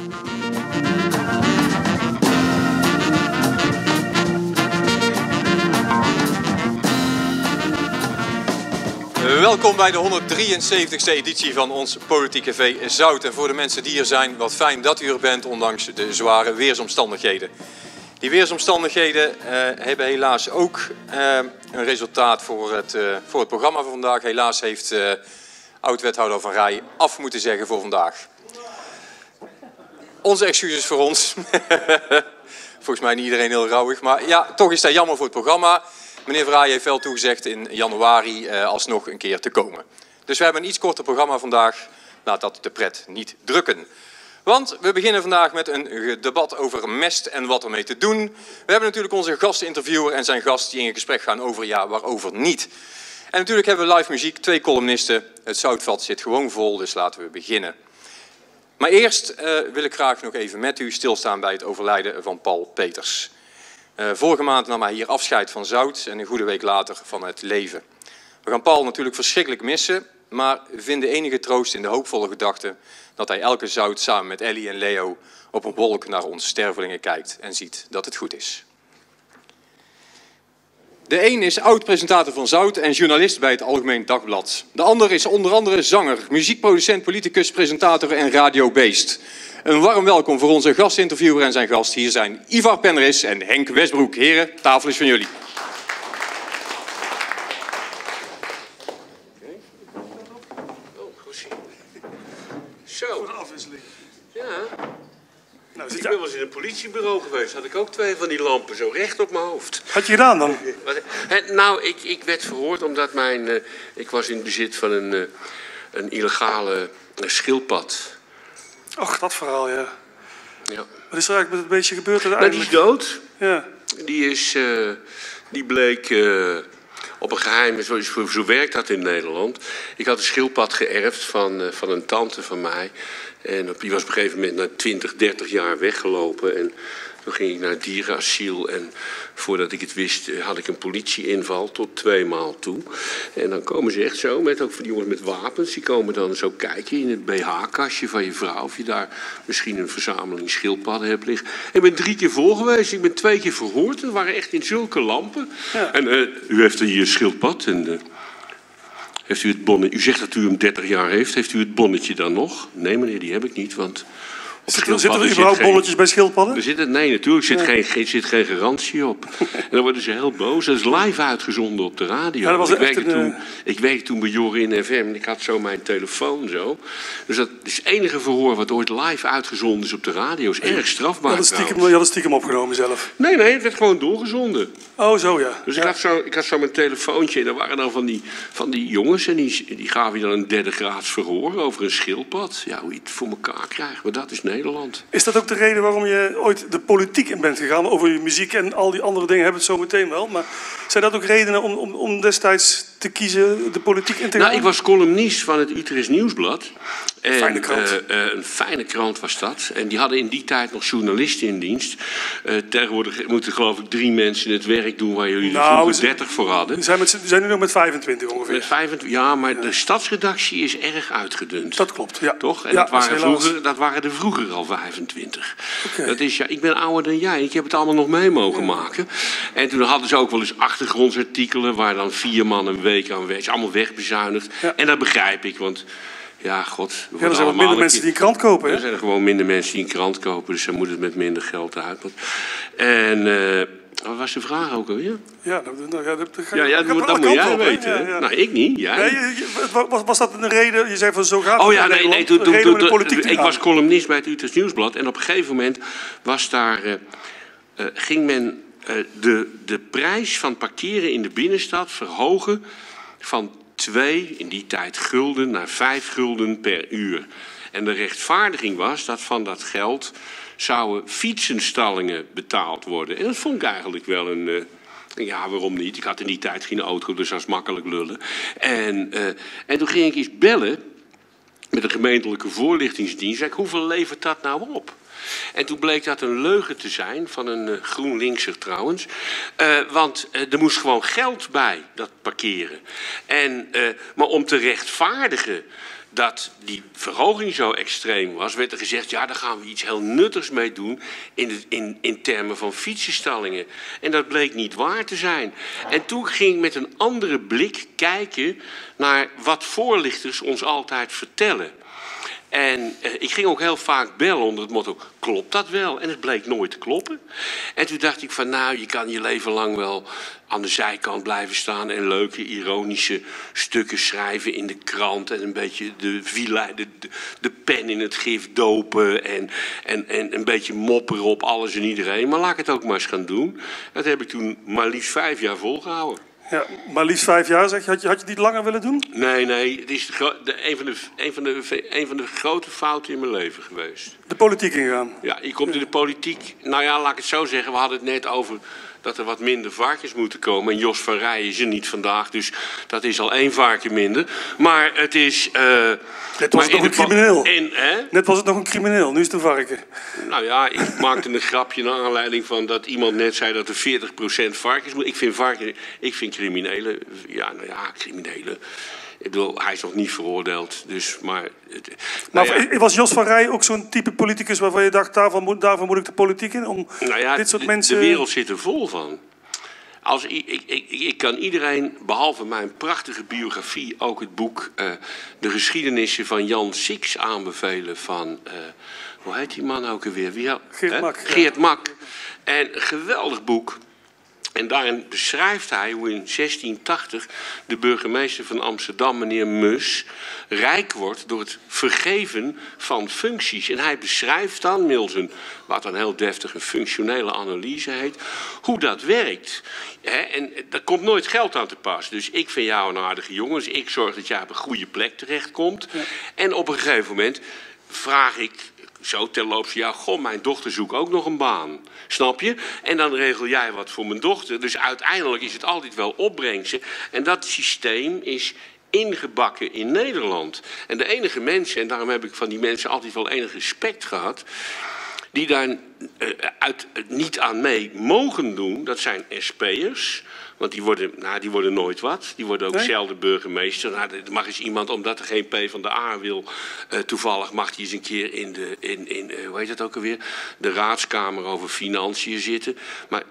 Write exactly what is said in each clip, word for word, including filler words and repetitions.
Welkom bij de honderddrieënzeventigste editie van ons Politiek Café Zout. En voor de mensen die hier zijn, wat fijn dat u er bent, ondanks de zware weersomstandigheden. Die weersomstandigheden uh, hebben helaas ook uh, een resultaat voor het, uh, voor het programma van vandaag. Helaas heeft uh, oud-wethouder Van Rij af moeten zeggen voor vandaag. Onze excuses voor ons. Volgens mij niet iedereen heel rouwig, maar ja, toch is dat jammer voor het programma. Meneer Van Rij heeft wel toegezegd in januari uh, alsnog een keer te komen. Dus we hebben een iets korter programma vandaag. Laat dat de pret niet drukken. Want we beginnen vandaag met een debat over mest en wat ermee te doen. We hebben natuurlijk onze gastinterviewer en zijn gast die in gesprek gaan over ja, waarover niet. En natuurlijk hebben we live muziek, twee columnisten. Het Zoutvat zit gewoon vol, dus laten we beginnen. Maar eerst uh, wil ik graag nog even met u stilstaan bij het overlijden van Paul Peters. Uh, vorige maand nam hij hier afscheid van Zout en een goede week later van het leven. We gaan Paul natuurlijk verschrikkelijk missen, maar vinden enige troost in de hoopvolle gedachte dat hij elke Zout samen met Ellie en Leo op een wolk naar ons stervelingen kijkt en ziet dat het goed is. De een is oud-presentator van Zout en journalist bij het Algemeen Dagblad. De ander is onder andere zanger, muziekproducent, politicus, presentator en radiobeest. Een warm welkom voor onze gastinterviewer en zijn gast. Hier zijn Ivar Penris en Henk Westbroek. Heren, tafel is van jullie. Zo. Een afwisseling. Ja. Nou, ik ben wel eens in een politiebureau geweest. Had ik ook twee van die lampen zo recht op mijn hoofd. Had je gedaan dan? Nou, ik, ik werd verhoord omdat mijn... Uh, ik was in bezit van een, uh, een illegale uh, schildpad. Och, dat verhaal, ja. Ja. Wat is er eigenlijk met het beestje gebeurd Nou, uiteindelijk? die is dood. Ja. Die is... Uh, die bleek... Uh, op een geheime, zo, zo werkt dat in Nederland. Ik had een schildpad geërfd van, uh, van een tante van mij. En op, die was op een gegeven moment na twintig, dertig jaar weggelopen. En toen ging ik naar het dierenasiel. En voordat ik het wist, uh, had ik een politieinval tot twee maal toe. En dan komen ze echt zo, met ook van die jongens met wapens. Die komen dan zo kijken in het B H-kastje van je vrouw. Of je daar misschien een verzameling schildpadden hebt liggen. Ik ben drie keer vol geweest. Ik ben twee keer verhoord. Dat waren echt in zulke lampen. Ja. En uh, u heeft hier schildpad. En uh, heeft u het bonnetje... U zegt dat u hem dertig jaar heeft. Heeft u het bonnetje dan nog? Nee meneer, die heb ik niet, want... Zitten er, er überhaupt bonnetjes bij schildpadden? Er zit, nee, natuurlijk zit, ja. geen, geen, zit geen garantie op. En dan worden ze heel boos. Dat is live uitgezonden op de radio. Ja, dat was ik, werkte een, toen, ik werkte toen bij Jorin in F M en ik had zo mijn telefoon zo. Dus dat is het enige verhoor wat ooit live uitgezonden is op de radio. Is erg strafbaar. Je had, stiekem, je had het stiekem opgenomen zelf? Nee, nee, het werd gewoon doorgezonden. Oh, zo ja. Dus ja. Ik, had zo, ik had zo mijn telefoontje en er waren dan van die, van die jongens en die, die gaven je dan een derde graads verhoor over een schildpad. Ja, hoe je het voor elkaar krijgt, maar dat is Nederland. Is dat ook de reden waarom je ooit de politiek in bent gegaan? Over je muziek en al die andere dingen hebben we het zo meteen wel. Maar zijn dat ook redenen om, om, om destijds te kiezen de politiek in te gaan? Nou, ik was columnist van het Utrechts Nieuwsblad. En, fijne krant. Uh, uh, een fijne krant was dat. En die hadden in die tijd nog journalisten in dienst. Uh, tegenwoordig moeten geloof ik drie mensen het werk doen waar jullie nou, er dertig voor hadden. We zijn, met, we zijn nu nog met vijfentwintig ongeveer. Met vijfentwintig, ja, maar ja. De stadsredactie is erg uitgedund. Dat klopt, ja. Toch? En ja, dat, waren dat, vroeger, dat waren er vroeger al vijfentwintig. Okay. Dat is, ja, ik ben ouder dan jij. Ik heb het allemaal nog mee mogen ja. maken. En toen hadden ze ook wel eens achtergrondsartikelen waar dan vier man een week aan werken. Allemaal wegbezuinigd. Ja. En dat begrijp ik, want... Ja, god. Ja, er zijn wat minder mensen die een krant kopen. Hè? Er zijn er gewoon minder mensen die een krant kopen. Dus dan moet het met minder geld uit. En uh, wat was de vraag ook alweer? Ja, dat, dat, dat, dat, ja, ja, dat, dat moet jij op, weten. Ja, ja. Nou, ik niet. Jij. Nee, je, je, was, was dat een reden? Je zei van zo gaat oh ja, nee, nee. Toen, toen, toen, toen, ik was columnist bij het Utrechts Nieuwsblad. En op een gegeven moment was daar, uh, uh, ging men uh, de, de prijs van parkeren in de binnenstad verhogen van twee, in die tijd gulden, naar vijf gulden per uur. En de rechtvaardiging was dat van dat geld zouden fietsenstallingen betaald worden. En dat vond ik eigenlijk wel een... Uh, ja, waarom niet? Ik had in die tijd geen auto, dus dat is makkelijk lullen. En, uh, en toen ging ik eens bellen met de gemeentelijke voorlichtingsdienst. Zei ik, hoeveel levert dat nou op? En toen bleek dat een leugen te zijn, van een uh, GroenLinkser trouwens. Uh, want uh, er moest gewoon geld bij, dat parkeren. En, uh, maar om te rechtvaardigen dat die verhoging zo extreem was, werd er gezegd, ja, daar gaan we iets heel nuttigs mee doen in, de, in, in termen van fietsenstallingen. En dat bleek niet waar te zijn. En toen ging ik met een andere blik kijken naar wat voorlichters ons altijd vertellen. En eh, ik ging ook heel vaak bellen onder het motto, klopt dat wel? En het bleek nooit te kloppen. En toen dacht ik van, nou, je kan je leven lang wel aan de zijkant blijven staan en leuke, ironische stukken schrijven in de krant en een beetje de, de, de, de pen in het gif dopen en, en, en een beetje mopperen op alles en iedereen. Maar laat ik het ook maar eens gaan doen. Dat heb ik toen maar liefst vijf jaar volgehouden. Ja, maar liefst vijf jaar, zeg je. Had je, had je het niet langer willen doen? Nee, nee. Het is de, de, een, van de, een, van de, een van de grote fouten in mijn leven geweest. De politiek ingaan? Ja, je komt in de politiek. Nou ja, laat ik het zo zeggen. We hadden het net over dat er wat minder varkens moeten komen. En Jos van Rij is er niet vandaag, dus dat is al één varken minder. Maar het is... Uh, Net was het nog een crimineel. In, hè? Net was het nog een crimineel, nu is het een varken. Nou ja, ik maakte een grapje naar aanleiding van dat iemand net zei dat er veertig procent varkens moet. Ik vind varkens, ik vind criminelen, ja, nou ja, criminelen. Ik bedoel, hij is nog niet veroordeeld, dus maar... Het, maar nou ja. Was Jos van Rij ook zo'n type politicus waarvan je dacht, daarvan moet, daarvan moet ik de politiek in? Om nou ja, dit soort de, mensen... de wereld zit er vol van. Als, ik, ik, ik, ik kan iedereen, behalve mijn prachtige biografie, ook het boek uh, De Geschiedenissen van Jan Six aanbevelen van... Uh, hoe heet die man ook alweer? Wie had, Geert hè? Mak. Geert Mak. En een geweldig boek. En daarin beschrijft hij hoe in zestien tachtig de burgemeester van Amsterdam, meneer Mus, rijk wordt door het vergeven van functies. En hij beschrijft dan, middels een, wat dan heel deftig een functionele analyse heet, hoe dat werkt. En daar komt nooit geld aan te pas. Dus ik vind jou een aardige jongen, dus ik zorg dat jij op een goede plek terechtkomt. Ja. En op een gegeven moment vraag ik... Zo terloops, ja, goh, mijn dochter zoekt ook nog een baan. Snap je? En dan regel jij wat voor mijn dochter. Dus uiteindelijk is het altijd wel opbrengsten. En dat systeem is ingebakken in Nederland. En de enige mensen, en daarom heb ik van die mensen altijd wel enig respect gehad, die daar uh, uit, uh, niet aan mee mogen doen, dat zijn S P'ers. Want die worden, nou, die worden nooit wat. Die worden ook nee? zelden burgemeester. Nou, er mag eens iemand, omdat er geen P van de A wil, uh, toevallig mag die eens een keer in de, in, in, uh, hoe heet dat ook alweer, de Raadskamer over Financiën zitten. Maar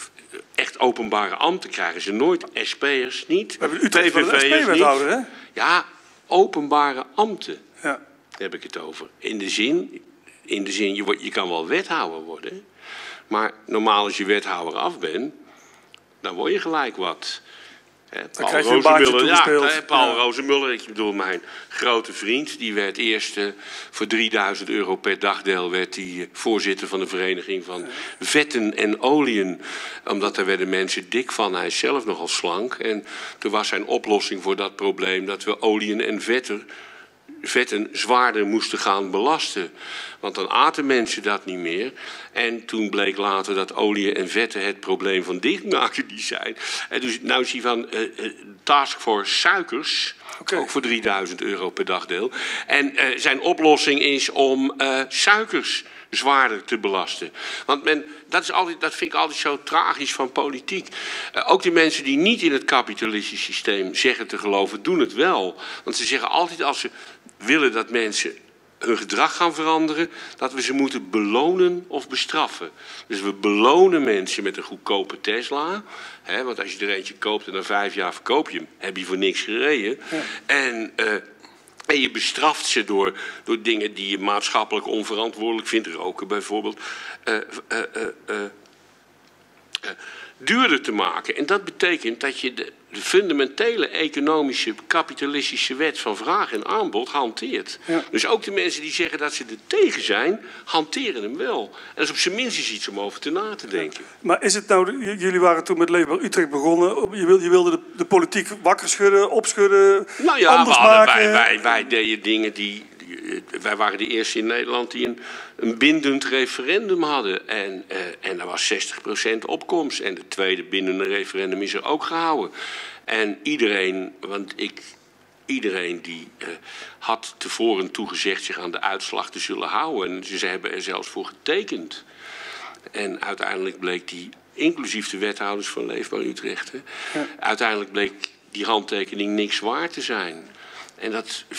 echt openbare ambten krijgen ze nooit. S P'ers niet. We hebben Utrecht van een S P-wethouder, hè? Ja, openbare ambten. Ja. Daar heb ik het over. In de zin, in de zin je, wordt, je kan wel wethouder worden. Maar normaal als je wethouder af bent, dan word je gelijk wat. He, Paul dan krijg je een baantje toegespeeld. Ja, Paul ja. Rozenmuller, ik bedoel mijn grote vriend, die werd eerst uh, voor drieduizend euro per dagdeel werd die, uh, voorzitter van de vereniging van vetten en oliën. Omdat daar werden mensen dik van. Hij is zelf nogal slank. En toen was zijn oplossing voor dat probleem dat we oliën en vetten, vetten zwaarder moesten gaan belasten. Want dan aten mensen dat niet meer. En toen bleek later dat olie en vetten het probleem van dichtmaken die zijn. En dus nou zie je van uh, uh, Taskforce Suikers, okay. Ook voor drieduizend euro per dagdeel. En uh, zijn oplossing is om uh, suikers zwaarder te belasten. Want men, dat, is altijd, dat vind ik altijd zo tragisch van politiek. Uh, ook die mensen die niet in het kapitalistisch systeem zeggen te geloven, doen het wel. Want ze zeggen altijd als ze willen dat mensen hun gedrag gaan veranderen, dat we ze moeten belonen of bestraffen. Dus we belonen mensen met een goedkope Tesla. Hè, want als je er eentje koopt en na vijf jaar verkoop je hem, heb je voor niks gereden. Ja. En... Uh, En je bestraft ze door, door dingen die je maatschappelijk onverantwoordelijk vindt. Roken bijvoorbeeld. Uh, uh, uh, uh, uh, duurder te maken. En dat betekent dat je de, de fundamentele economische kapitalistische wet van vraag en aanbod hanteert. Ja. Dus ook de mensen die zeggen dat ze er tegen zijn, hanteren hem wel. En dat is op zijn minst iets om over te na te denken. Ja. Maar is het nou, jullie waren toen met Leefbaar Utrecht begonnen. Je wilde, je wilde de, de politiek wakker schudden, opschudden, nou ja, anders hadden, maken. Wij, wij, wij deden dingen die... Wij waren de eerste in Nederland die een, een bindend referendum hadden. En, uh, en daar was zestig procent opkomst. En de tweede bindende referendum is er ook gehouden. En iedereen, want ik, iedereen die uh, had tevoren toegezegd zich aan de uitslag te zullen houden. En ze hebben er zelfs voor getekend. En uiteindelijk bleek die, inclusief de wethouders van Leefbaar Utrecht, hè, ja. uiteindelijk bleek die handtekening niks waard te zijn. En dat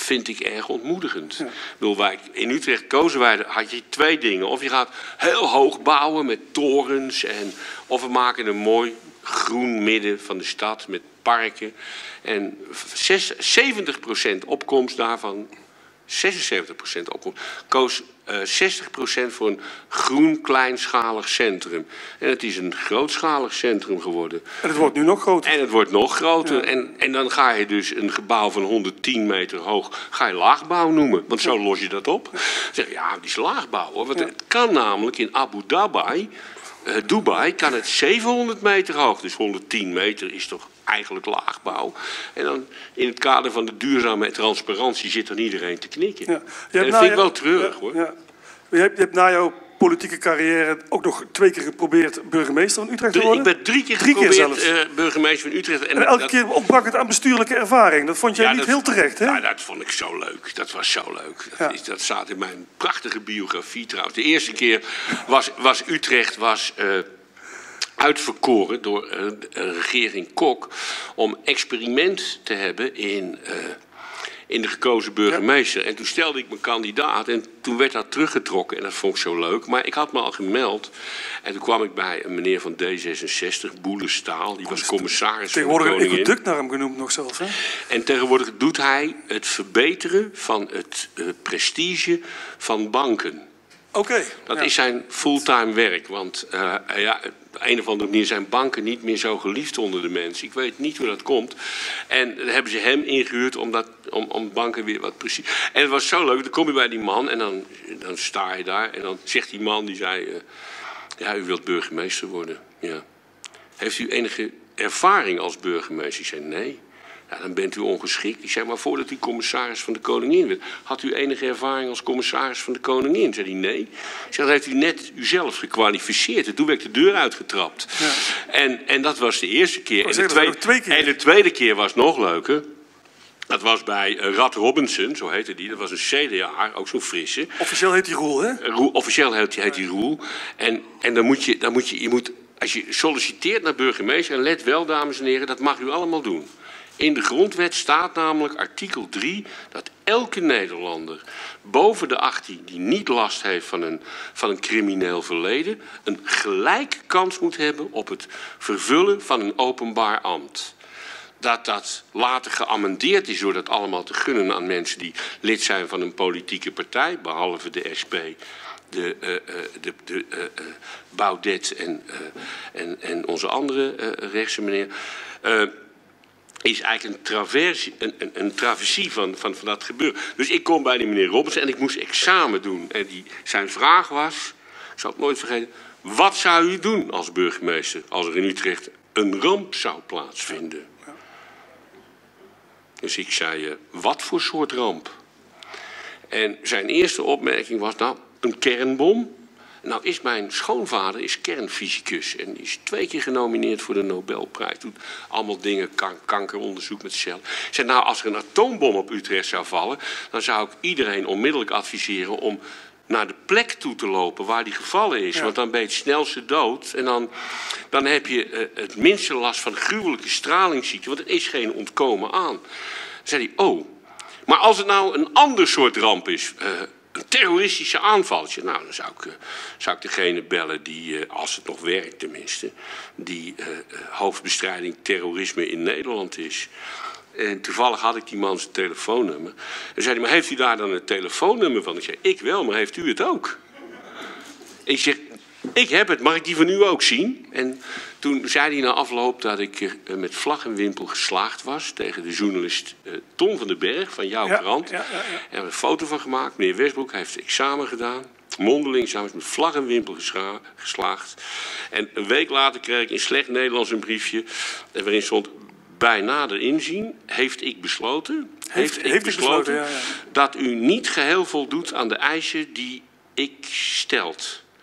vind ik erg ontmoedigend. Ja. Ik bedoel, wij, in Utrecht kozen wij, had je twee dingen. Of je gaat heel hoog bouwen met torens. En, of we maken een mooi groen midden van de stad met parken. En zeventig procent opkomst daarvan, zesenzeventig procent opkomst, koos uh, zestig procent voor een groen kleinschalig centrum. En het is een grootschalig centrum geworden. En het wordt nu nog groter. En het wordt nog groter. Ja. En, en dan ga je dus een gebouw van honderdtien meter hoog, ga je laagbouw noemen. Want zo los je dat op. Zeg, ja, die is laagbouw. Hoor. Want ja. Het kan namelijk in Abu Dhabi, uh, Dubai, kan het zevenhonderd meter hoog. Dus honderdtien meter is toch eigenlijk laagbouw. En dan in het kader van de duurzame transparantie zit dan iedereen te knikken. Ja. En dat vind ik wel treurig, ja, hoor. Ja. Je, hebt, je hebt na jouw politieke carrière ook nog twee keer geprobeerd burgemeester van Utrecht te worden? Ik ben drie keer drie geprobeerd keer uh, burgemeester van Utrecht. En, en elke dat... keer opbakkend aan bestuurlijke ervaring. Dat vond jij ja, niet dat, heel terecht, hè? Ja, dat vond ik zo leuk. Dat was zo leuk. Dat, ja. is, dat staat in mijn prachtige biografie trouwens. De eerste keer was, was Utrecht... was. Uh, uitverkoren door uh, de regering Kok om experiment te hebben in, uh, in de gekozen burgemeester. Ja. En toen stelde ik mijn kandidaat en toen werd dat teruggetrokken en dat vond ik zo leuk. Maar ik had me al gemeld en toen kwam ik bij een meneer van D zesenzestig, Boelestaal, die was commissaris van de koningin. Tegenwoordig een equiduct naar hem genoemd nog zelfs, hè? En tegenwoordig doet hij het verbeteren van het uh, prestige van banken. Oké. Okay, dat ja. is zijn fulltime werk, want uh, ja, op een of andere manier zijn banken niet meer zo geliefd onder de mensen. Ik weet niet hoe dat komt. En dan hebben ze hem ingehuurd om, dat, om, om banken weer wat precies... En het was zo leuk, dan kom je bij die man en dan, dan sta je daar. En dan zegt die man, die zei... Uh, ja, u wilt burgemeester worden. Ja. Heeft u enige ervaring als burgemeester? Ik zei, nee. Ja, dan bent u ongeschikt. Ik zei, maar voordat u commissaris van de koningin werd... had u enige ervaring als commissaris van de koningin? Zei hij, nee. Ik zei, dan heeft u net uzelf gekwalificeerd. En toen werd de deur uitgetrapt. Ja. En, en dat was de eerste keer. Oh, en, de tweede, twee keer. en de tweede keer was nog leuker. Dat was bij uh, Rad Robinson, zo heette die. Dat was een C D A, ook zo'n frisse. Officieel heet die Roel, hè? Roel, officieel heet, heet die Roel. En, en dan moet je, dan moet je, je moet, als je solliciteert naar burgemeester... en let wel, dames en heren, dat mag u allemaal doen... In de grondwet staat namelijk artikel drie dat elke Nederlander boven de achttien die niet last heeft van een, van een crimineel verleden een gelijke kans moet hebben op het vervullen van een openbaar ambt. Dat dat later geamendeerd is door dat allemaal te gunnen aan mensen die lid zijn van een politieke partij, behalve de S P, de, uh, uh, de, de uh, uh, Baudet en, uh, en, en onze andere uh, rechtse meneer... Uh, is eigenlijk een, traversie, een, een, een traversie van, van, van dat gebeuren. Dus ik kom bij die meneer Robbins en ik moest examen doen. En die, zijn vraag was, ik zal het nooit vergeten... wat zou u doen als burgemeester als er in Utrecht een ramp zou plaatsvinden? Dus ik zei, uh, wat voor soort ramp? En zijn eerste opmerking was, nou, een kernbom... Nou is mijn schoonvader is kernfysicus en is twee keer genomineerd voor de Nobelprijs. Doet allemaal dingen, kan, kankeronderzoek met cellen. Ik zei, nou als er een atoombom op Utrecht zou vallen, dan zou ik iedereen onmiddellijk adviseren om naar de plek toe te lopen waar die gevallen is. Ja. Want dan ben je het snelste dood en dan, dan heb je uh, het minste last van gruwelijke stralingsziekte, want er is geen ontkomen aan. Dan zei hij, oh, maar als het nou een ander soort ramp is... Uh, een terroristische aanval. Nou, dan zou ik, uh, zou ik degene bellen die, uh, als het nog werkt tenminste... die uh, uh, hoofdbestrijding terrorisme in Nederland is. En toevallig had ik die man zijn telefoonnummer. En zei hij, maar heeft u daar dan het telefoonnummer van? Ik zei, ik wel, maar heeft u het ook? Ik zeg, ik heb het, mag ik die van u ook zien? En toen zei hij na afloop dat ik uh, met vlag en wimpel geslaagd was... tegen de journalist uh, Ton van den Berg van jouw ja, krant. Ja, ja, ja. Hij heeft een foto van gemaakt. Meneer Westbroek heeft het examen gedaan. Mondeling samen met vlag en wimpel geslaagd. En een week later kreeg ik in slecht Nederlands een briefje... waarin stond... bij nader inzien heeft ik besloten... Heeft, heeft ik besloten, besloten ja, ja. dat u niet geheel voldoet aan de eisen die ik stelt...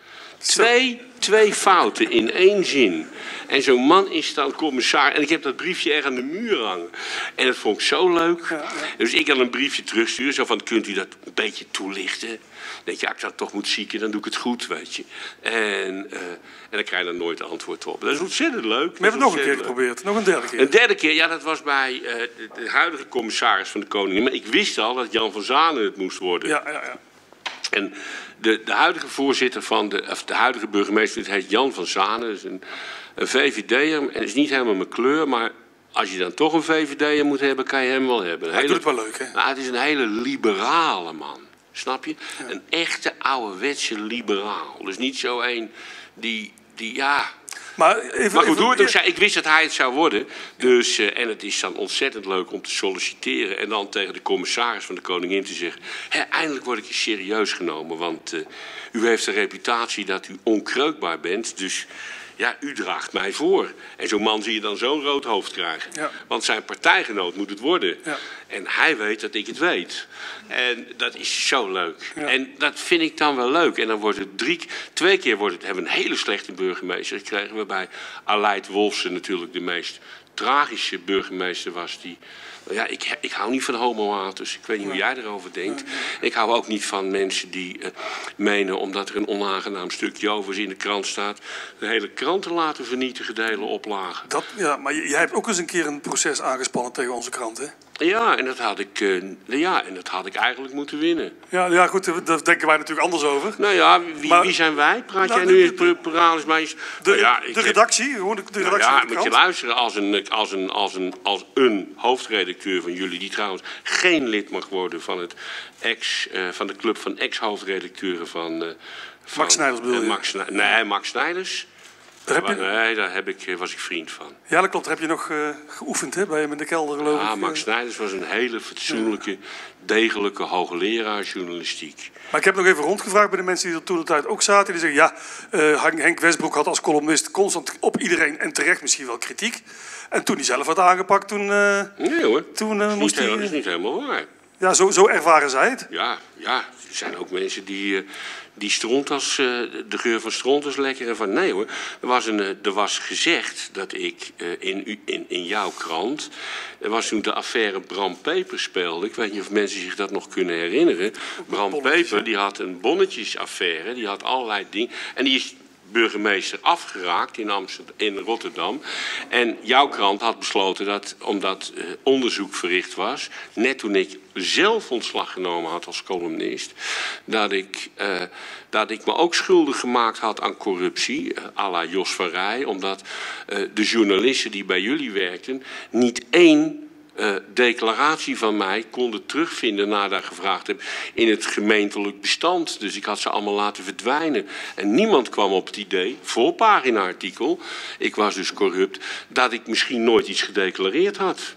Twee, twee fouten in één zin. En zo'n man is dan commissaris. En ik heb dat briefje erg aan de muur hangen. En dat vond ik zo leuk. Ja, ja. Dus ik had een briefje terugsturen. Zo van, kunt u dat een beetje toelichten? Dan denk je, ja, ik dat toch moet zieken, dan doe ik het goed, weet je. En, uh, en dan krijg je dan nooit antwoord op. Dat is ontzettend leuk. We hebben het nog een keer geprobeerd. Nog een derde keer. Een derde keer, ja, dat was bij uh, de, de huidige commissaris van de Koningin. Maar ik wist al dat Jan van Zanen het moest worden. Ja, ja, ja. En de, de huidige voorzitter van de, of de huidige burgemeester, heet Jan van Zanen. Dat is een, een V V D'er. En is niet helemaal mijn kleur, maar als je dan toch een V V D'er moet hebben, kan je hem wel hebben. Hij doet het wel leuk, hè? Nou, het is een hele liberale man. Snap je? Ja. Een echte ouderwetse liberaal. Dus niet zo een die, die ja... Maar, even, maar goed, even, hoe het ook zij, ik wist dat hij het zou worden. Dus, uh, en het is dan ontzettend leuk om te solliciteren. En dan tegen de commissaris van de Koningin te zeggen... Hé, eindelijk word ik je serieus genomen. Want uh, u heeft een reputatie dat u onkreukbaar bent. Dus ja, u draagt mij voor. En zo'n man zie je dan zo'n rood hoofd krijgen. Ja. Want zijn partijgenoot moet het worden. Ja. En hij weet dat ik het weet. En dat is zo leuk. Ja. En dat vind ik dan wel leuk. En dan wordt het drie, twee keer wordt het, hebben we een hele slechte burgemeester gekregen. Waarbij Aleid Wolfsen natuurlijk de meest tragische burgemeester was. Die, nou ja, ik, ik hou niet van homohaters. Ik weet niet hoe jij erover denkt. Ik hou ook niet van mensen die uh, menen, omdat er een onaangenaam stukje over in de krant staat, de hele krant te laten vernietigen, de hele oplagen. Dat, ja, maar jij hebt ook eens een keer een proces aangespannen tegen onze krant, hè? Ja, en dat had ik, uh, ja, en dat had ik eigenlijk moeten winnen. Ja, ja, goed, daar denken wij natuurlijk anders over. Nou ja, wie, maar, wie zijn wij? Praat nou, jij nu eens pluraal eens bij? De, nou ja, de redactie, gewoon de, de redactie nou ja, van de krant. Moet je luisteren, als een, als, een, als, een, als een hoofdredacteur van jullie, die trouwens geen lid mag worden van, het ex, uh, van de club van ex-hoofdredacteuren van... Uh, van Max Snijders bedoel je? Uh, Max, nee, Max Snijders. Daar heb je... Nee, daar heb ik, was ik vriend van. Ja, dat klopt. Daar heb je nog uh, geoefend, hè, bij hem in de kelder, geloof ik. Ja, Max Snijders was een hele fatsoenlijke, degelijke hoogleraar journalistiek. Maar ik heb nog even rondgevraagd bij de mensen die er toen de tijd ook zaten. Die zeggen, ja, uh, Henk Westbroek had als columnist constant op iedereen en terecht misschien wel kritiek. En toen hij zelf werd aangepakt, toen, uh, nee, hoor. toen uh, moest hij... Dat is niet helemaal waar. Ja, zo, zo ervaren zij het. Ja, ja, er zijn ook mensen die, uh, die stront als, uh, de geur van stront is lekker. En van nee hoor, er was, een, uh, er was gezegd dat ik uh, in, in, in jouw krant... Er was toen de affaire Bram Peper speelde. Ik weet niet of mensen zich dat nog kunnen herinneren. Bram Peper die had een bonnetjesaffaire, die had allerlei dingen. En die is burgemeester afgeraakt in, Amsterdam, in Rotterdam. En jouw krant had besloten dat, omdat uh, onderzoek verricht was, net toen ik zelf ontslag genomen had als columnist, dat ik, uh, dat ik me ook schuldig gemaakt had aan corruptie, uh, à la Jos van Rij, omdat uh, de journalisten die bij jullie werkten niet één Uh, declaratie van mij konden terugvinden nadat ik gevraagd heb in het gemeentelijk bestand. Dus ik had ze allemaal laten verdwijnen. En niemand kwam op het idee, voorpagina artikel, ik was dus corrupt, dat ik misschien nooit iets gedeclareerd had.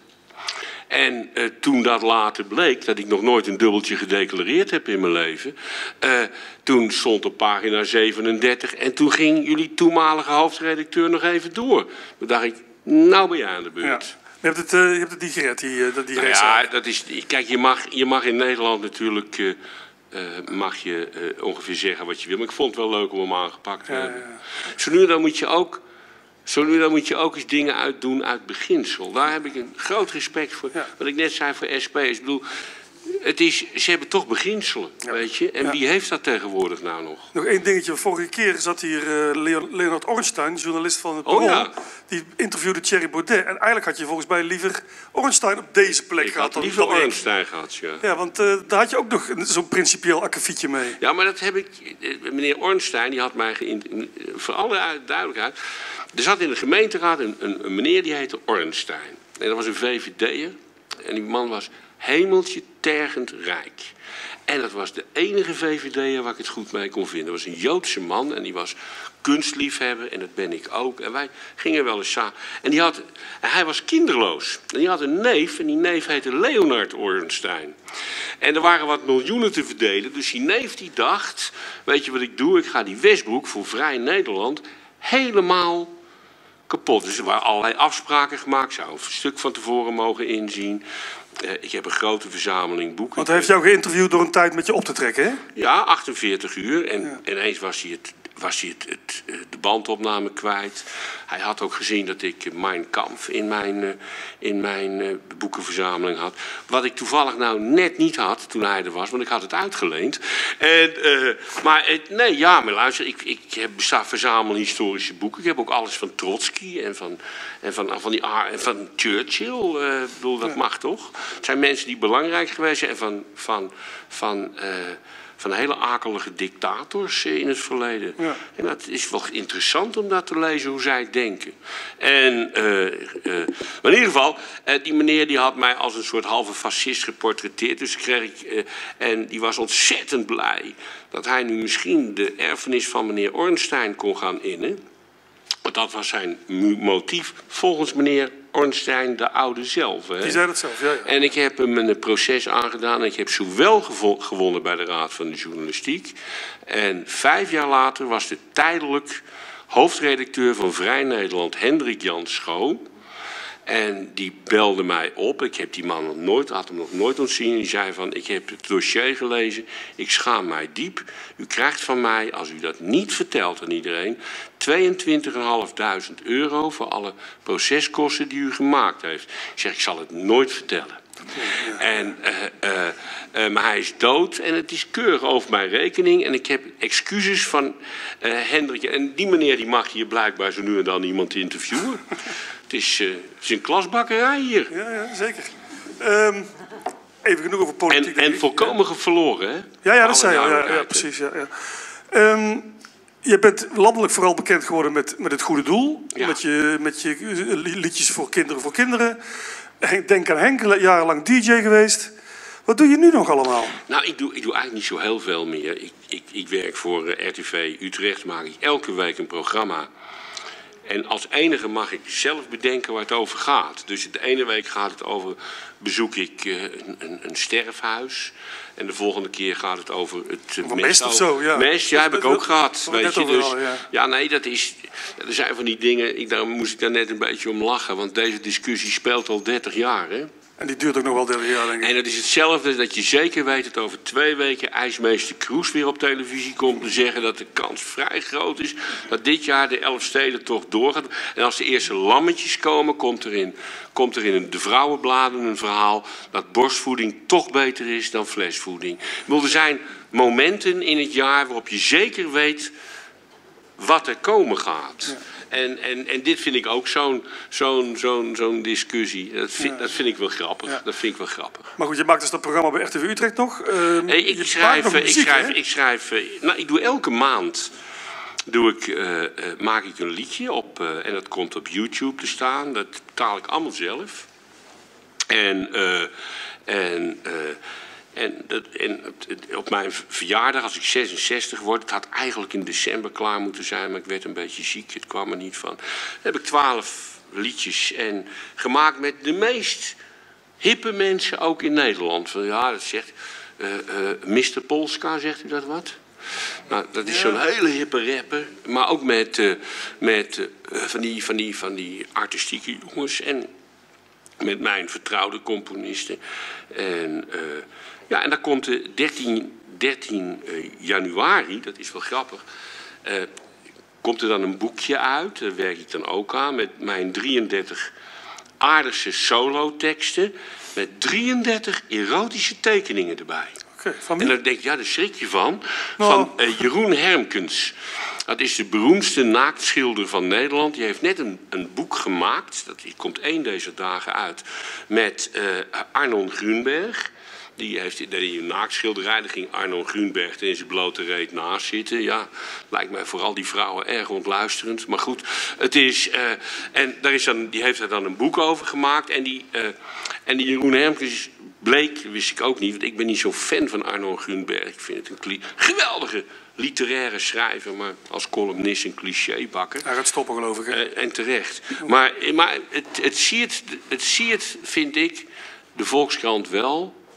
En uh, toen dat later bleek, dat ik nog nooit een dubbeltje gedeclareerd heb in mijn leven, uh, toen stond op pagina zevenendertig en toen ging jullie toenmalige hoofdredacteur nog even door. Toen dacht ik, nou ben je aan de beurt. Ja. Je hebt het, uh, je hebt het niet gered, die, uh, die nou ja, dat is, kijk, je mag, je mag in Nederland natuurlijk uh, uh, mag je, uh, ongeveer zeggen wat je wil. Maar ik vond het wel leuk om hem aangepakt te ja, hebben. Ja. Zo nu en dan moet je ook, zo nu en dan moet je ook eens dingen uitdoen uit beginsel. Daar heb ik een groot respect voor. Ja. Wat ik net zei voor S P. Ik bedoel, het is, ze hebben toch beginselen, ja. Weet je. En ja. Wie heeft dat tegenwoordig nou nog? Nog één dingetje. Vorige keer zat hier uh, Leonard Ornstein, journalist van het Parool. Oh, ja. Die interviewde Thierry Baudet. En eigenlijk had je volgens mij liever Ornstein op deze plek ik gehad. Ik had liever Ornstein gehad, ja. Ja, want uh, daar had je ook nog zo'n principieel akkefietje mee. Ja, maar dat heb ik... Meneer Ornstein, die had mij... Geïn, voor alle duidelijkheid... Er zat in de gemeenteraad een, een, een meneer die heette Ornstein. En dat was een V V D'er. En die man was hemeltje tergend rijk. En dat was de enige V V D'er waar ik het goed mee kon vinden. Dat was een Joodse man en die was kunstliefhebber en dat ben ik ook. En wij gingen wel eens samen. En, die had, en hij was kinderloos. En die had een neef en die neef heette Leonard Ornstein. En er waren wat miljoenen te verdelen. Dus die neef die dacht, weet je wat ik doe? Ik ga die Westbroek voor Vrij Nederland helemaal kapot. Dus er waren allerlei afspraken gemaakt. Ik zou een stuk van tevoren mogen inzien. Uh, ik heb een grote verzameling boeken. Want hij heeft jou geïnterviewd door een tijd met je op te trekken, hè? Ja, achtenveertig uur. En ja. ineens was hij het was hij het, het, de bandopname kwijt. Hij had ook gezien dat ik Mein Kampf in mijn, uh, in mijn uh, boekenverzameling had. Wat ik toevallig nou net niet had toen hij er was, want ik had het uitgeleend. En, uh, maar het, nee, ja, maar luister, ik, ik heb, verzamel historische boeken. Ik heb ook alles van Trotsky en van, en van, van, die, en van Churchill. Uh, ik bedoel, dat ja. mag toch? Het zijn mensen die belangrijk geweest zijn en van... van, van uh, van hele akelige dictators in het verleden. Ja. En dat is wel interessant om dat te lezen, hoe zij denken. En uh, uh, maar in ieder geval, uh, die meneer die had mij als een soort halve fascist geportretteerd. Dus kreeg ik, uh, en die was ontzettend blij dat hij nu misschien de erfenis van meneer Ornstein kon gaan innen. Want dat was zijn motief volgens meneer Ornstein, de oude zelf. Hè? Die zei dat zelf, ja, ja. En ik heb hem een proces aangedaan en ik heb zowel gewonnen bij de Raad van de Journalistiek. En vijf jaar later was de tijdelijk hoofdredacteur van Vrij Nederland, Hendrik Jan Schoo. En die belde mij op. Ik heb die man nog nooit, had hem nog nooit ontzien. Die zei van, ik heb het dossier gelezen. Ik schaam mij diep. U krijgt van mij, als u dat niet vertelt aan iedereen, tweeëntwintigduizend vijfhonderd euro voor alle proceskosten die u gemaakt heeft. Ik zeg, ik zal het nooit vertellen. En, uh, uh, uh, maar hij is dood en het is keurig over mijn rekening. En ik heb excuses van uh, Hendrik. En die meneer die mag hier blijkbaar zo nu en dan iemand interviewen. Het is, uh, het is een klasbakkerij hier. Ja, ja zeker. Um, even genoeg over politiek. En, en volkomen ja. verloren, hè? Ja, ja dat zei je. Ja, ja, precies. Ja, ja. Um, je bent landelijk vooral bekend geworden met, met het goede doel. Ja. Met, je, met je liedjes voor kinderen voor kinderen. Denk aan Henk, jarenlang D J geweest. Wat doe je nu nog allemaal? Nou, ik doe, ik doe eigenlijk niet zo heel veel meer. Ik, ik, ik werk voor uh, R T V Utrecht, maak ik elke week een programma. En als enige mag ik zelf bedenken waar het over gaat. Dus de ene week gaat het over, bezoek ik uh, een, een, een sterfhuis. En de volgende keer gaat het over het uh, mest of zo. Ja, mest, ja, heb ik ook gehad. Weet je, dus, al, ja. ja, nee, dat is. Er zijn van die dingen. Ik, daar moest ik daar net een beetje om lachen. Want deze discussie speelt al dertig jaar, hè? En die duurt ook nog wel dertig jaar, denk ik. En het is hetzelfde dat je zeker weet dat over twee weken IJsmeester Kroes weer op televisie komt te zeggen dat de kans vrij groot is dat dit jaar de Elfstedentocht doorgaat. En als de eerste lammetjes komen, komt er in, komt er in de vrouwenbladen een verhaal dat borstvoeding toch beter is dan flesvoeding. Ik bedoel, er zijn momenten in het jaar waarop je zeker weet wat er komen gaat. Ja. En, en, en dit vind ik ook zo'n zo'n zo'n zo'n discussie. Dat vind, ja. dat vind ik wel grappig. Ja. Dat vind ik wel grappig. Maar goed, je maakt dus dat programma bij R T V Utrecht nog. Uh, nee, ik, schrijf, muziek, ik schrijf, ik schrijf, nou, ik doe elke maand doe ik, uh, uh, maak ik een liedje op uh, en dat komt op YouTube te staan. Dat betaal ik allemaal zelf. En uh, en uh, En, dat, en op mijn verjaardag, als ik zesenzestig word, het had eigenlijk in december klaar moeten zijn, maar ik werd een beetje ziek, het kwam er niet van. Dan heb ik twaalf liedjes en gemaakt met de meest hippe mensen, ook in Nederland. Ja, dat zegt uh, uh, mister Polska, zegt u dat wat? Nou, dat is zo'n hele hippe rapper, maar ook met, uh, met uh, van, die, van, die, van die artistieke jongens en met mijn vertrouwde componisten. En uh, ja, en dan komt de dertien januari, dat is wel grappig, uh, komt er dan een boekje uit, daar werk ik dan ook aan, met mijn drieëndertig aardigste soloteksten, met drieëndertig erotische tekeningen erbij. Okay, van wie? En dan denk ik, ja, daar schrik je van, oh. van uh, Jeroen Hermkens. Dat is de beroemdste naaktschilder van Nederland. Die heeft net een, een boek gemaakt, dat komt één deze dagen uit, met uh, Arnon Grunberg. Die heeft in een naaktschilderij, daar ging Arnon Grunberg in zijn blote reet naast zitten. Ja, lijkt mij vooral die vrouwen erg ontluisterend. Maar goed, het is... Uh, en daar is dan, die heeft er dan een boek over gemaakt. En die, uh, en die Jeroen Hermkens bleek, wist ik ook niet, want ik ben niet zo'n fan van Arnon Grunberg. Ik vind het een geweldige literaire schrijver, maar als columnist een clichébakker. Hij gaat stoppen, geloof ik. Hè? Uh, en terecht. Maar, maar het, het, siert, het siert, vind ik, de Volkskrant wel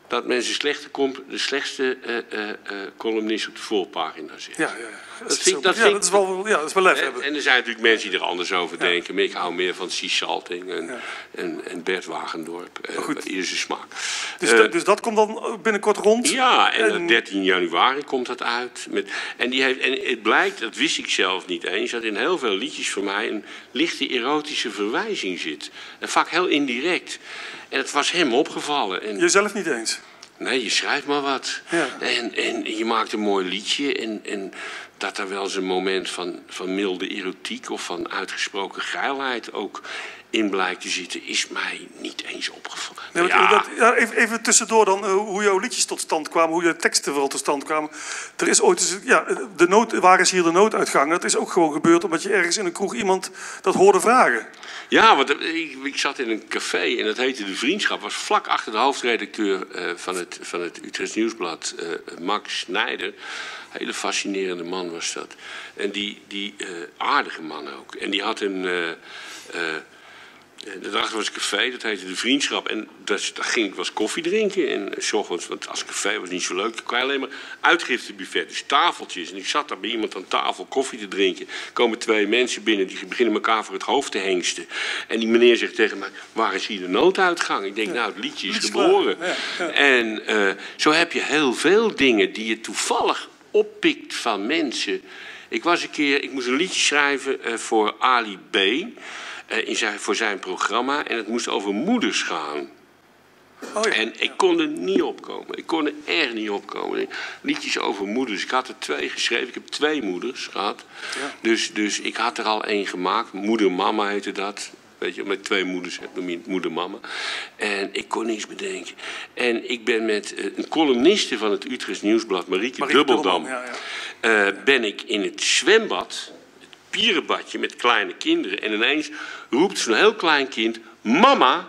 dat mensen slechte de slechtste uh, uh, uh, columnist op de voorpagina zit. Ja, ja, ja. Dat, vind, dat, dat, ja, dat is wel, ja, dat is wel lef hebben. En er zijn natuurlijk mensen die er anders over ja. denken. Maar ik hou meer van Cies Salting en, ja. en, en Bert Wagendorp. Uh, ieder zijn smaak. Dus, uh, dat, dus dat komt dan binnenkort rond? Ja, en, en dertien januari komt dat uit. Met, en, die heeft, en het blijkt, dat wist ik zelf niet eens, dat in heel veel liedjes van mij een lichte erotische verwijzing zit. En vaak heel indirect. En het was hem opgevallen. En, jezelf niet eens? Nee, je schrijft maar wat. Ja. En, en je maakt een mooi liedje. En, en dat er wel eens een moment van, van milde erotiek of van uitgesproken geilheid ook in blijkt te zitten, is mij niet eens opgevallen. Nee, ja. Dat, ja, even, even tussendoor dan, uh, hoe jouw liedjes tot stand kwamen, hoe je teksten vooral tot stand kwamen. Er is ooit eens, ja, de nood, waar is hier de nooduitgang? Dat is ook gewoon gebeurd omdat je ergens in een kroeg iemand dat hoorde vragen. Ja, want ik, ik zat in een café en dat heette De Vriendschap. Was vlak achter de hoofdredacteur uh, van, het, van het Utrechts Nieuwsblad, uh, Max Snijder. Hele fascinerende man was dat. En die, die uh, aardige man ook. En die had een... Uh, uh, Daarachter was een café, dat heette De Vriendschap. En daar ging ik was koffie drinken. En s ochtends, want als café was niet zo leuk, dan kwam je alleen maar uitgiftebuffet, dus tafeltjes. En ik zat daar bij iemand aan tafel koffie te drinken. Er komen twee mensen binnen, die beginnen elkaar voor het hoofd te hengsten. En die meneer zegt tegen mij, waar is hier de nooduitgang? Ik denk, ja, nou, het liedje is geboren. Ja, ja. En uh, zo heb je heel veel dingen die je toevallig oppikt van mensen. Ik was een keer, ik moest een liedje schrijven uh, voor Ali B. Uh, in zijn, voor zijn programma. En het moest over moeders gaan. Oh ja. En ik kon er niet opkomen. Ik kon er echt niet opkomen. Liedjes over moeders. Ik had er twee geschreven. Ik heb twee moeders gehad. Ja. Dus, dus ik had er al één gemaakt. Moeder Mama heette dat. Weet je, met twee moeders noem je het Moeder Mama. En ik kon niks bedenken. En ik ben met uh, een columniste van het Utrechts Nieuwsblad, Marieke, Marieke Dubbeldam, Dubbeldam ja, ja. Uh, ben ik in het zwembad, pierenbadje met kleine kinderen. En ineens roept zo'n heel klein kind, mama.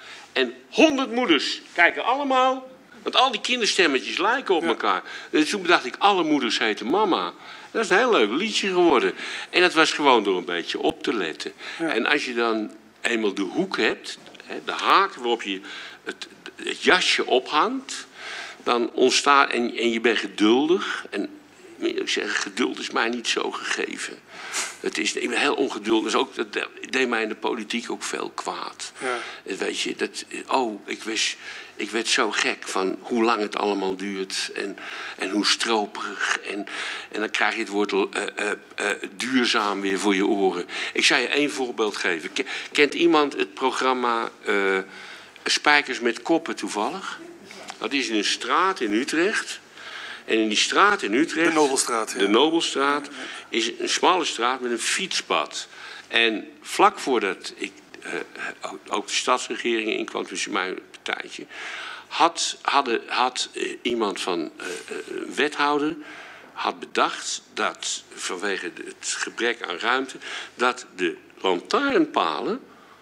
En honderd moeders kijken allemaal, want al die kinderstemmetjes lijken op ja. elkaar. En toen dacht ik, alle moeders heten mama. Dat is een heel leuk liedje geworden. En dat was gewoon door een beetje op te letten. Ja. En als je dan eenmaal de hoek hebt, de haak waarop je het, het jasje ophangt, dan ontstaat, en, en je bent geduldig. En ik zeg, geduld is mij niet zo gegeven. Het is, ik ben heel ongeduldig. Dus ook, dat deed mij in de politiek ook veel kwaad. Ja. Weet je, dat, oh, ik, wist, ik werd zo gek van hoe lang het allemaal duurt. En, en hoe stroperig. En, en dan krijg je het woord uh, uh, uh, duurzaam weer voor je oren. Ik zal je één voorbeeld geven. Kent iemand het programma uh, Spijkers met Koppen toevallig? Dat is in een straat in Utrecht. En in die straat in Utrecht, de Nobelstraat, ja. de Nobelstraat is een smalle straat met een fietspad. En vlak voordat ik uh, ook de stadsregering inkwam, tussen mijn partijtje, had, hadden, had uh, iemand van uh, uh, wethouder had bedacht dat vanwege het gebrek aan ruimte, dat de lantaarnpalen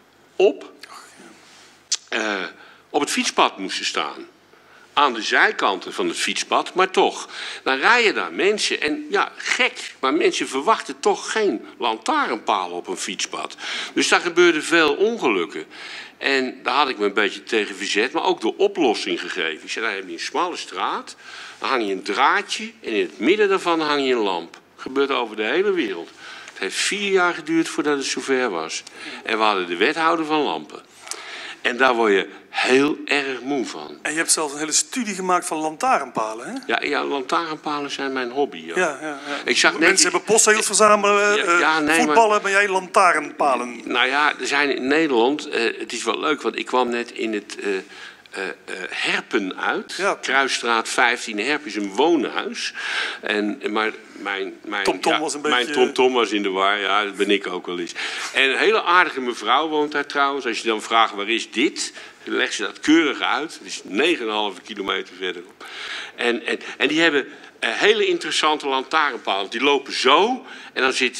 op, uh, op het fietspad moesten staan. Aan de zijkanten van het fietspad, maar toch. Dan rijden daar mensen en ja, gek, maar mensen verwachten toch geen lantaarnpalen op een fietspad. Dus daar gebeurden veel ongelukken. En daar had ik me een beetje tegen verzet, maar ook de oplossing gegeven. Ik zei, dan heb je een smalle straat, dan hang je een draadje en in het midden daarvan hang je een lamp. Dat gebeurt over de hele wereld. Het heeft vier jaar geduurd voordat het zover was. En we hadden de wethouder van lampen. En daar word je heel erg moe van. En je hebt zelfs een hele studie gemaakt van lantaarnpalen, hè? Ja, ja, lantaarnpalen zijn mijn hobby. Ja. Ja, ja, ja. Ik zag net... Mensen hebben postzegels verzamelen, ja, ja, nee, voetballen, maar... ben jij lantaarnpalen? Nou ja, er zijn in Nederland... Uh, het is wel leuk, want ik kwam net in het... Uh, Uh, uh, Herpen uit. Ja. Kruisstraat vijftien. Herpen is een woonhuis. En, maar mijn, mijn, Tom Tom ja, was een beetje... Mijn Tom Tom was in de war. Ja, dat ben ik ook wel eens. En een hele aardige mevrouw woont daar trouwens. Als je dan vraagt, waar is dit? Dan legt ze dat keurig uit. Het is negen komma vijf kilometer verderop. En, en, en die hebben uh, hele interessante lantaarnpalen. Die lopen zo. En dan zit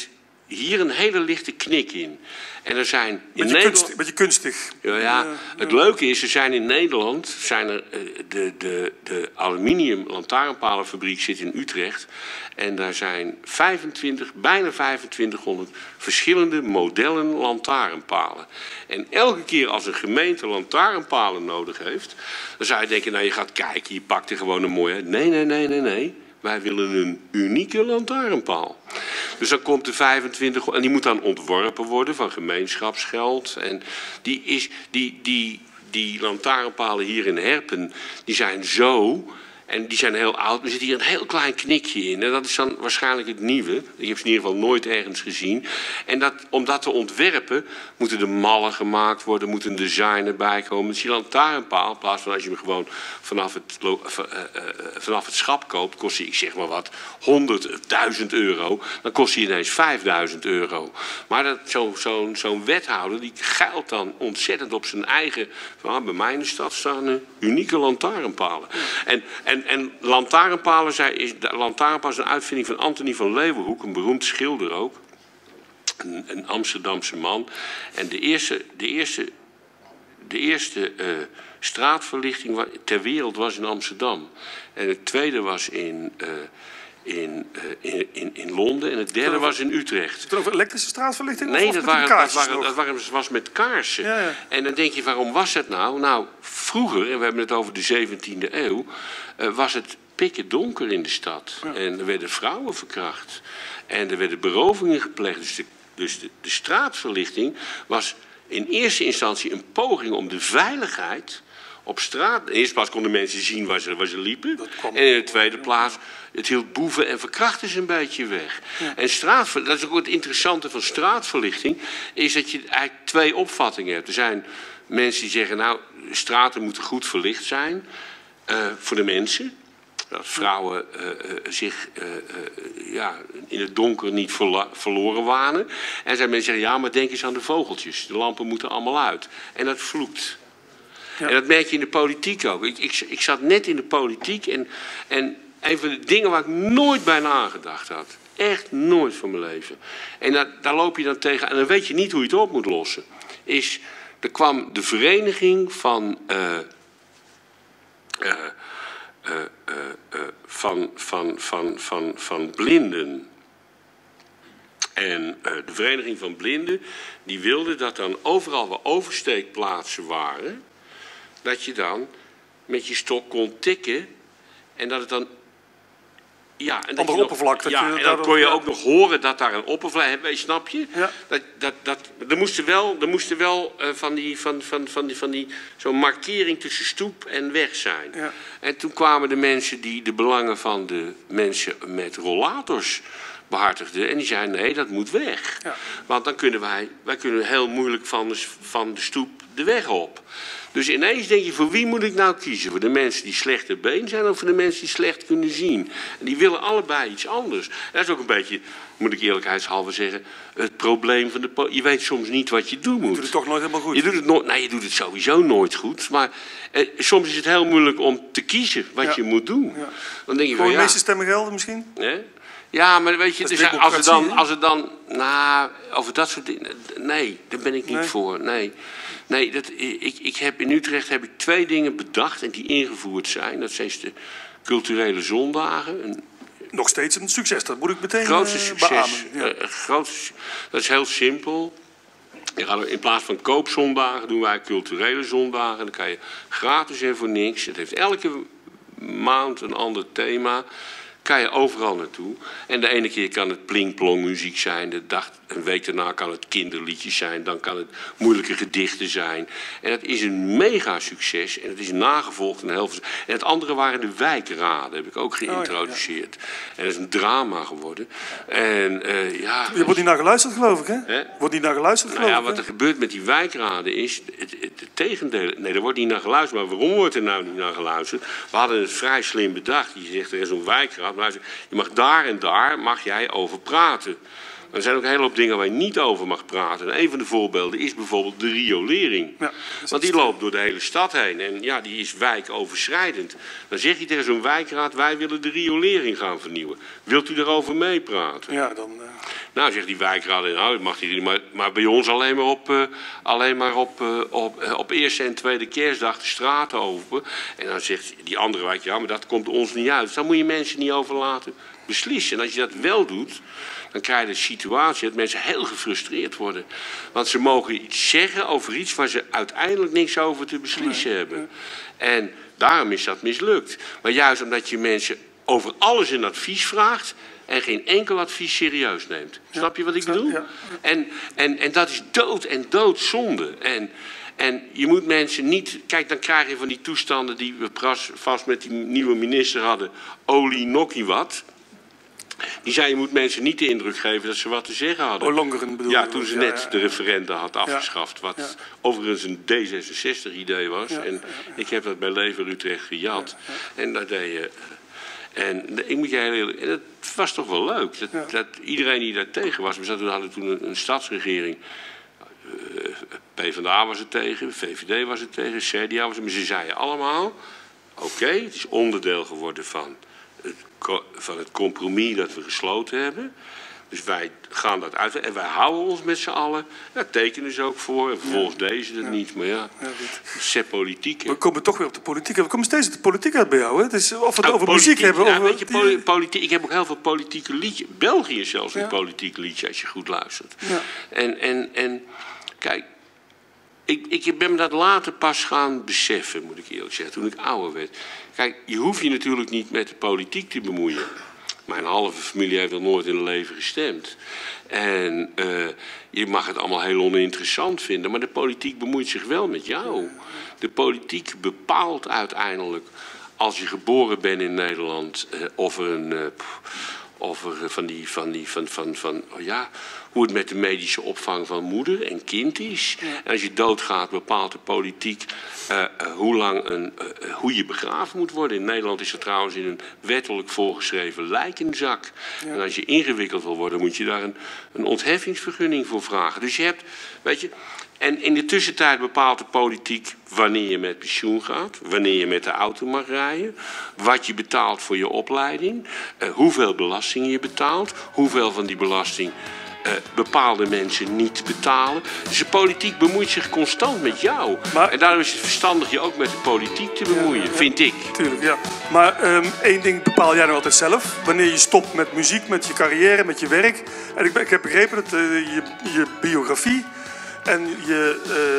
hier een hele lichte knik in. En er zijn in beetje, Nederland... kunstig, beetje kunstig. Ja, ja, het leuke is, er zijn in Nederland, zijn er, de, de, de aluminium lantaarnpalenfabriek zit in Utrecht. En daar zijn vijfentwintig, bijna vijfentwintighonderd verschillende modellen lantaarnpalen. En elke keer als een gemeente lantaarnpalen nodig heeft, dan zou je denken, nou je gaat kijken, je pakt er gewoon een mooie... Nee, nee, nee, nee, nee. Wij willen een unieke lantaarnpaal. Dus dan komt de vijfentwintig... En die moet dan ontworpen worden van gemeenschapsgeld. En die, is, die, die, die lantaarnpalen hier in Herpen, die zijn zo... En die zijn heel oud, maar er zit hier een heel klein knikje in. En dat is dan waarschijnlijk het nieuwe. Ik heb ze in ieder geval nooit ergens gezien. En dat, om dat te ontwerpen, moeten de mallen gemaakt worden, moet een design erbij komen. Dus die lantaarnpaal, in plaats van als je hem gewoon vanaf het, uh, uh, vanaf het schap koopt, kost hij, ik zeg maar wat, honderdduizend euro. Dan kost hij ineens vijfduizend euro. Maar zo'n zo, zo wethouder, die geilt dan ontzettend op zijn eigen... Van, bij mij in de stad staan uh, unieke lantaarnpalen. En, en En, en lantaarnpalen zijn, is, lantaarnpalen is een uitvinding van Anthony van Leeuwenhoek, een beroemd schilder ook. Een, een Amsterdamse man. En de eerste, de eerste, de eerste uh, straatverlichting ter wereld was in Amsterdam. En het tweede was in... Uh, In, uh, in, in, in Londen en het derde was in Utrecht. Het over elektrische straatverlichting? Nee, of dat, met waren, dat, waren, nog? dat waren, was met kaarsen. Ja, ja. En dan denk je, waarom was dat nou? Nou, vroeger, en we hebben het over de zeventiende eeuw... Uh, was het pikken donker in de stad. Ja. En er werden vrouwen verkracht. En er werden berovingen gepleegd. Dus de, dus de, de straatverlichting was in eerste instantie een poging om de veiligheid... op straat. In de eerste plaats konden mensen zien waar ze, waar ze liepen. En in de tweede plaats, het hield boeven en verkrachters een beetje weg. Ja. En straatver, dat is ook het interessante van straatverlichting, is dat je eigenlijk twee opvattingen hebt. Er zijn mensen die zeggen, nou, straten moeten goed verlicht zijn uh, voor de mensen. Dat vrouwen uh, uh, zich uh, uh, ja, in het donker niet verla- verloren wanen. En er zijn mensen die zeggen, ja, maar denk eens aan de vogeltjes. De lampen moeten allemaal uit. En dat vloekt. Ja. En dat merk je in de politiek ook. Ik, ik, ik zat net in de politiek en, en een van de dingen waar ik nooit bij nagedacht had. Echt nooit van mijn leven. En dat, daar loop je dan tegen en dan weet je niet hoe je het op moet lossen. Is, er kwam de vereniging van, uh, uh, uh, uh, uh, van, van, van, van, van blinden. En uh, de vereniging van blinden die wilde dat dan overal waar oversteekplaatsen waren... dat je dan met je stok kon tikken en dat het dan... Ja, en dat Ander je nog, oppervlak. Dat ja, je en dan kon je ook nog horen dat daar een oppervlak... Snap je? Ja. Dat, dat, dat, er moesten wel, er moesten wel uh, van die, van, van, van die, van die, zo'n markering tussen stoep en weg zijn. Ja. En toen kwamen de mensen die de belangen van de mensen met rollators... behartigden. En die zeiden, nee, dat moet weg. Ja. Want dan kunnen wij, wij kunnen heel moeilijk van de, van de stoep de weg op. Dus ineens denk je, voor wie moet ik nou kiezen? Voor de mensen die slechter been zijn of voor de mensen die slecht kunnen zien? En die willen allebei iets anders. En dat is ook een beetje, moet ik eerlijkheidshalve zeggen, het probleem van de... Po- je weet soms niet wat je doen moet. Je doet het toch nooit helemaal goed? Je doet het, no- nee, je doet het sowieso nooit goed. Maar eh, soms is het heel moeilijk om te kiezen wat ja. je moet doen. Ja. Dan denk je Voor van, de ja, meeste stemmen gelden misschien? Nee? Ja, maar weet je, dus als het dan, als het dan, nou, over dat soort dingen, nee, daar ben ik niet nee. voor, nee. Nee, dat, ik, ik heb, in Utrecht heb ik twee dingen bedacht en die ingevoerd zijn. Dat zijn de culturele zondagen. Een, Nog steeds een succes, dat moet ik meteen grootste uh, succes. beamen. Ja. Uh, grootste, dat is heel simpel. In plaats van koopzondagen doen wij culturele zondagen. Dan kan je gratis en voor niks. Het heeft elke maand een ander thema. Kan je overal naartoe. En de ene keer kan het pling-plong muziek zijn. De dag, een week daarna kan het kinderliedjes zijn. Dan kan het moeilijke gedichten zijn. En dat is een mega succes. En het is nagevolgd in heel veel. En het andere waren de wijkraden. Heb ik ook geïntroduceerd. Oh, ja, ja. En dat is een drama geworden. En, uh, ja, je wordt niet naar geluisterd, geloof ik, hè? Hè? Wordt niet naar geluisterd, nou geloof ja, ik, wat er gebeurt met die wijkraden is het, het, het tegendeel. Nee, er wordt niet naar geluisterd. Maar waarom wordt er nou niet naar geluisterd? We hadden het vrij slim bedacht. Je zegt, er is een wijkraad. Maar je mag daar en daar mag jij over praten. Er zijn ook een hele hoop dingen waar je niet over mag praten. En een van de voorbeelden is bijvoorbeeld de riolering. Ja, want die loopt door de hele stad heen. En ja, die is wijkoverschrijdend. Dan zeg je tegen zo'n wijkraad, wij willen de riolering gaan vernieuwen. Wilt u daarover meepraten? Ja, dan... Uh... Nou, zegt die wijkraad, nou, dat mag hier niet, maar, maar bij ons alleen maar op, uh, alleen maar op, uh, op, uh, op eerste en tweede kerstdag de straten open. En dan zegt die andere wijk, ja, maar dat komt ons niet uit. Dus dan moet je mensen niet over laten beslissen. En als je dat wel doet, dan krijg je de situatie dat mensen heel gefrustreerd worden. Want ze mogen iets zeggen over iets waar ze uiteindelijk niks over te beslissen nee. hebben. En daarom is dat mislukt. Maar juist omdat je mensen over alles een advies vraagt en geen enkel advies serieus neemt. Ja. Snap je wat ik bedoel? Ja. En, en, en dat is dood en doodzonde. En, en je moet mensen niet... Kijk, dan krijg je van die toestanden die we vast met die nieuwe minister hadden. Olie nokkie wat. Die zei, je moet mensen niet de indruk geven dat ze wat te zeggen hadden. Ollongren bedoel Ja, toen ze net ja, ja, ja. de referenda had afgeschaft. Wat ja. overigens een D zesenzestig-idee was. Ja, en ja, ja. ik heb dat bij Lever Utrecht gejat. Ja, ja. En dat deed je... En ik moet je heel eerlijk... En dat was toch wel leuk. Dat, ja. dat iedereen die daar tegen was... We hadden toen een, een stadsregering... Uh, PvdA was er tegen, V V D was er tegen, C D A was er... Maar ze zeiden allemaal... Oké, okay, het is onderdeel geworden van... Het, van het compromis dat we gesloten hebben. Dus wij gaan dat uit. En wij houden ons met z'n allen. Daar tekenen ze ook voor. En vervolgens ja. deze dat ja. niet. Maar ja, ja c'est politiek. We komen toch weer op de politiek. We komen steeds op de politiek uit bij jou. Hè? Het is, of we het over politiek, muziek hebben. Ja, over weet je, poli politiek, ik heb ook heel veel politieke liedjes. België zelfs ja. een politiek liedje, als je goed luistert. Ja. En, en, en kijk... Ik, ik ben me dat later pas gaan beseffen, moet ik eerlijk zeggen, toen ik ouder werd. Kijk, je hoeft je natuurlijk niet met de politiek te bemoeien. Mijn halve familie heeft nog nooit in hun leven gestemd. En uh, je mag het allemaal heel oninteressant vinden, maar de politiek bemoeit zich wel met jou. De politiek bepaalt uiteindelijk, als je geboren bent in Nederland, uh, of er een... Uh, Of er van die, van die, van, van, van, oh ja, hoe het met de medische opvang van moeder en kind is. Ja. En als je doodgaat bepaalt de politiek uh, uh, hoe lang een, uh, hoe je begraven moet worden. In Nederland is er trouwens in een wettelijk voorgeschreven lijkenzak. Ja. En als je ingewikkeld wil worden, moet je daar een, een ontheffingsvergunning voor vragen. Dus je hebt, weet je... En in de tussentijd bepaalt de politiek wanneer je met pensioen gaat, wanneer je met de auto mag rijden, wat je betaalt voor je opleiding, uh, hoeveel belasting je betaalt, hoeveel van die belasting uh, bepaalde mensen niet betalen. Dus de politiek bemoeit zich constant met jou. Maar, en daarom is het verstandig je ook met de politiek te bemoeien, ja, ja, vind ik. Tuurlijk, ja. Maar um, één ding bepaal jij nou altijd zelf. Wanneer je stopt met muziek, met je carrière, met je werk. En ik, ik heb begrepen dat uh, je, je biografie... En je,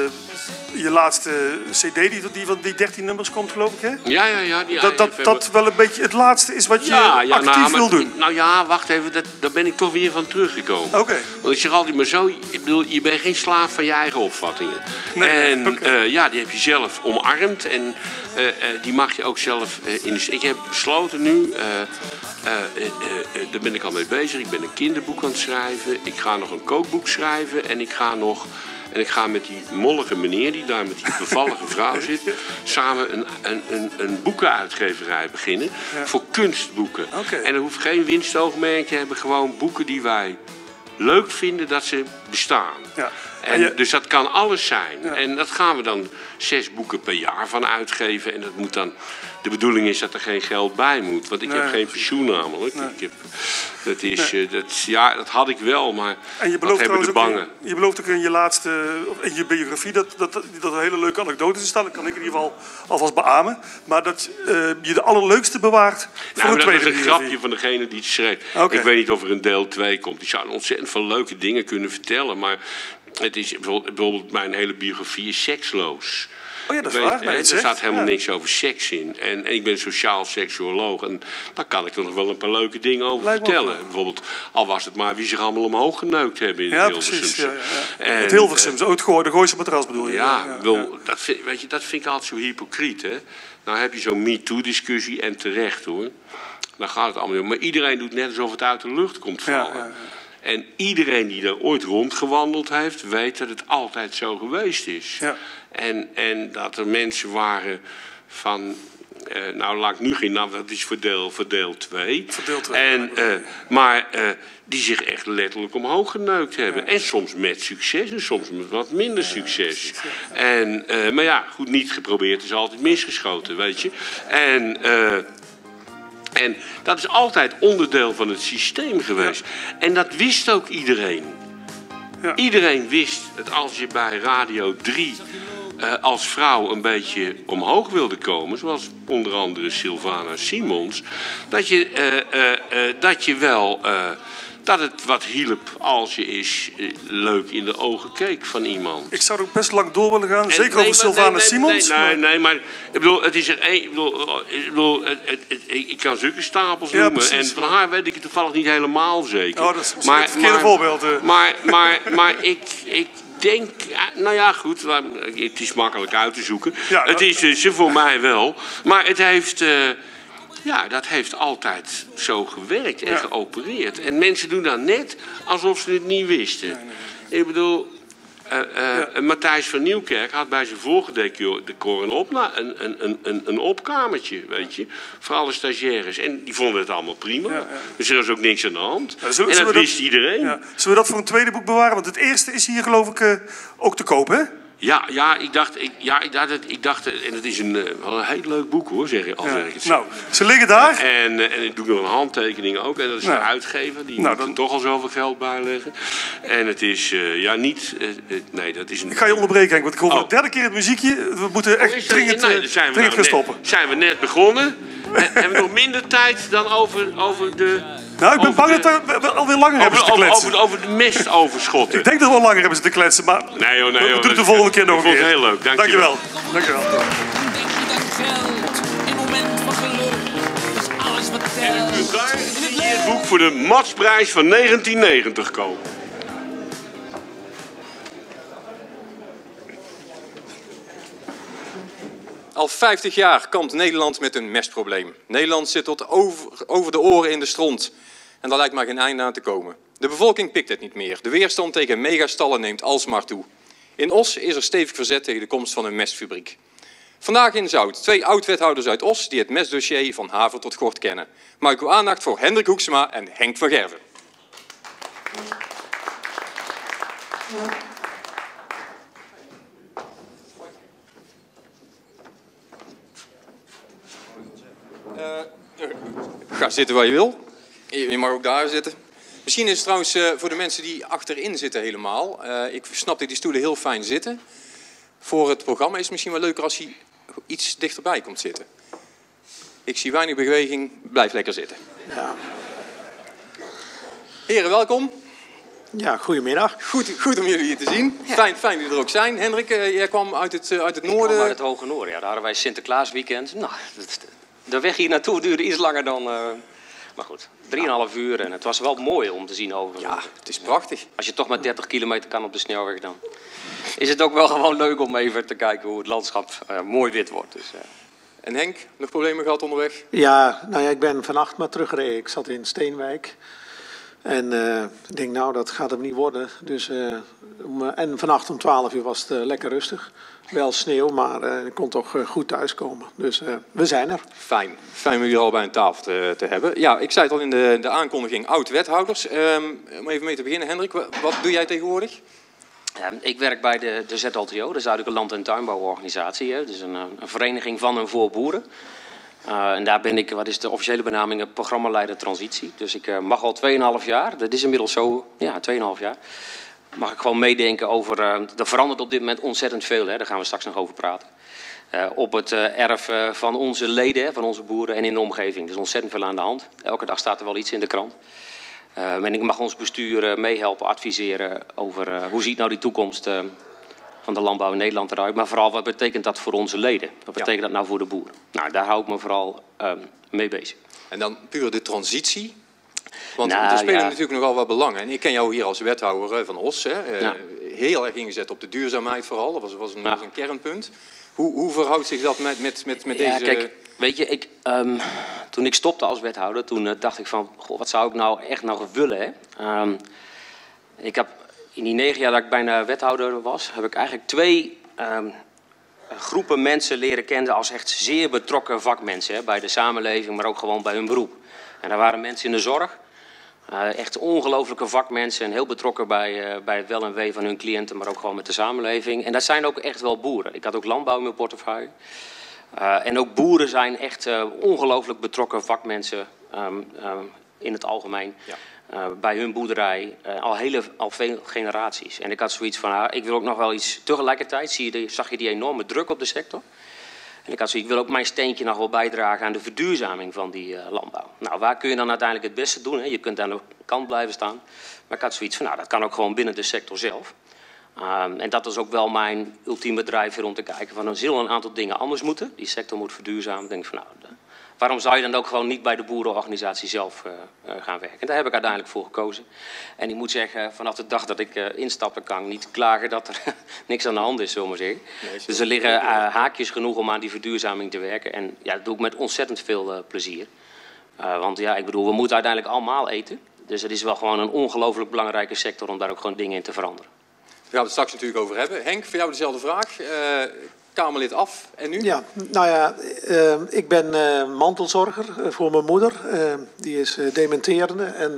uh, je laatste cd die, die van die dertien nummers komt, geloof ik, hè? Ja, ja, ja. Die, dat dat, dat wel een beetje het laatste is wat je ja, ja, actief nou, wil doen. Nou ja, wacht even, dat, daar ben ik toch weer van teruggekomen. Oké. Okay. Want ik zeg altijd maar zo, ik bedoel, je bent geen slaaf van je eigen opvattingen. Nee, en okay. uh, ja, die heb je zelf omarmd en uh, uh, die mag je ook zelf uh, in de... Ik heb besloten nu, uh, uh, uh, uh, daar ben ik al mee bezig, ik ben een kinderboek aan het schrijven, ik ga nog een kookboek schrijven en ik ga nog... En ik ga met die mollige meneer die daar met die bevallige vrouw zit... samen een, een, een, een boekenuitgeverij beginnen ja. voor kunstboeken. Okay. En er hoeft geen winstoogmerk te hebben. Gewoon boeken die wij leuk vinden dat ze bestaan. Ja. En je... Dus dat kan alles zijn. Ja. En dat gaan we dan zes boeken per jaar van uitgeven. En dat moet dan... De bedoeling is dat er geen geld bij moet. Want ik nee, heb geen pensioen namelijk. Nee. Ik heb, dat, is, nee. dat, ja, dat had ik wel, maar en je belooft hebben de bangen. Ook in, je belooft ook in je laatste, in je biografie dat, dat, dat er hele leuke anekdotes in staan. Dat kan ik in ieder geval alvast beamen. Maar dat uh, je de allerleukste bewaart voor nou, een tweede Dat is een grapje van degene die het schreef. Okay. Ik weet niet of er een deel twee komt. Die zou ontzettend veel leuke dingen kunnen vertellen. Maar het is bijvoorbeeld, bijvoorbeeld mijn hele biografie is seksloos. Oh ja, dat is waar. Weet, er staat helemaal ja. niks over seks in. En, en ik ben sociaal seksuoloog. En daar kan ik toch nog wel een paar leuke dingen over Lijkt vertellen. Bijvoorbeeld, al was het maar wie zich allemaal omhoog geneukt hebben in ja, het Hilversumse. Ja, ja, ja. Het Hilversumse, het Gooi, de Gooise matras bedoel je? Ja, ja, wil, ja. Dat, vind, weet je, dat vind ik altijd zo hypocriet. Hè? Nou heb je zo'n MeToo-discussie en terecht hoor. Dan gaat het allemaal om. Maar iedereen doet net alsof het uit de lucht komt vallen. Ja, ja, ja. En iedereen die er ooit rondgewandeld heeft, weet dat het altijd zo geweest is. Ja. En, en dat er mensen waren van... Uh, nou, laat ik nu geen naam, dat is voor deel, voor deel twee. Voor deel twee. En, uh, maar uh, die zich echt letterlijk omhoog geneukt hebben. Ja. En soms met succes en soms met wat minder succes. Ja, ja. En, uh, maar ja, goed, niet geprobeerd is altijd misgeschoten, weet je. En... Uh, En dat is altijd onderdeel van het systeem geweest. Ja. En dat wist ook iedereen. Ja. Iedereen wist dat als je bij Radio drie uh, als vrouw een beetje omhoog wilde komen, zoals onder andere Sylvana Simons, dat je, uh, uh, uh, dat je wel... Uh, dat het wat hielp als je eens uh, leuk in de ogen keek van iemand. Ik zou er ook best lang door willen gaan, en, zeker nee, over Sylvana nee, Simons. Nee, nee, nee, maar ik bedoel, het is er één. Ik bedoel, ik, bedoel het, het, het, ik kan zulke stapels ja, noemen. Precies. En van haar weet ik het toevallig niet helemaal zeker. Oh, dat is misschien maar, het verkeerde maar, voorbeeld. Uh. Maar, maar, maar, maar ik, ik denk, nou ja, goed, het is makkelijk uit te zoeken. Ja, het is uh, ze voor mij wel. Maar het heeft. Uh, Ja, dat heeft altijd zo gewerkt en ja. geopereerd. En mensen doen dan net alsof ze het niet wisten. Nee, nee. Ik bedoel, uh, uh, ja. Matthijs van Nieuwkerk had bij zijn vorige decor een, opna een, een, een, een opkamertje, weet je. Voor alle stagiaires. En die vonden het allemaal prima. Ja, ja. Dus er was ook niks aan de hand. Ja, zullen, en dat wist dat, iedereen. Ja. Zullen we dat voor een tweede boek bewaren? Want het eerste is hier geloof ik uh, ook te koop, hè? Ja, ja, ik dacht, ik, ja, ik dacht, ik dacht, en het is een, wel een heel leuk boek hoor, zeg je, al zeg ik het zo. Nou, ze liggen daar. En, en ik doe nog een handtekening ook, en dat is nou. de uitgever, die nou, moet er toch al zoveel geld bijleggen. En het is, uh, ja, niet, uh, nee, dat is een... Ik ga je onderbreken, Henk, want ik hoor oh. de derde keer het muziekje. We moeten echt oh, dringend, nee, uh, dringend nou gaan stoppen. Net, zijn we net begonnen, en hebben we nog minder tijd dan over, over de... Nou, ik ben bang de, dat we alweer langer over, hebben ze te kletsen. Over, over de mestoverschotten. Ik denk dat we al langer hebben ze te kletsen, maar nee, joh, nee, joh, we doen het de volgende keer nog een keer. Ik vond het heel leuk, dank, dank je wel. Dank je wel. En u kunt daar het boek voor de Matsprijs van negentien negentig kopen. Al vijftig jaar kampt Nederland met een mestprobleem. Nederland zit tot over, over de oren in de stront. En daar lijkt maar geen einde aan te komen. De bevolking pikt het niet meer. De weerstand tegen megastallen neemt alsmaar toe. In Os is er stevig verzet tegen de komst van een mestfabriek. Vandaag in Zout twee oud-wethouders uit Os die het mestdossier van haver tot gort kennen. Maak ik uw aandacht voor Hendrik Hoeksema en Henk van Gerven. Uh, ga zitten waar je wil. Je mag ook daar zitten. Misschien is het trouwens uh, voor de mensen die achterin zitten helemaal. Uh, ik snap dat die stoelen heel fijn zitten. Voor het programma is het misschien wel leuker als hij iets dichterbij komt zitten. Ik zie weinig beweging. Blijf lekker zitten. Ja. Heren, welkom. Ja, goedemiddag. Goed, goed om jullie hier te zien. Ja. Fijn, fijn dat jullie er ook zijn. Hendrik, uh, jij kwam uit het, uh, uit het noorden. Ik kwam uit het Hoge Noorden, ja. Daar hadden wij Sinterklaasweekend. Nou, de weg hier naartoe duurde iets langer dan... Uh, maar goed, drieënhalf uur en het was wel mooi om te zien over. Ja, het is prachtig. Als je toch maar dertig kilometer kan op de snelweg, dan is het ook wel gewoon leuk om even te kijken hoe het landschap uh, mooi wit wordt. Dus, uh. En Henk, nog problemen gehad onderweg? Ja, nou ja, ik ben vannacht maar teruggereden. Ik zat in Steenwijk. En uh, ik denk, nou, dat gaat hem niet worden. Dus, uh, om, uh, en vannacht om twaalf uur was het uh, lekker rustig. Wel sneeuw, maar uh, ik kon toch uh, goed thuiskomen. Dus uh, we zijn er. Fijn. Fijn om jullie al bij een tafel te, te hebben. Ja, ik zei het al in de, de aankondiging, oud-wethouders. Um, om even mee te beginnen, Hendrik, wat doe jij tegenwoordig? Ja, ik werk bij de, de Z L T O, de Zuidelijke Land- en Tuinbouworganisatie. Hè. Dus een, een vereniging van en voor boeren. Uh, en daar ben ik, wat is de officiële benaming, programmaleider transitie. Dus ik uh, mag al tweeënhalf jaar, dat is inmiddels zo, ja, tweeënhalf jaar... mag ik gewoon meedenken over... Uh, er verandert op dit moment ontzettend veel, hè, daar gaan we straks nog over praten. Uh, op het uh, erf uh, van onze leden, hè, van onze boeren en in de omgeving. Er is ontzettend veel aan de hand. Elke dag staat er wel iets in de krant. Uh, en ik mag ons bestuur uh, meehelpen, adviseren over uh, hoe ziet nou die toekomst uh, van de landbouw in Nederland eruit. Maar vooral, wat betekent dat voor onze leden? Wat betekent ja. dat nou voor de boeren? Nou, daar hou ik me vooral uh, mee bezig. En dan puur de transitie... Want nou, er spelen ja. natuurlijk nogal wat belangen. En ik ken jou hier als wethouder van Os. Hè. Ja. Heel erg ingezet op de duurzaamheid vooral. Dat was, was, een, ja. was een kernpunt. Hoe, hoe verhoudt zich dat met, met, met, met ja, deze... Kijk, weet je, ik, um, toen ik stopte als wethouder, toen uh, dacht ik van... Goh, wat zou ik nou echt nog willen, hè? Um, ik heb in die negen jaar dat ik bijna wethouder was, heb ik eigenlijk twee um, groepen mensen leren kennen als echt zeer betrokken vakmensen. Hè, bij de samenleving, maar ook gewoon bij hun beroep. En daar waren mensen in de zorg. Uh, echt ongelooflijke vakmensen en heel betrokken bij, uh, bij het wel en wee van hun cliënten, maar ook gewoon met de samenleving. En dat zijn ook echt wel boeren. Ik had ook landbouw in mijn portefeuille. Uh, en ook boeren zijn echt uh, ongelooflijk betrokken vakmensen um, um, in het algemeen. Ja. Uh, bij hun boerderij, uh, al, hele, al veel generaties. En ik had zoiets van, uh, ik wil ook nog wel iets... Tegelijkertijd zie je de, zag je die enorme druk op de sector. En ik had zoiets, ik wil ook mijn steentje nog wel bijdragen aan de verduurzaming van die uh, landbouw. Nou, waar kun je dan uiteindelijk het beste doen? Hè? Je kunt aan de kant blijven staan. Maar ik had zoiets van, nou, dat kan ook gewoon binnen de sector zelf. Um, en dat is ook wel mijn ultieme drijfveer om te kijken van, er zullen een aantal dingen anders moeten. Die sector moet verduurzamen. Ik denk van, nou, de, waarom zou je dan ook gewoon niet bij de boerenorganisatie zelf uh, uh, gaan werken? En daar heb ik uiteindelijk voor gekozen. En ik moet zeggen, vanaf de dag dat ik uh, instapte, kan ik niet klagen dat er niks aan de hand is, zullen we maar zeggen. Nee, dus er liggen uh, haakjes genoeg om aan die verduurzaming te werken. En ja, dat doe ik met ontzettend veel uh, plezier. Uh, want ja, ik bedoel, we moeten uiteindelijk allemaal eten. Dus het is wel gewoon een ongelooflijk belangrijke sector om daar ook gewoon dingen in te veranderen. Daar gaan we het straks natuurlijk over hebben. Henk, voor jou dezelfde vraag. Uh, Kamerlid af en nu? Ja, nou ja, uh, ik ben uh, mantelzorger uh, voor mijn moeder. Uh, die is uh, dementerende. En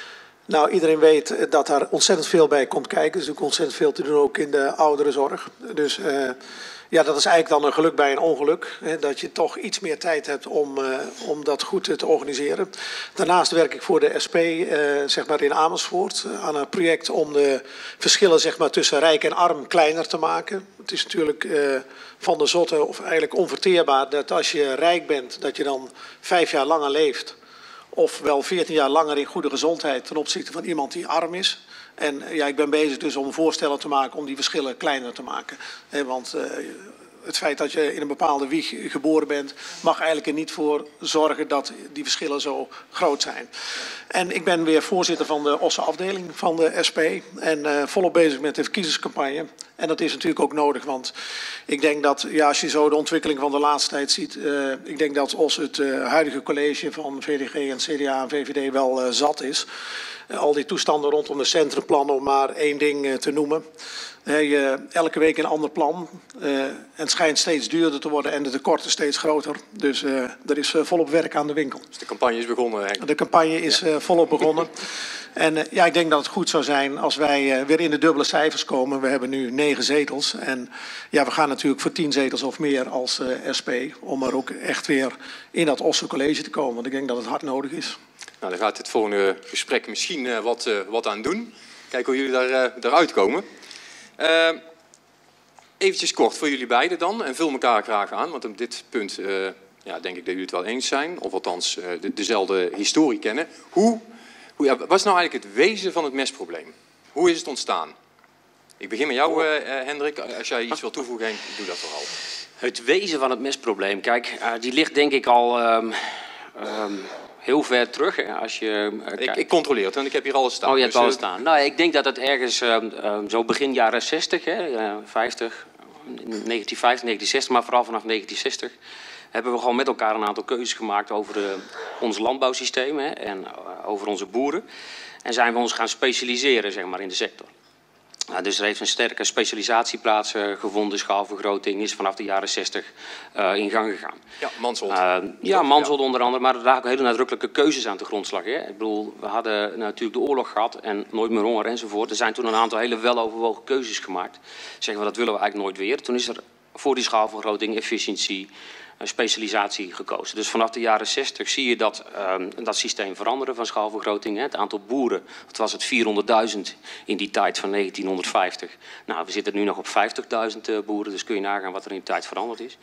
nou, iedereen weet dat daar ontzettend veel bij komt kijken. Er is ook ontzettend veel te doen ook in de ouderenzorg. Dus uh, ja, dat is eigenlijk dan een geluk bij een ongeluk. Hè, dat je toch iets meer tijd hebt om, uh, om dat goed uh, te organiseren. Daarnaast werk ik voor de S P uh, zeg maar in Amersfoort uh, aan een project om de verschillen zeg maar, tussen rijk en arm kleiner te maken. Het is natuurlijk uh, van de zotte of eigenlijk onverteerbaar dat als je rijk bent, dat je dan vijf jaar langer leeft. Of wel veertien jaar langer in goede gezondheid ten opzichte van iemand die arm is. En ja, ik ben bezig dus om voorstellen te maken om die verschillen kleiner te maken. Eh, want uh, het feit dat je in een bepaalde wieg geboren bent, mag eigenlijk er niet voor zorgen dat die verschillen zo groot zijn. En ik ben weer voorzitter van de Ossenafdeling van de S P. En uh, volop bezig met de verkiezingscampagne. En dat is natuurlijk ook nodig, want ik denk dat, ja, als je zo de ontwikkeling van de laatste tijd ziet, uh, ik denk dat Os het uh, huidige college van V D G en C D A en V V D wel uh, zat is. Uh, al die toestanden rondom de centrumplannen, om maar één ding uh, te noemen. Uh, je, elke week een ander plan. Uh, en het schijnt steeds duurder te worden en de tekorten steeds groter. Dus uh, er is uh, volop werk aan de winkel. Dus de campagne is begonnen, Henk? De campagne is uh, volop begonnen. En uh, ja, ik denk dat het goed zou zijn als wij uh, weer in de dubbele cijfers komen. We hebben nu negen zetels. En ja, we gaan natuurlijk voor tien zetels of meer als uh, S P. Om er ook echt weer in dat Osse College te komen. Want ik denk dat het hard nodig is. Nou, daar gaat het volgende gesprek misschien uh, wat, uh, wat aan doen. Kijken hoe jullie daar, uh, daaruit komen. Uh, eventjes kort voor jullie beiden dan. En vul elkaar graag aan. Want op dit punt uh, ja, denk ik dat jullie het wel eens zijn. Of althans uh, de, dezelfde historie kennen. Hoe... Ja, wat is nou eigenlijk het wezen van het mestprobleem? Hoe is het ontstaan? Ik begin met jou, uh, Hendrik. Als jij iets wil toevoegen, Henk, doe dat vooral. Het wezen van het mestprobleem, kijk, uh, die ligt denk ik al um, um, heel ver terug. Hè, als je, uh, ik, ik controleer het, want ik heb hier alles staan. Oh, je hebt dus, alles staan. Nou, ik denk dat het ergens uh, uh, zo begin jaren zestig, hè, uh, vijftig, negentien vijftig, negentien zestig, maar vooral vanaf negentien zestig... hebben we gewoon met elkaar een aantal keuzes gemaakt over de, ons landbouwsysteem hè, en uh, over onze boeren. En zijn we ons gaan specialiseren zeg maar, in de sector. Uh, dus er heeft een sterke specialisatie plaatsgevonden. Schaalvergroting is vanaf de jaren zestig uh, in gang gegaan. Ja, Mansholt. Uh, ja, Mansholt onder andere, maar er lagen ook hele nadrukkelijke keuzes aan de grondslag. Hè. Ik bedoel, we hadden natuurlijk de oorlog gehad en nooit meer honger enzovoort. Er zijn toen een aantal hele weloverwogen keuzes gemaakt. Zeggen we, dat willen we eigenlijk nooit weer. Toen is er voor die schaalvergroting, efficiëntie, specialisatie gekozen. Dus vanaf de jaren zestig zie je dat, uh, dat systeem veranderen van schaalvergroting. Hè. Het aantal boeren, wat was het, vierhonderdduizend in die tijd van negentienhonderdvijftig. Nou, we zitten nu nog op vijftigduizend uh, boeren, dus kun je nagaan wat er in die tijd veranderd is.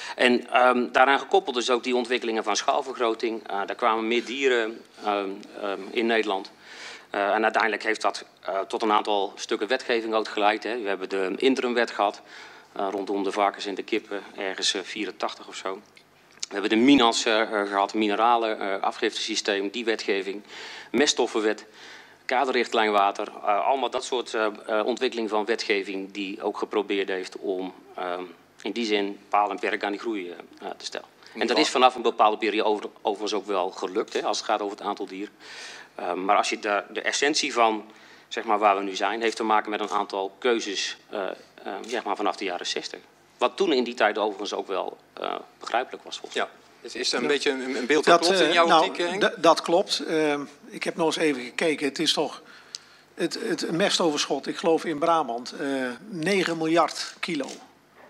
En um, daaraan gekoppeld is ook die ontwikkelingen van schaalvergroting. Uh, daar kwamen meer dieren uh, um, in Nederland. Uh, en uiteindelijk heeft dat uh, tot een aantal stukken wetgeving ook geleid. Hè. We hebben de interimwet gehad. Uh, rondom de varkens en de kippen, ergens uh, vierentachtig of zo. We hebben de Minas uh, gehad, mineralen, uh, afgiftesysteem, die wetgeving, meststoffenwet, kaderrichtlijn water. Uh, allemaal dat soort uh, uh, ontwikkeling van wetgeving die ook geprobeerd heeft om uh, in die zin paal en perk aan die groei uh, te stellen. En dat is vanaf een bepaalde periode overigens ook wel gelukt, hè, als het gaat over het aantal dieren. Uh, maar als je de, de essentie van zeg maar, waar we nu zijn, heeft te maken met een aantal keuzes uh, uh, zeg maar vanaf de jaren zestig. Wat toen in die tijd overigens ook wel uh, begrijpelijk was. Volgens. Ja, is, is er een ja. beetje een, een beeld dat, dat klopt in jouw nou, optiek, Henk? Dat klopt. Uh, ik heb nog eens even gekeken. Het is toch het, het mestoverschot, ik geloof in Brabant, uh, negen miljard kilo.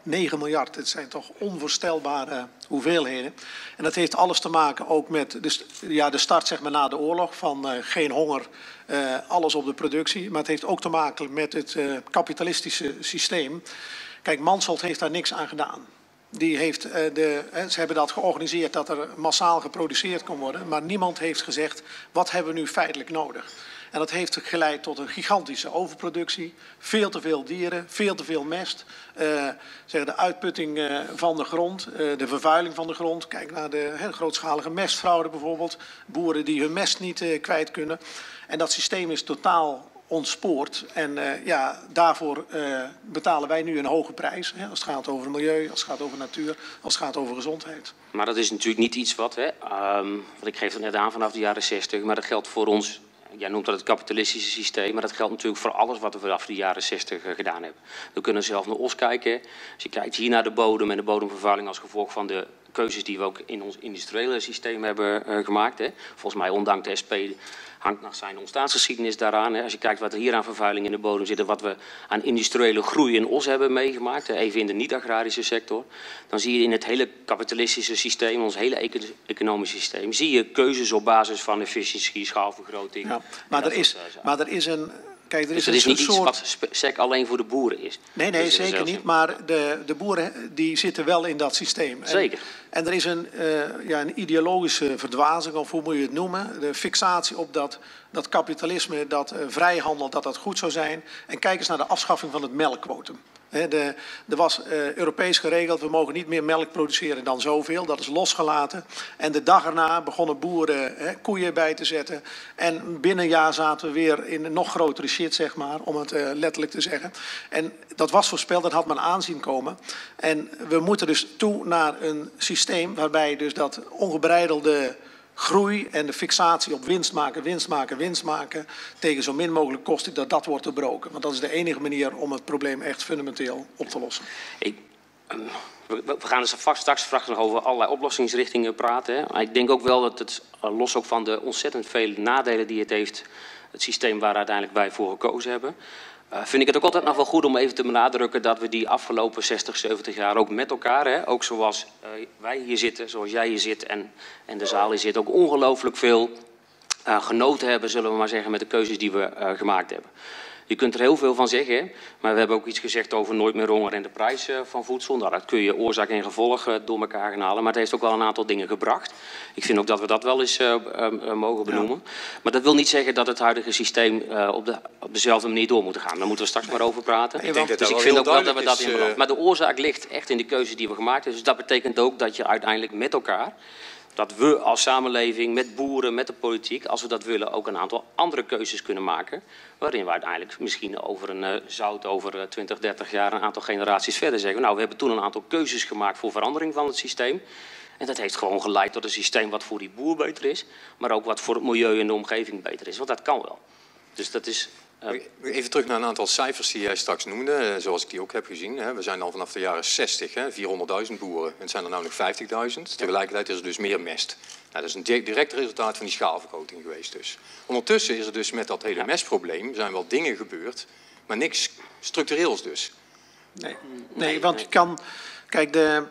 negen miljard. Het zijn toch onvoorstelbare hoeveelheden. En dat heeft alles te maken ook met de, ja, de start zeg maar, na de oorlog van uh, geen honger, uh, alles op de productie. Maar het heeft ook te maken met het uh, kapitalistische systeem. Kijk, Mansholt heeft daar niks aan gedaan. Die heeft, uh, de, hè, ze hebben dat georganiseerd dat er massaal geproduceerd kon worden. Maar niemand heeft gezegd, wat hebben we nu feitelijk nodig? En dat heeft geleid tot een gigantische overproductie. Veel te veel dieren, veel te veel mest. Uh, zeg, de uitputting uh, van de grond, uh, de vervuiling van de grond. Kijk naar de he, grootschalige mestfraude bijvoorbeeld. Boeren die hun mest niet uh, kwijt kunnen. En dat systeem is totaal ontspoord. En uh, ja, daarvoor uh, betalen wij nu een hoge prijs. Hè, als het gaat over milieu, als het gaat over natuur, als het gaat over gezondheid. Maar dat is natuurlijk niet iets wat, hè, um, wat ik geef het net aan vanaf de jaren zestig. Maar dat geldt voor ons. Jij noemt dat het kapitalistische systeem, maar dat geldt natuurlijk voor alles wat we vanaf de jaren zestig gedaan hebben. We kunnen zelf naar Os kijken. Als je kijkt hier naar de bodem en de bodemvervuiling als gevolg van de keuzes die we ook in ons industriële systeem hebben uh, gemaakt. Hè. Volgens mij, ondanks de S P, hangt nog zijn ontstaansgeschiedenis daaraan. Hè. Als je kijkt wat er hier aan vervuiling in de bodem zit en wat we aan industriële groei in Os hebben meegemaakt, hè, even in de niet-agrarische sector, dan zie je in het hele kapitalistische systeem, ons hele econ economische systeem, zie je keuzes op basis van efficiëntie, schaalvergroting. Ja, maar, er is, maar er is een... Kijk, er is dus het een is niet soort... iets wat S E C alleen voor de boeren is. Nee, nee, dus zeker niet. Maar de, de boeren die zitten wel in dat systeem. En, zeker. En er is een, uh, ja, een ideologische verdwazing, of hoe moet je het noemen? De fixatie op dat, dat kapitalisme, dat uh, vrijhandel, dat dat goed zou zijn. En kijk eens naar de afschaffing van het melkquotum. He, de, er was uh, Europees geregeld, we mogen niet meer melk produceren dan zoveel. Dat is losgelaten. En de dag erna begonnen boeren he, koeien bij te zetten. En binnen een jaar zaten we weer in een nog grotere shit, zeg maar, om het uh, letterlijk te zeggen. En dat was voorspeld, dat had men aanzien komen. En we moeten dus toe naar een systeem waarbij dus dat ongebreidelde groei en de fixatie op winst maken, winst maken, winst maken tegen zo min mogelijk kosten, dat dat wordt doorbroken. Want dat is de enige manier om het probleem echt fundamenteel op te lossen. Ik, um, we, we gaan dus vast straks straks nog over allerlei oplossingsrichtingen praten. Hè. Maar ik denk ook wel dat het, los ook van de ontzettend vele nadelen die het heeft, het systeem waar uiteindelijk wij voor gekozen hebben, Uh, vind ik het ook altijd nog wel goed om even te benadrukken dat we die afgelopen zestig, zeventig jaar ook met elkaar, hè, ook zoals uh, wij hier zitten, zoals jij hier zit en, en de zaal hier zit, ook ongelooflijk veel uh, genoten hebben, zullen we maar zeggen, met de keuzes die we uh, gemaakt hebben. Je kunt er heel veel van zeggen, hè? Maar we hebben ook iets gezegd over nooit meer honger en de prijs uh, van voedsel. Nou, dat kun je oorzaak en gevolg uh, door elkaar gaan halen. Maar het heeft ook wel een aantal dingen gebracht. Ik vind ook dat we dat wel eens uh, uh, mogen benoemen. Ja. Maar dat wil niet zeggen dat het huidige systeem uh, op, de, op dezelfde manier door moet gaan. Daar moeten we straks maar over praten. Ik denk dat dus dat ik vind ook wel dat dat we dat in uh... belang. Maar de oorzaak ligt echt in de keuzes die we gemaakt hebben. Dus dat betekent ook dat je uiteindelijk met elkaar, dat we als samenleving, met boeren, met de politiek, als we dat willen, ook een aantal andere keuzes kunnen maken. Waarin we uiteindelijk misschien over een uh, zout over uh, twintig, dertig jaar een aantal generaties verder zeggen. Nou, we hebben toen een aantal keuzes gemaakt voor verandering van het systeem. En dat heeft gewoon geleid tot een systeem wat voor die boer beter is. Maar ook wat voor het milieu en de omgeving beter is. Want dat kan wel. Dus dat is... Uh... Even terug naar een aantal cijfers die jij straks noemde, zoals ik die ook heb gezien. We zijn al vanaf de jaren zestig, vierhonderdduizend boeren. En het zijn er nou nog vijftigduizend. Tegelijkertijd is er dus meer mest. Nou, dat is een direct resultaat van die schaalvergroting geweest dus. Ondertussen is er dus met dat hele mestprobleem zijn wel dingen gebeurd, maar niks structureels dus. Nee, nee want je kan... Kijk, de,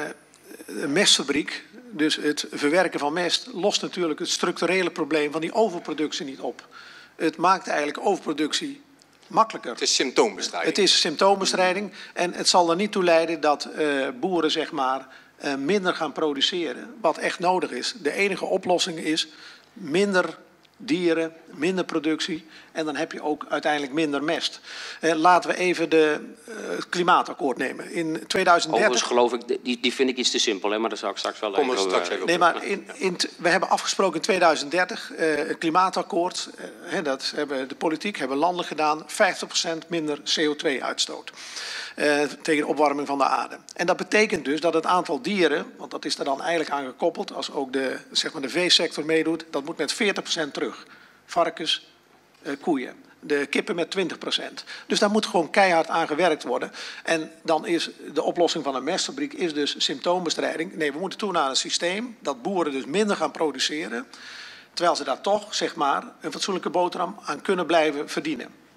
uh, de mestfabriek, dus het verwerken van mest, lost natuurlijk het structurele probleem van die overproductie niet op. Het maakt eigenlijk overproductie makkelijker. Het is symptoombestrijding. Het is symptoombestrijding en het zal er niet toe leiden dat uh, boeren zeg maar uh, minder gaan produceren. Wat echt nodig is. De enige oplossing is minder dieren, minder productie en dan heb je ook uiteindelijk minder mest. Uh, laten we even de, uh, het klimaatakkoord nemen. In tweeduizend dertig... Overigens geloof ik, die, die vind ik iets te simpel, hè, maar daar zou ik straks wel Kom even straks over... even nee, maar in, in we hebben afgesproken in tweeduizend dertig uh, een klimaatakkoord. Uh, hè, dat hebben de politiek, hebben landen gedaan. vijftig procent minder C O twee uitstoot. Uh, tegen de opwarming van de aarde. En dat betekent dus dat het aantal dieren, want dat is er dan eigenlijk aan gekoppeld, als ook de, zeg maar de veesector meedoet, dat moet met veertig procent terug. Varkens, uh, koeien. De kippen met twintig procent. Dus daar moet gewoon keihard aan gewerkt worden. En dan is de oplossing van een mestfabriek is dus symptoombestrijding. Nee, we moeten toe naar een systeem dat boeren dus minder gaan produceren, terwijl ze daar toch, zeg maar, een fatsoenlijke boterham aan kunnen blijven verdienen.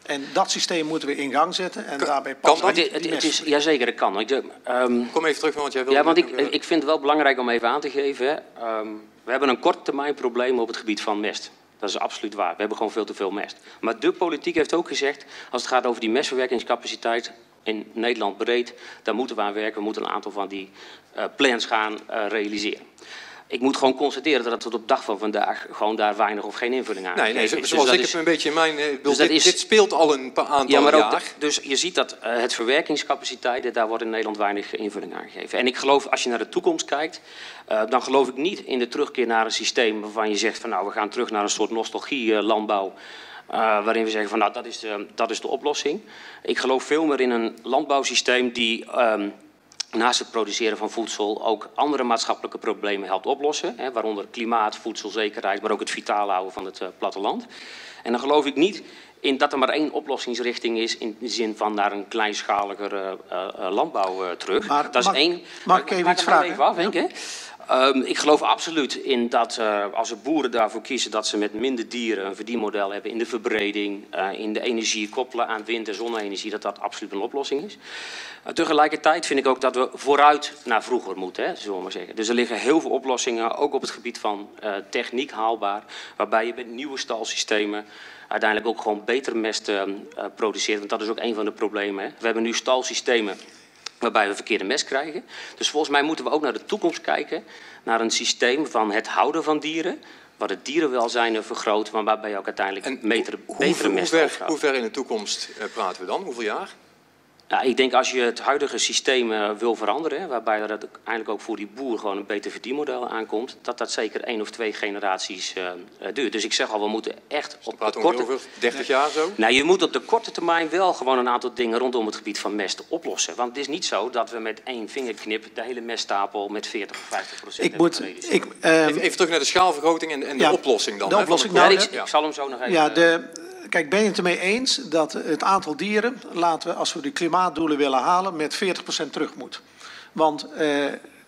En dat systeem moeten we in gang zetten. En daarbij kan past dat? Het, het, het is, jazeker, dat kan. Ik, um, Kom even terug, want jij wilde... ja, want ik, nog, uh... ik vind het wel belangrijk om even aan te geven. Hè. Um, we hebben een korttermijn probleem op het gebied van mest. Dat is absoluut waar. We hebben gewoon veel te veel mest. Maar de politiek heeft ook gezegd, als het gaat over die mestverwerkingscapaciteit in Nederland breed, daar moeten we aan werken. We moeten een aantal van die uh, plans gaan uh, realiseren. Ik moet gewoon constateren dat het tot op dag van vandaag gewoon daar weinig of geen invulling aan Nee, nee, is. zoals dus ik is, het een beetje in mijn... Uh, dus dit, is, dit speelt al een paar aantal ja, maar ook jaar. de, dus je ziet dat uh, het verwerkingscapaciteiten, daar wordt in Nederland weinig invulling aan gegeven. En ik geloof, als je naar de toekomst kijkt, uh, dan geloof ik niet in de terugkeer naar een systeem waarvan je zegt van nou, we gaan terug naar een soort nostalgie-landbouw. Uh, waarin we zeggen van nou, dat is, de, dat is de oplossing. Ik geloof veel meer in een landbouwsysteem die... Um, naast het produceren van voedsel ook andere maatschappelijke problemen helpt oplossen. Hè, waaronder klimaat, voedselzekerheid, maar ook het vitaal houden van het uh, platteland. En dan geloof ik niet in dat er maar één oplossingsrichting is in de zin van naar een kleinschalige uh, uh, landbouw uh, terug. Maar dat mag, is één. Mag ik even iets vragen? Even af, Henk, hè? Um, ik geloof absoluut in dat uh, als de boeren daarvoor kiezen dat ze met minder dieren een verdienmodel hebben in de verbreding, uh, in de energie koppelen aan wind- en zonne-energie, dat dat absoluut een oplossing is. Uh, tegelijkertijd vind ik ook dat we vooruit naar vroeger moeten, hè, zullen we maar zeggen. Dus er liggen heel veel oplossingen, ook op het gebied van uh, techniek haalbaar, waarbij je met nieuwe stalsystemen uiteindelijk ook gewoon beter mest uh, uh, produceert. Want dat is ook een van de problemen. Hè. We hebben nu stalsystemen waarbij we verkeerde mest krijgen. Dus volgens mij moeten we ook naar de toekomst kijken, naar een systeem van het houden van dieren, waar het dierenwelzijn vergroot, maar waarbij je ook uiteindelijk en betere, hoe, betere hoe, mest hoe ver, overhoudt. hoe ver in de toekomst uh, praten we dan? Hoeveel jaar? Ja, ik denk als je het huidige systeem uh, wil veranderen, hè, waarbij er uiteindelijk ook voor die boer gewoon een beter verdienmodel aankomt, dat dat zeker één of twee generaties uh, uh, duurt. Dus ik zeg al, we moeten echt op de korte... over dertig jaar zo? Nou, je moet op de korte termijn wel gewoon een aantal dingen rondom het gebied van mest oplossen. Want het is niet zo dat we met één vingerknip de hele meststapel met veertig of vijftig procent Ik moet, hebben ik, uh, even, even terug naar de schaalvergroting en, en de ja, oplossing dan. de hè, oplossing, van nou, Ja, ik, ik zal hem zo nog even... ja, de, kijk, ben je het ermee eens dat het aantal dieren, laten we, als we de klimaatdoelen willen halen, met veertig procent terug moet? Want uh,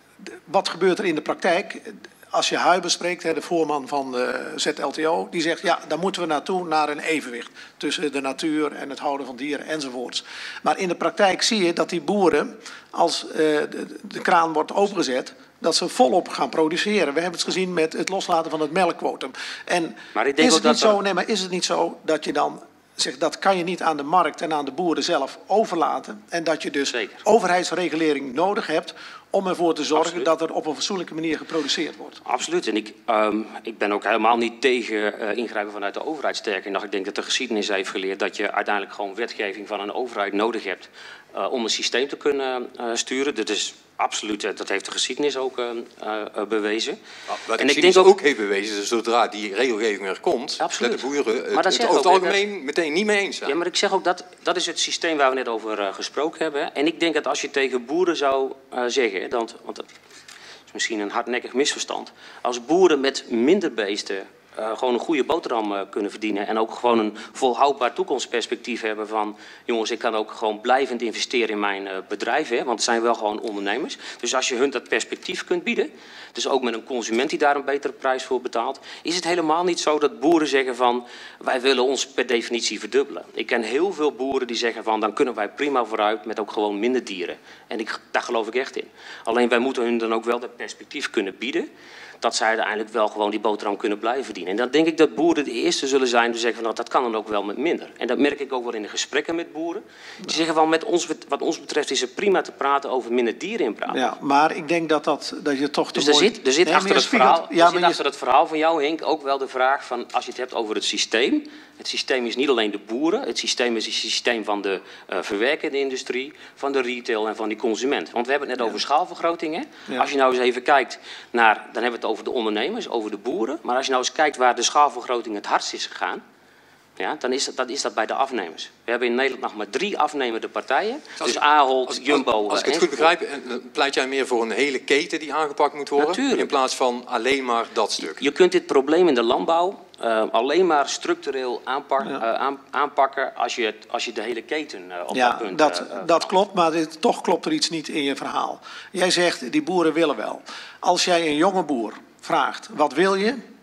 wat gebeurt er in de praktijk? Als je Huiber spreekt, de voorman van de Z L T O, die zegt ja, daar moeten we naartoe, naar een evenwicht tussen de natuur en het houden van dieren enzovoorts. Maar in de praktijk zie je dat die boeren, als uh, de, de kraan wordt opengezet, dat ze volop gaan produceren. We hebben het gezien met het loslaten van het melkquotum. En Maar ik denk is ook het niet dat zo, nee, maar is het niet zo dat je dan zegt dat kan je niet aan de markt en aan de boeren zelf overlaten en dat je dus Zeker. overheidsregulering nodig hebt om ervoor te zorgen Absoluut. dat er op een fatsoenlijke manier geproduceerd wordt? Absoluut. En ik, um, ik ben ook helemaal niet tegen uh, ingrijpen vanuit de overheid. Sterker nog, ik denk dat de geschiedenis heeft geleerd dat je uiteindelijk gewoon wetgeving van een overheid nodig hebt uh, om een systeem te kunnen uh, sturen. Dat is absoluut, uh, dat heeft de geschiedenis ook uh, uh, bewezen. Nou, wat en ik ik denk ook, ook heeft bewezen, is zodra die regelgeving er komt, Absoluut. dat de boeren het, Maar dat het zeg over het ook, hè, algemeen meteen niet mee eens zijn. Ja, maar ik zeg ook dat dat is het systeem waar we net over uh, gesproken hebben. En ik denk dat als je tegen boeren zou uh, zeggen, dat, want dat is misschien een hardnekkig misverstand, als boeren met minder beesten uh, gewoon een goede boterham uh, kunnen verdienen en ook gewoon een volhoudbaar toekomstperspectief hebben van jongens, ik kan ook gewoon blijvend investeren in mijn uh, bedrijf, hè, want het zijn wel gewoon ondernemers. Dus als je hun dat perspectief kunt bieden, dus ook met een consument die daar een betere prijs voor betaalt, is het helemaal niet zo dat boeren zeggen van wij willen ons per definitie verdubbelen. Ik ken heel veel boeren die zeggen van dan kunnen wij prima vooruit met ook gewoon minder dieren. En ik, daar geloof ik echt in. Alleen wij moeten hun dan ook wel dat perspectief kunnen bieden dat zij uiteindelijk wel gewoon die boterham kunnen blijven verdienen. En dan denk ik dat boeren de eerste zullen zijn die zeggen van nou, dat kan dan ook wel met minder. En dat merk ik ook wel in de gesprekken met boeren. Die zeggen van met ons, wat ons betreft is het prima te praten over minder dieren in Brabant. Ja, maar ik denk dat, dat, dat je toch te Dus er mooi... zit, er zit Nee, achter, maar het je spiegelt- verhaal, Ja, er zit maar achter je, het verhaal van jou, Henk, ook wel de vraag van als je het hebt over het systeem. Het systeem is niet alleen de boeren, het systeem is het systeem van de uh, verwerkende industrie, van de retail en van die consument. Want we hebben het net over schaalvergroting. Hè? Ja. Als je nou eens even kijkt naar, dan hebben we het over de ondernemers, over de boeren. Maar als je nou eens kijkt waar de schaalvergroting het hardst is gegaan, ja, dan is dat, dat is dat bij de afnemers. We hebben in Nederland nog maar drie afnemende partijen. Als- dus Ahold, Als, als, Jumbo als ik het en goed begrijp, eh, pleit jij meer voor een hele keten die aangepakt moet worden, Natuurlijk. in plaats van alleen maar dat stuk. Je kunt dit probleem in de landbouw uh, alleen maar structureel aanpak, Ja. uh, aan, aanpakken als je, het, als je de hele keten uh, op dat ja, punt... dat, uh, uh, dat klopt, maar dit, toch klopt er iets niet in je verhaal. Jij zegt, die boeren willen wel. Als jij een jonge boer vraagt, wat wil je?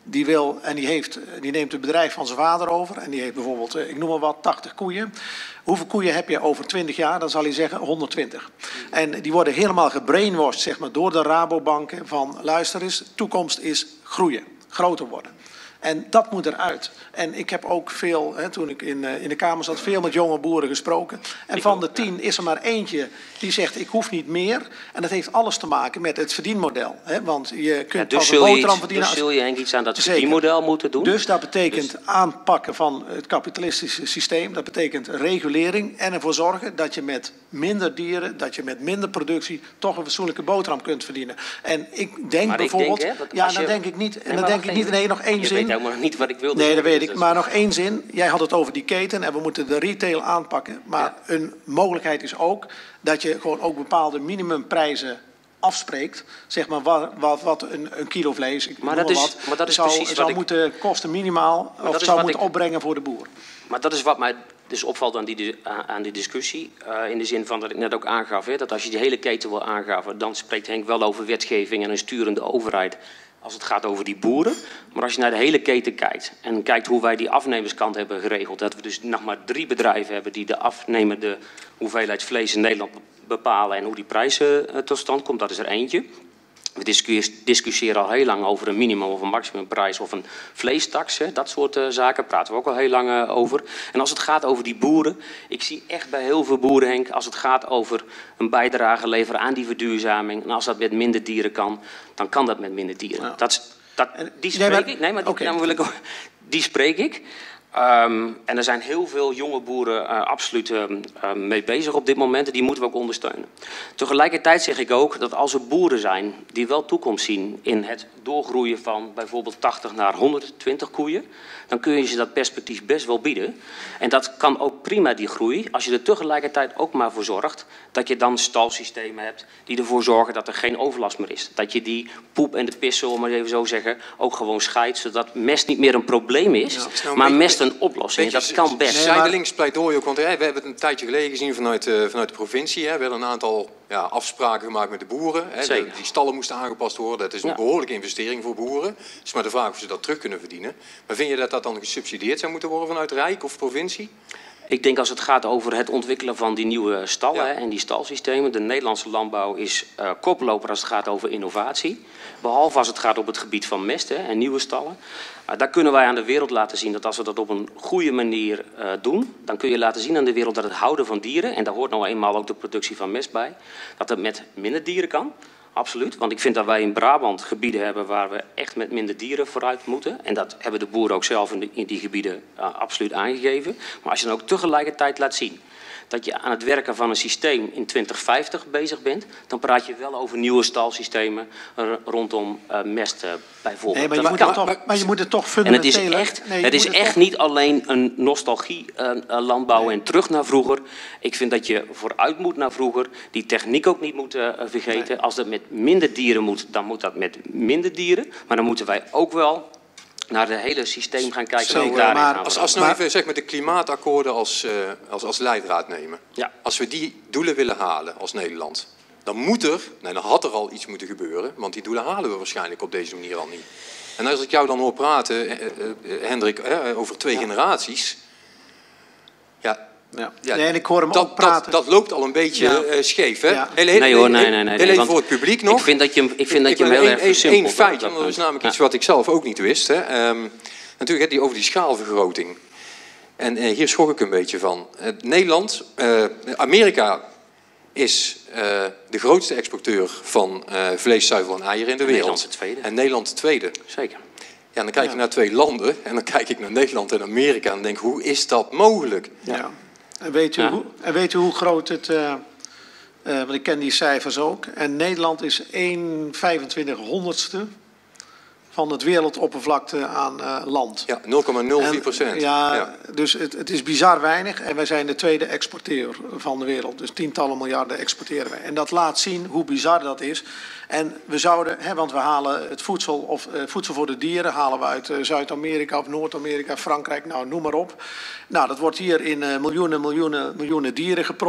die wil en die, heeft, die neemt het bedrijf van zijn vader over. En die heeft bijvoorbeeld, ik noem maar wat, tachtig koeien. Hoeveel koeien heb je over twintig jaar? Dan zal hij zeggen honderdtwintig. En die worden helemaal gebrainwashed, zeg maar, door de Rabobanken van luister eens, toekomst is groeien, groter worden. En dat moet eruit. En ik heb ook veel, hè, toen ik in, uh, in de Kamer zat, veel met jonge boeren gesproken. En van de tien is er maar eentje die zegt ik hoef niet meer. En dat heeft alles te maken met het verdienmodel. Hè? Want je kunt ja, dus pas een boterham verdienen. Dus zul je denk ik iets aan dat Zeker. verdienmodel moeten doen? Dus dat betekent dus... aanpakken van het kapitalistische systeem. Dat betekent regulering en ervoor zorgen dat je met minder dieren, dat je met minder productie toch een fatsoenlijke boterham kunt verdienen. En ik denk maar bijvoorbeeld... Ik denk, hè, ja, je... dan denk ik niet... En nee, dan denk ik niet... Nee, nog één je zin. Je weet helemaal niet wat ik wilde. Nee, dat weet ik. Maar nog één zin. Jij had het over die keten en we moeten de retail aanpakken. Maar ja. een mogelijkheid is ook dat je gewoon ook bepaalde minimumprijzen afspreekt. Zeg maar wat, wat, wat een, een kilo vlees, ik maar dat is, wat, maar dat is zou, precies zou wat moeten ik... kosten minimaal of zou moeten ik... opbrengen voor de boer. Maar dat is wat mij dus opvalt aan die, aan die discussie. Uh, in de zin van dat ik net ook aangaf. Hè, dat als je die hele keten wil aangaven, dan spreekt Henk wel over wetgeving en een sturende overheid. Als het gaat over die boeren. Maar als je naar de hele keten kijkt en kijkt hoe wij die afnemerskant hebben geregeld. Dat we dus nog maar drie bedrijven hebben die de afnemende hoeveelheid vlees in Nederland bepalen. En hoe die prijs uh, tot stand komt, dat is er eentje. We discussiëren al heel lang over een minimum of een maximumprijs of een vleestaks. Hè. Dat soort uh, zaken praten we ook al heel lang uh, over. En als het gaat over die boeren. Ik zie echt bij heel veel boeren, Henk, als het gaat over een bijdrage leveren aan die verduurzaming. En als dat met minder dieren kan, dan kan dat met minder dieren. Ja. Dat, dat, die spreek nee, maar, ik. Nee, maar die, okay. nou wil ik ook, die spreek ik. Um, en er zijn heel veel jonge boeren uh, absoluut uh, uh, mee bezig op dit moment en die moeten we ook ondersteunen. Tegelijkertijd zeg ik ook dat als er boeren zijn die wel toekomst zien in het doorgroeien van bijvoorbeeld tachtig naar honderdtwintig koeien, dan kun je ze dat perspectief best wel bieden. En dat kan ook prima, die groei, als je er tegelijkertijd ook maar voor zorgt dat je dan stalsystemen hebt die ervoor zorgen dat er geen overlast meer is. Dat je die poep en de pissen, om maar even zo zeggen, ook gewoon scheidt, zodat mest niet meer een probleem is, ja, nou, maar mest een oplossing. Dat kan best. Nee, zijdelings pleidooi ook, want hè, we hebben het een tijdje geleden gezien vanuit, uh, vanuit de provincie. Hè. We hebben een aantal ja, afspraken gemaakt met de boeren. Hè. De, die stallen moesten aangepast worden. Dat is een ja. behoorlijke investering voor boeren. Het is maar de vraag of ze dat terug kunnen verdienen. Maar vind je dat dat dan gesubsidieerd zou moeten worden vanuit Rijk of provincie? Ik denk als het gaat over het ontwikkelen van die nieuwe stallen ja. hè, en die stalsystemen. De Nederlandse landbouw is uh, koploper als het gaat over innovatie. Behalve als het gaat op het gebied van mest hè, en nieuwe stallen. Uh, daar kunnen wij aan de wereld laten zien dat als we dat op een goede manier uh, doen, dan kun je laten zien aan de wereld dat het houden van dieren, en daar hoort nou eenmaal ook de productie van mest bij, dat het met minder dieren kan. Absoluut, want ik vind dat wij in Brabant gebieden hebben waar we echt met minder dieren vooruit moeten. En dat hebben de boeren ook zelf in, de, in die gebieden uh, absoluut aangegeven. Maar als je dan ook tegelijkertijd laat zien dat je aan het werken van een systeem in twintig vijftig bezig bent, dan praat je wel over nieuwe stalsystemen rondom uh, mest uh, bijvoorbeeld. Nee, maar, je dat moet kan. het toch, maar je moet het toch fundamenteel... En het is echt, nee, het is echt toch... niet alleen een nostalgie uh, landbouw nee. en terug naar vroeger. Ik vind dat je vooruit moet naar vroeger. Die techniek ook niet moet uh, vergeten. Nee. Als dat met minder dieren moet, dan moet dat met minder dieren. Maar dan moeten wij ook wel naar het hele systeem gaan kijken. Zo, maar gaan als, als we nou even zeg maar, de klimaatakkoorden als, uh, als, als leidraad nemen. Ja. Als we die doelen willen halen als Nederland, dan moet er, nee, dan had er al iets moeten gebeuren. Want die doelen halen we waarschijnlijk op deze manier al niet. En als ik jou dan hoor praten, uh, uh, Hendrik, uh, over twee ja. generaties. Ja, Ja. Ja, nee, en ik hoor hem dat, ook praten. Dat, dat loopt al een beetje ja. uh, scheef, hè? Ja. Heel, heel, nee hoor, nee, nee, nee. Heel nee, even voor het publiek nog. Ik vind dat je, ik vind dat ik je hem heel erg versimpelt. Eén feitje, want dat is namelijk ja. iets wat ik zelf ook niet wist. Hè. Um, natuurlijk die, over die schaalvergroting. En uh, hier schrok ik een beetje van. Uh, Nederland, uh, Amerika is uh, de grootste exporteur van uh, vlees, zuivel en eieren in de wereld. Nederland de tweede. En Nederland de tweede. Zeker. Ja, dan kijk ja. je naar twee landen en dan kijk ik naar Nederland en Amerika en denk, hoe is dat mogelijk? Ja. Ja. En, weet u ja. hoe, en weet u hoe groot het... Uh, uh, want ik ken die cijfers ook. En Nederland is één vijfentwintig honderdste van het wereldoppervlakte aan uh, land. Ja, nul komma nul vier procent. Ja, ja, dus het, het is bizar weinig. En wij zijn de tweede exporteur van de wereld. Dus tientallen miljarden exporteren wij. En dat laat zien hoe bizar dat is. En we zouden, hè, want we halen het voedsel, of uh, voedsel voor de dieren halen we uit uh, Zuid-Amerika of Noord-Amerika, Frankrijk, nou noem maar op. Nou, dat wordt hier in uh, miljoenen, miljoenen, miljoenen dieren gepropt.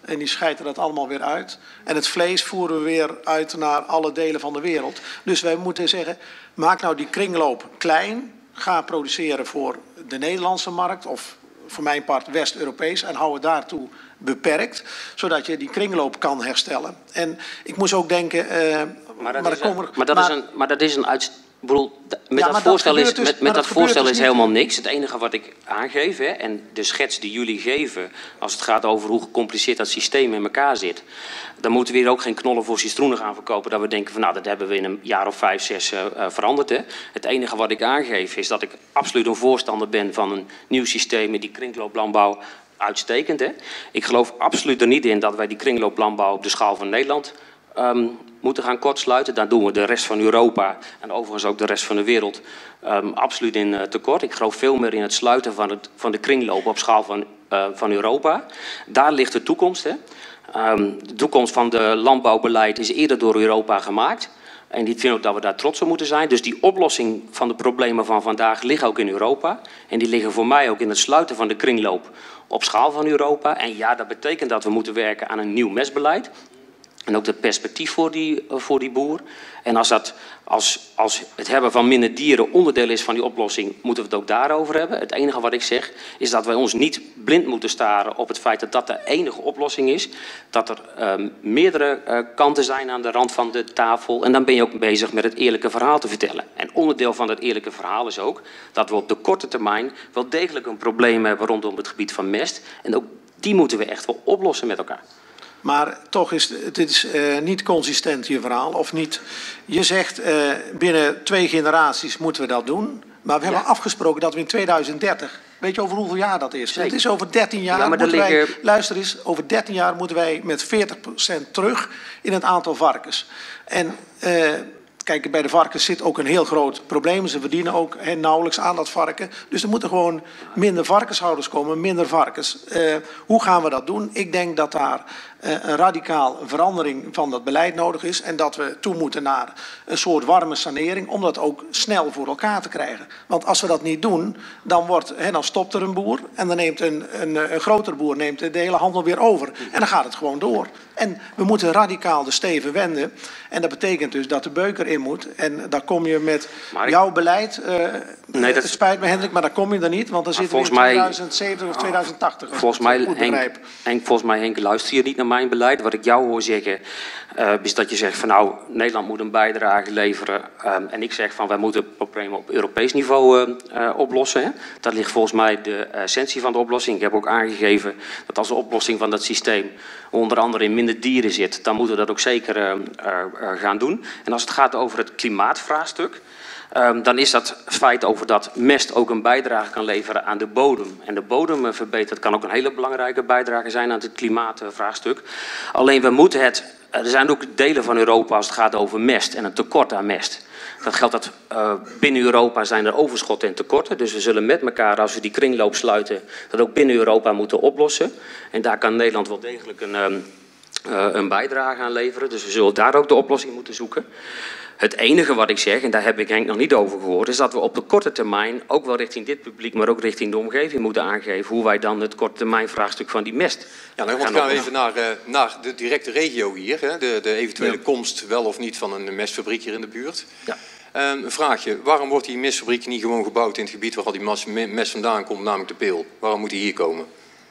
En die scheiden dat allemaal weer uit. En het vlees voeren we weer uit naar alle delen van de wereld. Dus wij moeten zeggen, maak nou die kringloop klein. Ga produceren voor de Nederlandse markt of voor mijn part West-Europees. En hou het daartoe beperkt. Zodat je die kringloop kan herstellen. En ik moest ook denken... Uh, maar dat, maar is, komen, een, maar dat maar, is een... Maar dat is een uit, bedoel, met ja, dat voorstel dat is, dus, met, met dat dat voorstel dus is niet. helemaal niks. Het enige wat ik aangeef, hè, en de schets die jullie geven, als het gaat over hoe gecompliceerd dat systeem in elkaar zit, dan moeten we hier ook geen knollen voor citroenen gaan verkopen, dat we denken van nou, dat hebben we in een jaar of vijf, zes uh, veranderd. Hè. Het enige wat ik aangeef is dat ik absoluut een voorstander ben van een nieuw systeem met die kringlooplandbouw. Uitstekend, hè? Ik geloof absoluut er niet in dat wij die kringlooplandbouw op de schaal van Nederland um, moeten gaan kortsluiten. Daar doen we de rest van Europa en overigens ook de rest van de wereld um, absoluut in uh, tekort. Ik geloof veel meer in het sluiten van, het, van de kringloop op schaal van, uh, van Europa. Daar ligt de toekomst, hè? Um, de toekomst van de landbouwbeleid is eerder door Europa gemaakt. En ik vind ook dat we daar trots op moeten zijn. Dus die oplossing van de problemen van vandaag liggen ook in Europa. En die liggen voor mij ook in het sluiten van de kringloop op schaal van Europa. En ja, dat betekent dat we moeten werken aan een nieuw mestbeleid. En ook de perspectief voor die, voor die boer. En als, dat, als, als het hebben van minder dieren onderdeel is van die oplossing, moeten we het ook daarover hebben. Het enige wat ik zeg is dat wij ons niet blind moeten staren op het feit dat dat de enige oplossing is. Dat er uh, meerdere uh, kanten zijn aan de rand van de tafel. En dan ben je ook bezig met het eerlijke verhaal te vertellen. En onderdeel van dat eerlijke verhaal is ook dat we op de korte termijn wel degelijk een probleem hebben rondom het gebied van mest. En ook die moeten we echt wel oplossen met elkaar. Maar toch is het is, uh, niet consistent, je verhaal. Of niet. Je zegt uh, binnen twee generaties moeten we dat doen. Maar we ja. hebben afgesproken dat we in tweeduizend dertig... Weet je over hoeveel jaar dat is? Zeker. Het is over dertien jaar. Ja, maar moeten liggen... wij, luister eens, over dertien jaar moeten wij met veertig procent terug in het aantal varkens. En... Uh, Kijk, bij de varkens zit ook een heel groot probleem. Ze verdienen ook he, nauwelijks aan dat varken. Dus er moeten gewoon minder varkenshouders komen, minder varkens. Uh, hoe gaan we dat doen? Ik denk dat daar uh, een radicaal verandering van dat beleid nodig is. En dat we toe moeten naar een soort warme sanering. Om dat ook snel voor elkaar te krijgen. Want als we dat niet doen, dan, wordt, he, dan stopt er een boer. En dan neemt een, een, een groter boer neemt de hele handel weer over. En dan gaat het gewoon door. En we moeten radicaal de steven wenden. En dat betekent dus dat de beuker in moet. En daar kom je met ik... jouw beleid. Uh, nee, dat... Het spijt me, Hendrik, maar daar kom je er niet. Want dan zitten we in tweeduizend zeventig of tweeduizend tachtig. Volgens mij, Henk, Henk, volgens mij, Henk, luister je niet naar mijn beleid. Wat ik jou hoor zeggen, uh, is dat je zegt van nou, Nederland moet een bijdrage leveren. Um, en ik zeg van wij moeten het probleem op Europees niveau uh, uh, oplossen. Hè. Dat ligt volgens mij de essentie van de oplossing. Ik heb ook aangegeven dat als de oplossing van dat systeem onder andere in minder dieren zit, dan moeten we dat ook zeker uh, uh, gaan doen. En als het gaat over het klimaatvraagstuk, um, dan is dat feit over dat mest ook een bijdrage kan leveren aan de bodem. En de bodem uh, verbeterd kan ook een hele belangrijke bijdrage zijn aan het klimaatvraagstuk. Alleen we moeten het, er zijn ook delen van Europa als het gaat over mest en een tekort aan mest. Dat geldt dat uh, binnen Europa zijn er overschotten en tekorten. Dus we zullen met elkaar, als we die kringloop sluiten, dat ook binnen Europa moeten oplossen. En daar kan Nederland wel degelijk een, um, uh, een bijdrage aan leveren. Dus we zullen daar ook de oplossing moeten zoeken. Het enige wat ik zeg, en daar heb ik Henk nog niet over gehoord, is dat we op de korte termijn, ook wel richting dit publiek, maar ook richting de omgeving moeten aangeven hoe wij dan het korte termijn vraagstuk van die mest. Ja, dan gaan we even naar, uh, naar de directe regio hier. Hè? De, de eventuele ja. komst wel of niet van een mestfabriek hier in de buurt. Ja. Um, een vraagje, waarom wordt die mestfabriek niet gewoon gebouwd in het gebied waar al die mest vandaan komt, namelijk de Peel? Waarom moet die hier komen?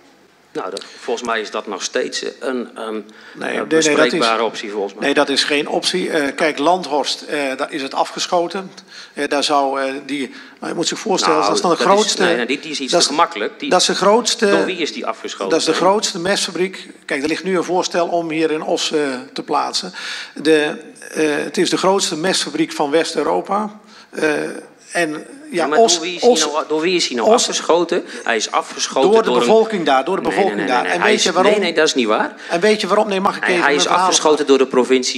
Nou, dat, volgens mij is dat nog steeds een um, nee, uh, bespreekbare nee, is, optie volgens mij. Nee, dat is geen optie. Uh, kijk, Landhorst, uh, daar is het afgeschoten. Uh, daar zou uh, die... Nou, je moet zich voorstellen, nou, dat is dan de dat grootste... Is, nee, nee, die, die is iets te gemakkelijk. Die, dat is de grootste... Door wie is die afgeschoten? Dat is de grootste mestfabriek. Kijk, er ligt nu een voorstel om hier in Os uh, te plaatsen. De, uh, het is de grootste mestfabriek van West-Europa. Uh, en... Ja, ja, maar Os, door, wie Os, nou, door wie is hij nou Os, afgeschoten? Hij is afgeschoten door de door bevolking een... daar, door de bevolking nee, nee, nee, nee, daar. En hij weet is, je waarom? Nee, nee, dat is niet waar. En weet je waarom? Nee, mag ik hij, even hij is afgeschoten door de provincie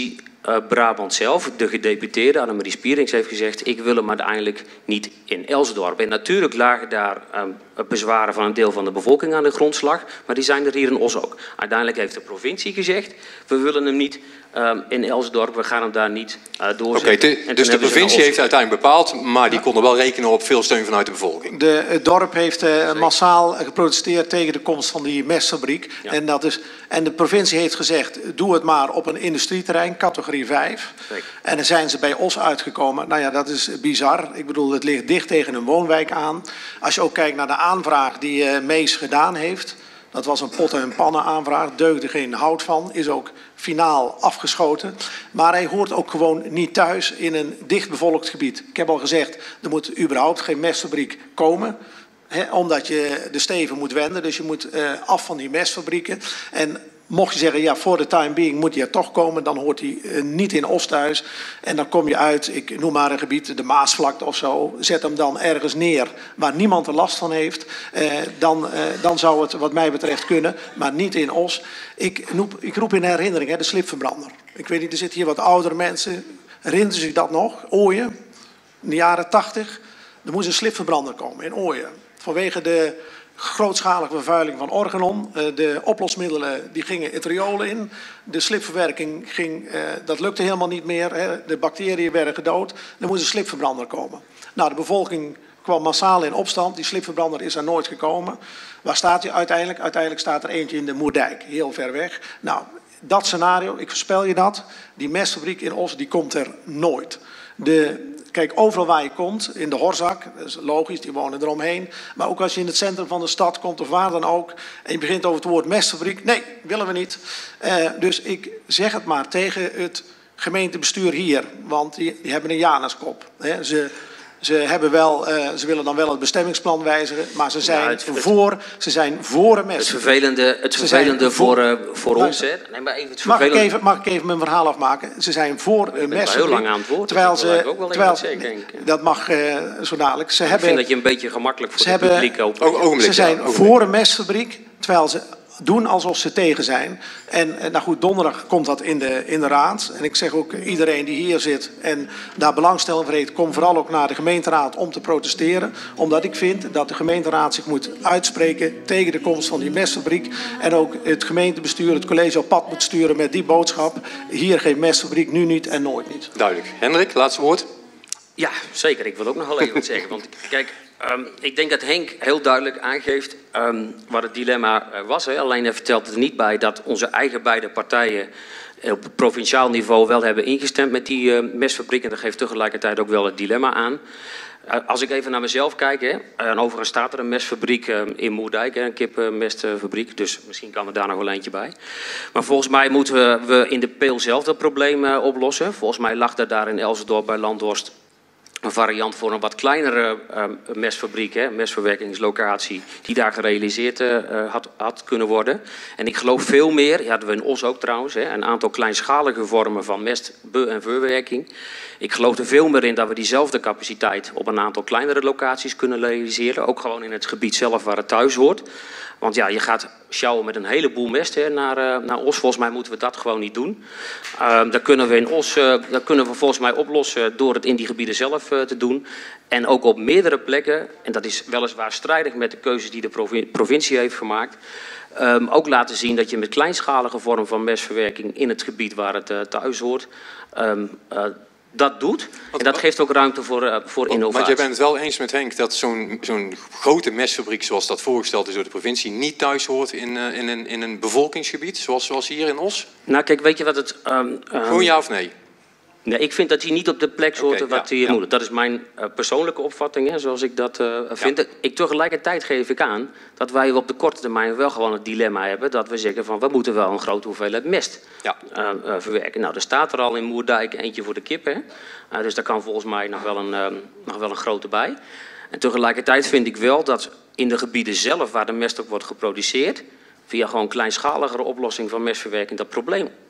Uh, Brabant zelf, de gedeputeerde Annemarie Spierings heeft gezegd, ik wil hem uiteindelijk niet in Elsdorp. En natuurlijk lagen daar um, bezwaren van een deel van de bevolking aan de grondslag, maar die zijn er hier in Os ook. Uiteindelijk heeft de provincie gezegd, we willen hem niet um, in Elsdorp, we gaan hem daar niet uh, doorzetten. Oké, okay, dus de provincie heeft uiteindelijk bepaald, maar die ja. konden wel rekenen op veel steun vanuit de bevolking. De, het dorp heeft uh, massaal geprotesteerd tegen de komst van die mestfabriek. Ja. En, dat is, en de provincie heeft gezegd, doe het maar op een industrieterrein, categorie vijf. Zeker. En dan zijn ze bij Os uitgekomen. Nou ja, dat is bizar. Ik bedoel, het ligt dicht tegen een woonwijk aan. Als je ook kijkt naar de aanvraag die uh, Mees gedaan heeft. Dat was een potten- en pannen aanvraag. Deugde geen hout van. Is ook finaal afgeschoten. Maar hij hoort ook gewoon niet thuis in een dichtbevolkt gebied. Ik heb al gezegd, er moet überhaupt geen mestfabriek komen. He, omdat je de steven moet wenden. Dus je moet uh, af van die mestfabrieken. En mocht je zeggen, ja, voor de time being moet hij er toch komen, dan hoort hij uh, niet in Os thuis. En dan kom je uit, ik noem maar een gebied, de Maasvlakte of zo. Zet hem dan ergens neer waar niemand er last van heeft. Uh, dan, uh, dan zou het wat mij betreft kunnen, maar niet in Os. Ik, noep, ik roep in herinnering, hè, de slipverbrander. Ik weet niet, er zitten hier wat oudere mensen. Herinneren zich dat nog? Ooyen, in de jaren tachtig. Er moest een slipverbrander komen in Ooyen. Vanwege de grootschalige vervuiling van Organon. De oplosmiddelen die gingen het riool in. De slipverwerking ging, dat lukte helemaal niet meer. De bacteriën werden gedood. Er moest een slipverbrander komen. Nou, de bevolking kwam massaal in opstand. Die slipverbrander is er nooit gekomen. Waar staat hij uiteindelijk? Uiteindelijk staat er eentje in de Moerdijk, heel ver weg. Nou, dat scenario, ik voorspel je dat. Die mestfabriek in Os, die komt er nooit. De, kijk, overal waar je komt, in de Horzak, dat is logisch, die wonen eromheen. Maar ook als je in het centrum van de stad komt of waar dan ook. En je begint over het woord mestfabriek. Nee, willen we niet. Uh, dus ik zeg het maar tegen het gemeentebestuur hier. Want die, die hebben een Januskop. Hè. Ze... Ze, hebben wel, uh, ze willen dan wel het bestemmingsplan wijzigen, maar ze zijn, ja, het, het, voor, ze zijn voor een mestfabriek. Het vervelende, het vervelende voor, uh, voor ons, hè? Nee, maar even het mag, ik even, mag ik even mijn verhaal afmaken? Ze zijn voor een mestfabriek. heel lang aan het woord. Terwijl ze, ook wel terwijl, zeggen, denk ik. Dat mag uh, zo dadelijk. Ze ik hebben, vind dat je een beetje gemakkelijk voor het publiek open. Ook, ze zijn ja, voor een mestfabriek, terwijl ze doen alsof ze tegen zijn. En nou goed, donderdag komt dat in de, in de raad. En ik zeg ook iedereen die hier zit en daar belangstelling voor heeft, kom vooral ook naar de gemeenteraad om te protesteren. Omdat ik vind dat de gemeenteraad zich moet uitspreken tegen de komst van die mestfabriek. En ook het gemeentebestuur, het college op pad moet sturen met die boodschap. Hier geen mestfabriek, nu niet en nooit niet. Duidelijk. Hendrik, laatste woord. Ja, zeker. Ik wil ook nog wel even wat zeggen. Want kijk, um, ik denk dat Henk heel duidelijk aangeeft um, wat het dilemma uh, was. Hè. Alleen hij vertelt er niet bij dat onze eigen beide partijen op provinciaal niveau wel hebben ingestemd met die uh, mestfabriek. En dat geeft tegelijkertijd ook wel het dilemma aan. Uh, als ik even naar mezelf kijk, hè, en overigens staat er een mestfabriek uh, in Moerdijk, hè, een kippenmestfabriek, dus misschien kan er daar nog wel eentje bij. Maar volgens mij moeten we, we in de Peel zelf dat probleem uh, oplossen. Volgens mij lag er daar in Elsdorp bij Landhorst een variant voor een wat kleinere uh, mestfabriek, hè, mestverwerkingslocatie, die daar gerealiseerd uh, had, had kunnen worden. En ik geloof veel meer, die hadden we in Os ook trouwens, hè, een aantal kleinschalige vormen van mest-, be- en verwerking. Ik geloof er veel meer in dat we diezelfde capaciteit op een aantal kleinere locaties kunnen realiseren. Ook gewoon in het gebied zelf waar het thuis hoort. Want ja, je gaat sjouwen met een heleboel mest hè, naar, uh, naar Os. Volgens mij moeten we dat gewoon niet doen. Uh, dat kunnen we in Os, uh, dat kunnen we volgens mij oplossen door het in die gebieden zelf uh, te doen. En ook op meerdere plekken, en dat is weliswaar strijdig met de keuzes die de provi- provincie heeft gemaakt. Um, ook laten zien dat je met kleinschalige vorm van mestverwerking in het gebied waar het uh, thuis hoort. Um, uh, dat doet. En dat geeft ook ruimte voor, uh, voor innovatie. Want jij bent het wel eens met Henk dat zo'n zo'n grote mestfabriek zoals dat voorgesteld is door de provincie niet thuis hoort in, uh, in, een, in een bevolkingsgebied zoals, zoals hier in Os? Nou kijk, weet je wat het... Um, um, Gewoon ja of nee? Nee, ik vind dat hij niet op de plek hoort okay, wat hij ja, moet. ja. Dat is mijn uh, persoonlijke opvatting, hè, zoals ik dat uh, vind. Ja. Ik tegelijkertijd geef ik aan dat wij op de korte termijn wel gewoon het dilemma hebben dat we zeggen van we moeten wel een grote hoeveelheid mest ja. uh, uh, verwerken. Nou, er staat er al in Moerdijk eentje voor de kip, hè. Uh, dus daar kan volgens mij nog wel, een, uh, nog wel een grote bij. En tegelijkertijd vind ik wel dat in de gebieden zelf waar de mest ook wordt geproduceerd, via gewoon kleinschaligere oplossing van mestverwerking dat probleem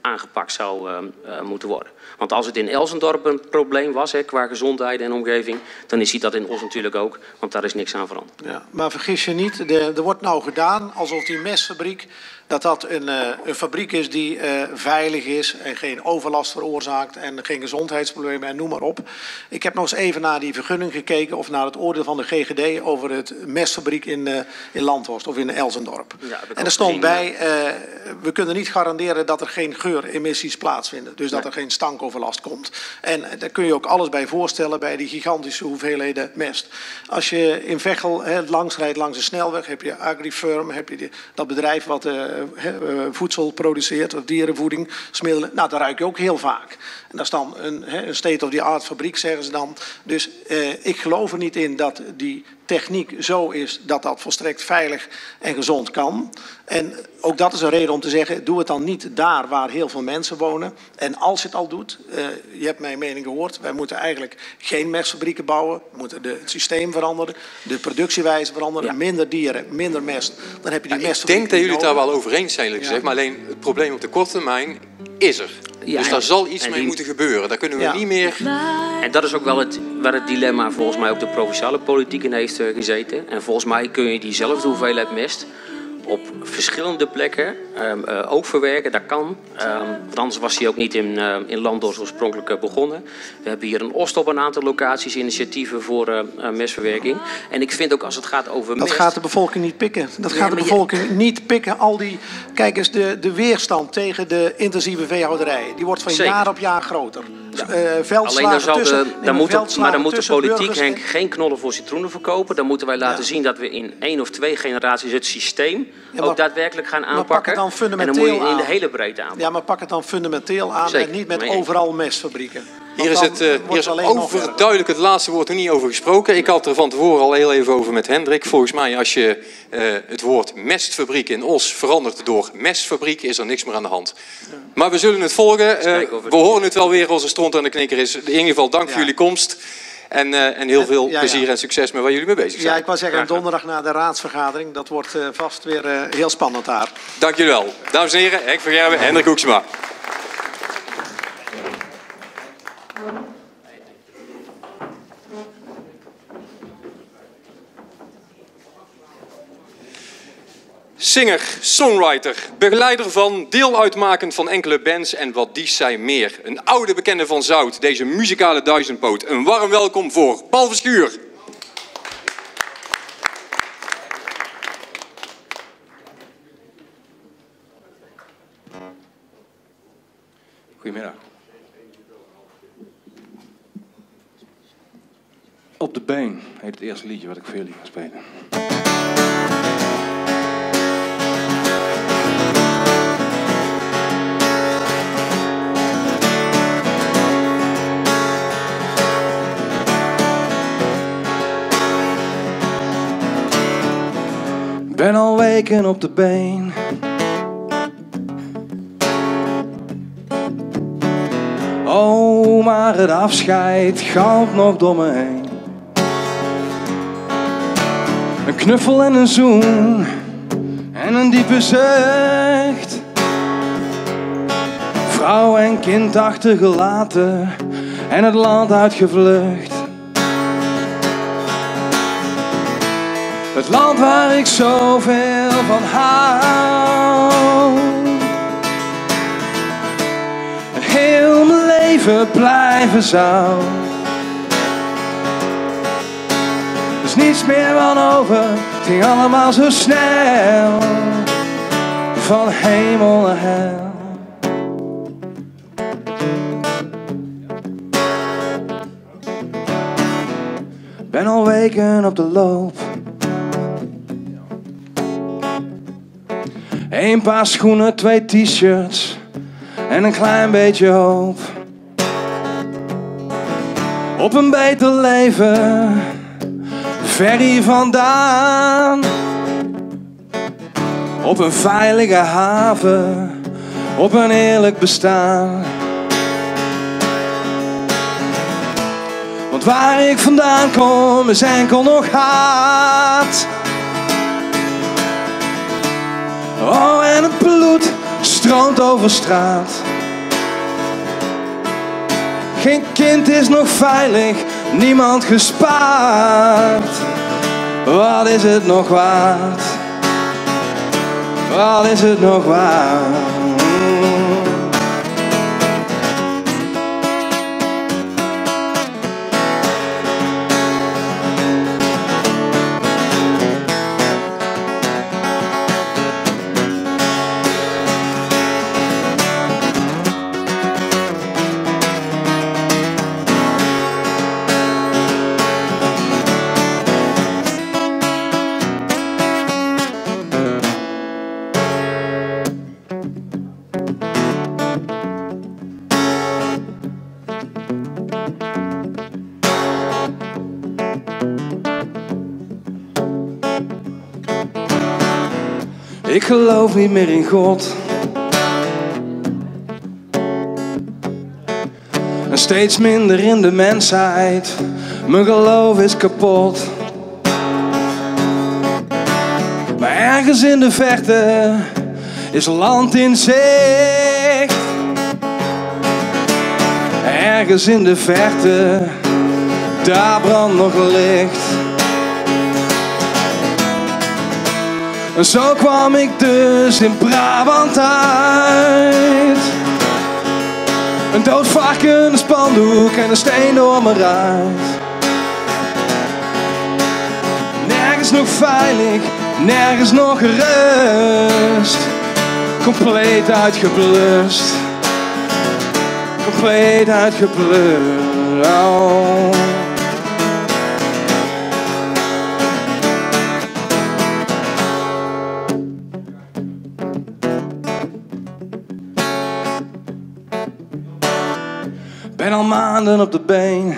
aangepakt zou uh, uh, moeten worden. Want als het in Elsendorp een probleem was, hè, qua gezondheid en omgeving, dan is dat in Os natuurlijk ook, want daar is niks aan veranderd. Ja, maar vergis je niet, de, er wordt nou gedaan alsof die mesfabriek, dat dat een, uh, een fabriek is die uh, veilig is en geen overlast veroorzaakt en geen gezondheidsproblemen en noem maar op. Ik heb nog eens even naar die vergunning gekeken of naar het oordeel van de G G D over het mesfabriek in, uh, in Landhorst of in Elsendorp. Ja, en er stond gezien, bij, uh, we kunnen niet garanderen dat er geen geuremissies plaatsvinden. Dus dat nee. er geen stankoverlast komt. En uh, daar kun je ook alles bij voorstellen bij die gigantische hoeveelheden mest. Als je in Veghel he, langs rijdt langs de snelweg, heb je Agrifirm, heb je die, dat bedrijf wat uh, he, uh, voedsel produceert, of dierenvoeding, smiddelen. Nou, daar ruik je ook heel vaak. En dat is dan een, he, een state-of-the-art fabriek, zeggen ze dan. Dus uh, ik geloof er niet in dat die techniek zo is dat dat volstrekt veilig en gezond kan. En ook dat is een reden om te zeggen, doe het dan niet daar waar heel veel mensen wonen. En als je het al doet, uh, je hebt mijn mening gehoord, wij moeten eigenlijk geen mestfabrieken bouwen. We moeten de, het systeem veranderen, de productiewijze veranderen, ja. minder dieren, minder mest. Dan heb je die ja, mestfabrieken. Ik denk dat jullie het daar wel over eens zijn, gezegd, ja. maar alleen het probleem op de korte termijn is er. Ja, dus daar zal iets mee die... moeten gebeuren. Daar kunnen we ja. niet meer... En dat is ook wel het, waar het dilemma volgens mij ook de provinciale politiek in heeft gezeten. En volgens mij kun je diezelfde hoeveelheid mest op verschillende plekken um, uh, ook verwerken. Dat kan. Um, want anders was hij ook niet in, uh, in Landhorst oorspronkelijk uh, begonnen. We hebben hier een Oost op een aantal locaties initiatieven voor uh, uh, mestverwerking. En ik vind ook als het gaat over dat mest... gaat de bevolking niet pikken. Dat nee, gaat de bevolking je... niet pikken. Al die, kijk eens, de, de weerstand tegen de intensieve veehouderij. Die wordt van Zeker. jaar op jaar groter. Ja. Uh, Alleen dan zal de, dan moet het, maar dan moet de politiek Henk, geen knollen voor citroenen verkopen. Dan moeten wij laten ja. zien dat we in één of twee generaties het systeem ja, maar, ook daadwerkelijk gaan aanpakken. Dan fundamenteel en dan moet je in de aan. hele breedte aanpakken. Ja, maar pak het dan fundamenteel aan Zeker. en niet met nee, overal mestfabrieken. Hier is het, uh, hier is overduidelijk het laatste woord er niet over gesproken. Ik had er van tevoren al heel even over met Hendrik. Volgens mij als je uh, het woord mestfabriek in Os verandert door mestfabriek, is er niks meer aan de hand. Ja. Maar we zullen het volgen. Uh, we horen het wel weer als er stront aan de knikker is. In ieder geval dank ja. voor jullie komst. En, uh, en heel veel ja, ja. plezier en succes met waar jullie mee bezig zijn. Ja, ik wou zeggen, donderdag na de raadsvergadering. Dat wordt uh, vast weer uh, heel spannend daar. Dank jullie wel. Dames en heren, Henk van Gerwen, Hendrik Hoeksema. Singer, songwriter, begeleider van, deel uitmakend van enkele bands en wat die zijn meer. Een oude bekende van Zout, deze muzikale duizendpoot. Een warm welkom voor Paul Verschuur. Goedemiddag. Op de been heet het eerste liedje wat ik voor jullie ga spelen. Ben al weken op de been. Oh, maar het afscheid gaat nog door me heen. Een knuffel en een zoen en een diepe zucht. Vrouw en kind achtergelaten en het land uitgevlucht. Het land waar ik zoveel van hou. En heel mijn leven blijven zou. Er is niets meer van over, het ging allemaal zo snel. Van hemel naar hel. Ben al weken op de loop. Eén paar schoenen, twee t-shirts en een klein beetje hoop. Op een beter leven, ver hier vandaan. Op een veilige haven, op een eerlijk bestaan. Want waar ik vandaan kom is enkel nog haat. Oh, en het bloed stroomt over straat. Geen kind is nog veilig, niemand gespaard. Wat is het nog waard? Wat is het nog waard? Ik geloof niet meer in God. En steeds minder in de mensheid. Mijn geloof is kapot. Maar ergens in de verte is land in zicht. Ergens in de verte, daar brandt nog licht. En zo kwam ik dus in Brabant uit. Een dood varken, een spandoek en een steen door mijn ruit. Nergens nog veilig, nergens nog gerust. Compleet uitgeblust. Compleet uitgeblust. Oh. Ben al maanden op de been.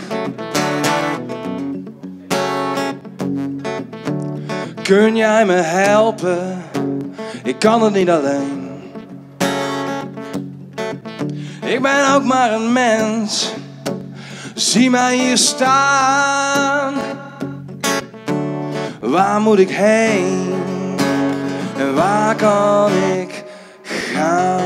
Kun jij me helpen? Ik kan het niet alleen. Ik ben ook maar een mens. Zie mij hier staan. Waar moet ik heen? En waar kan ik gaan?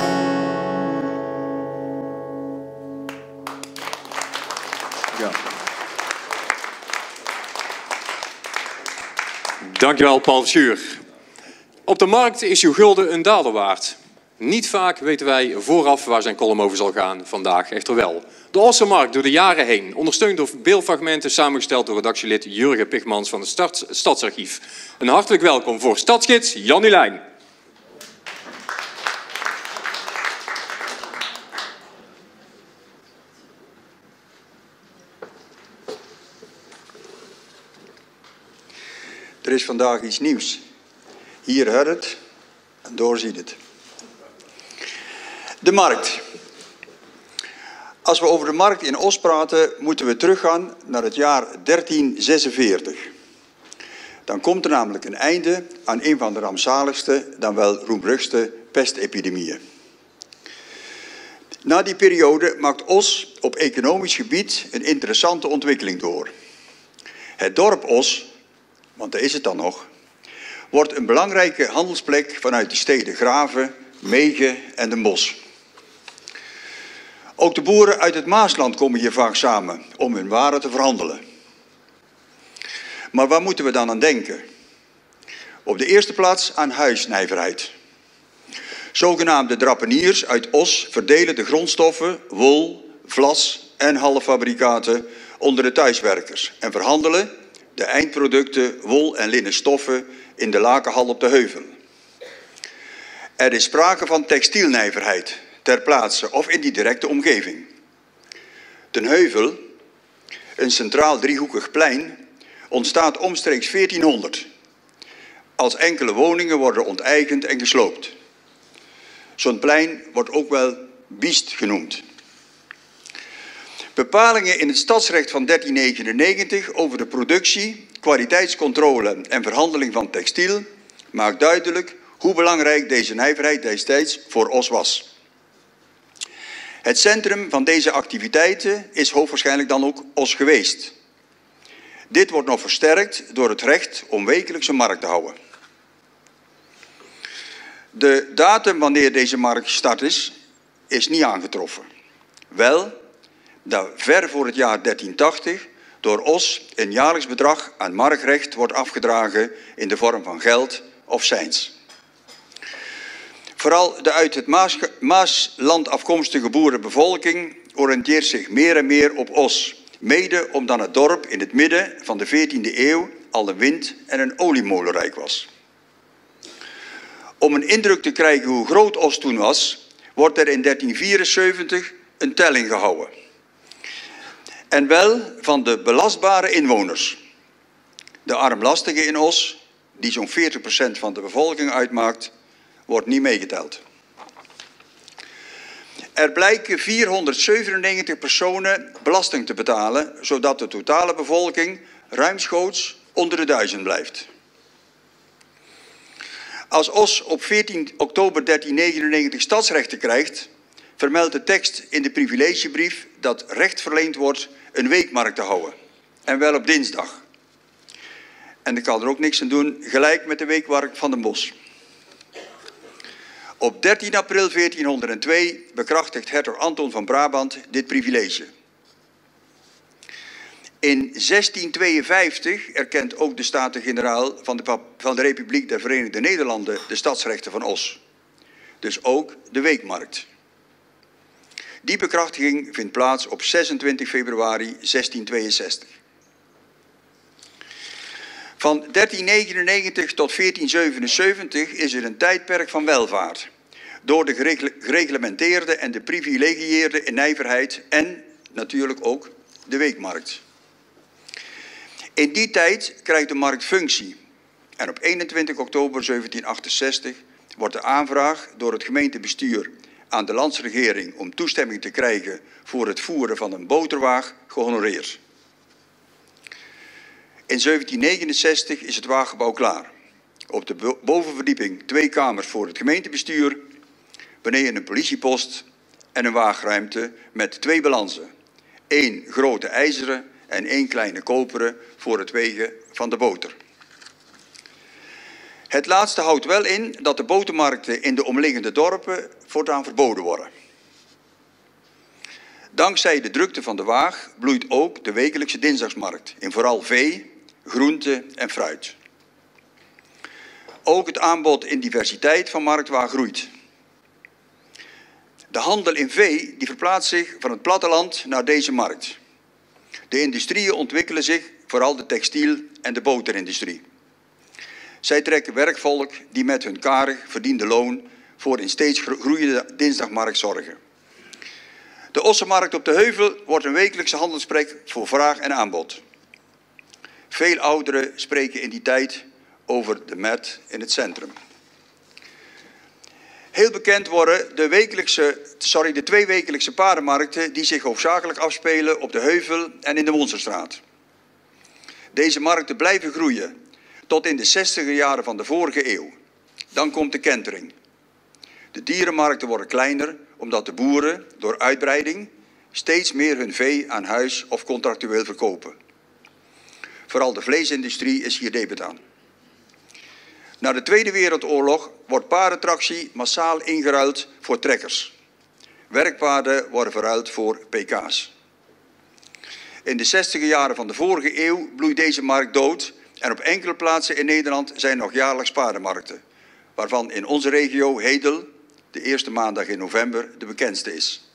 Dankjewel, Paul Schuur. Op de markt is uw gulden een daler waard. Niet vaak weten wij vooraf waar zijn column over zal gaan, vandaag echter wel. De Ossenmarkt door de jaren heen, ondersteund door beeldfragmenten, samengesteld door redactielid Jurgen Pigmans van het Stads Stadsarchief. Een hartelijk welkom voor stadsgids Jan Ulijn. Er is vandaag iets nieuws. Hier hoort het en door ziet het. De markt. Als we over de markt in Os praten, moeten we teruggaan naar het jaar dertien zesenveertig. Dan komt er namelijk een einde aan een van de rampzaligste, dan wel roemruchtigste pestepidemieën. Na die periode maakt Os op economisch gebied een interessante ontwikkeling door. Het dorp Os, want daar is het dan nog, wordt een belangrijke handelsplek vanuit de steden Graven, Megen en Den Bosch. Ook de boeren uit het Maasland komen hier vaak samen om hun waren te verhandelen. Maar waar moeten we dan aan denken? Op de eerste plaats aan huisnijverheid. Zogenaamde drappeniers uit Os verdelen de grondstoffen, wol, vlas en halffabrikaten onder de thuiswerkers en verhandelen de eindproducten wol en linnen stoffen in de lakenhal op de Heuvel. Er is sprake van textielnijverheid ter plaatse of in die directe omgeving. Den Heuvel, een centraal driehoekig plein, ontstaat omstreeks veertienhonderd. Als enkele woningen worden onteigend en gesloopt. Zo'n plein wordt ook wel Biest genoemd. Bepalingen in het stadsrecht van dertien negenennegentig over de productie, kwaliteitscontrole en verhandeling van textiel maakt duidelijk hoe belangrijk deze nijverheid destijds voor Os was. Het centrum van deze activiteiten is hoogwaarschijnlijk dan ook Os geweest. Dit wordt nog versterkt door het recht om wekelijkse markt te houden. De datum wanneer deze markt gestart is, is niet aangetroffen. Wel, dat ver voor het jaar dertienhonderdtachtig door Os een jaarlijks bedrag aan markrecht wordt afgedragen in de vorm van geld of seins. Vooral de uit het Maas, Maasland afkomstige boerenbevolking oriënteert zich meer en meer op Os. Mede omdat het dorp in het midden van de veertiende eeuw al een wind- en een oliemolenrijk was. Om een indruk te krijgen hoe groot Os toen was, wordt er in dertien vierenzeventig een telling gehouden. En wel van de belastbare inwoners. De armlastigen in Os, die zo'n veertig procent van de bevolking uitmaakt, wordt niet meegeteld. Er blijken vierhonderdzevenennegentig personen belasting te betalen, zodat de totale bevolking ruimschoots onder de duizend blijft. Als Os op veertien oktober dertienhonderdnegenennegentig stadsrechten krijgt, vermeldt de tekst in de privilegiebrief dat recht verleend wordt een weekmarkt te houden. En wel op dinsdag. En ik kan er ook niks aan doen, gelijk met de weekmarkt van Den Bosch. Op dertien april veertienhonderdtwee bekrachtigt hertog Anton van Brabant dit privilege. In zestientweeënvijftig erkent ook de Staten-Generaal van de, van de Republiek der Verenigde Nederlanden de stadsrechten van Os. Dus ook de weekmarkt. Die bekrachtiging vindt plaats op zesentwintig februari zestienhonderdtweeënzestig. Van dertien negenennegentig tot veertien zevenenzeventig is er een tijdperk van welvaart. Door de gereglementeerde en de privilegieerde nijverheid en natuurlijk ook de weekmarkt. In die tijd krijgt de markt functie. En op eenentwintig oktober zeventienhonderdachtenzestig wordt de aanvraag door het gemeentebestuur aan de landsregering om toestemming te krijgen voor het voeren van een boterwaag gehonoreerd. In zeventienhonderdnegenenzestig is het waaggebouw klaar. Op de bovenverdieping twee kamers voor het gemeentebestuur, beneden een politiepost en een waagruimte met twee balansen. Eén grote ijzeren en één kleine koperen voor het wegen van de boter. Het laatste houdt wel in dat de botermarkten in de omliggende dorpen voortaan verboden worden. Dankzij de drukte van de waag bloeit ook de wekelijkse dinsdagsmarkt in vooral vee, groente en fruit. Ook het aanbod in diversiteit van marktwaag groeit. De handel in vee die verplaatst zich van het platteland naar deze markt. De industrieën ontwikkelen zich, vooral de textiel- en de boterindustrie. Zij trekken werkvolk die met hun karig verdiende loon voor een steeds groeiende dinsdagmarkt zorgen. De Ossenmarkt op de Heuvel wordt een wekelijkse handelsplek voor vraag en aanbod. Veel ouderen spreken in die tijd over de met in het centrum. Heel bekend worden de, wekelijkse, sorry, de twee wekelijkse paardenmarkten die zich hoofdzakelijk afspelen op de Heuvel en in de Monsterstraat. Deze markten blijven groeien tot in de zestiger jaren van de vorige eeuw. Dan komt de kentering. De dierenmarkten worden kleiner omdat de boeren door uitbreiding steeds meer hun vee aan huis of contractueel verkopen. Vooral de vleesindustrie is hier debet aan. Na de Tweede Wereldoorlog wordt paardentractie massaal ingeruild voor trekkers. Werkpaarden worden verruild voor P K's. In de zestiger jaren van de vorige eeuw bloeit deze markt dood en op enkele plaatsen in Nederland zijn nog jaarlijks paardenmarkten, waarvan in onze regio Hedel de eerste maandag in november de bekendste is.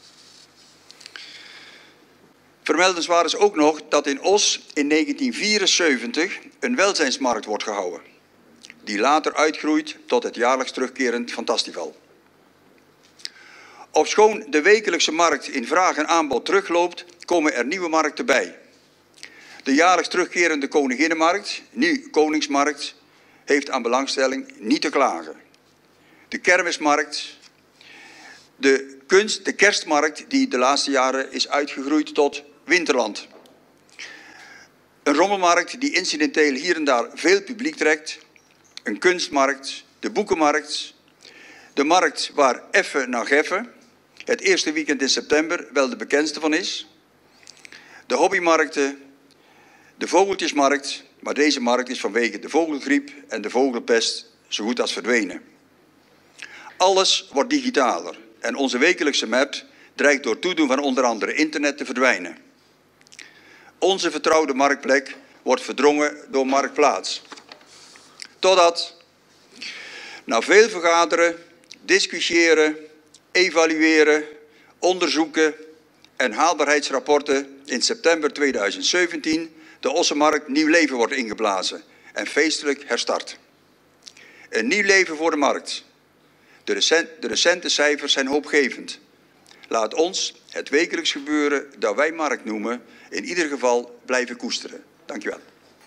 Vermeldenswaard is ook nog dat in Os in negentien vierenzeventig een welzijnsmarkt wordt gehouden, die later uitgroeit tot het jaarlijks terugkerend Fantastival. Ofschoon de wekelijkse markt in vraag en aanbod terugloopt, komen er nieuwe markten bij. De jaarlijks terugkerende Koninginnenmarkt, nu Koningsmarkt, heeft aan belangstelling niet te klagen. De kermismarkt, de, kunst, de kerstmarkt die de laatste jaren is uitgegroeid tot winterland. Een rommelmarkt die incidenteel hier en daar veel publiek trekt. Een kunstmarkt, de boekenmarkt, de markt waar Effe na Geffe, het eerste weekend in september, wel de bekendste van is. De hobbymarkten, de vogeltjesmarkt, maar deze markt is vanwege de vogelgriep en de vogelpest zo goed als verdwenen. Alles wordt digitaler en onze wekelijkse markt dreigt door toedoen van onder andere internet te verdwijnen. Onze vertrouwde marktplek wordt verdrongen door Marktplaats. Totdat, na veel vergaderen, discussiëren, evalueren, onderzoeken en haalbaarheidsrapporten in september tweeduizend zeventien de Ossenmarkt nieuw leven wordt ingeblazen en feestelijk herstart. Een nieuw leven voor de markt. De, recent, de recente cijfers zijn hoopgevend. Laat ons het wekelijks gebeuren dat wij markt noemen in ieder geval blijven koesteren. Dank u wel.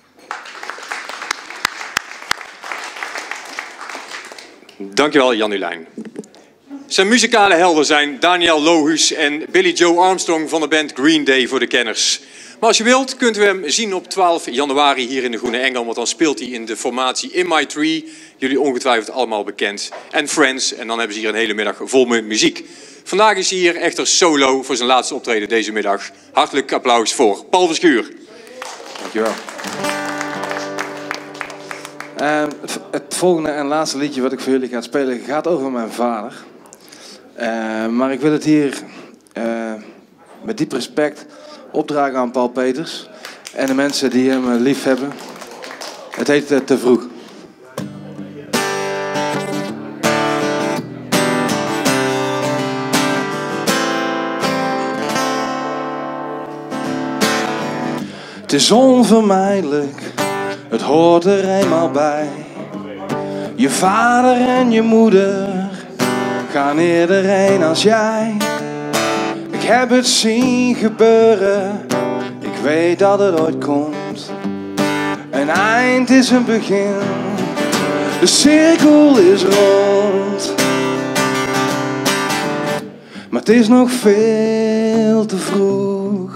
Dankjewel, Jan Ulijn. Zijn muzikale helden zijn Daniel Lohus en Billy Joe Armstrong van de band Green Day voor de kenners. Maar als je wilt, kunt u hem zien op twaalf januari hier in de Groene Engel, want dan speelt hij in de formatie In My Tree. Jullie ongetwijfeld allemaal bekend. En Friends, en dan hebben ze hier een hele middag vol met muziek. Vandaag is hij hier echter solo voor zijn laatste optreden deze middag. Hartelijk applaus voor Paul Verschuur. Dankjewel. Uh, het, het volgende en laatste liedje wat ik voor jullie ga spelen gaat over mijn vader. Uh, maar ik wil het hier uh, met diep respect opdragen aan Paul Peters en de mensen die hem uh, lief hebben. Het heet uh, Te Vroeg. Het is onvermijdelijk, het hoort er eenmaal bij. Je vader en je moeder gaan eerder heen als jij. Ik heb het zien gebeuren, ik weet dat het ooit komt. Een eind is een begin, de cirkel is rond. Maar het is nog veel te vroeg.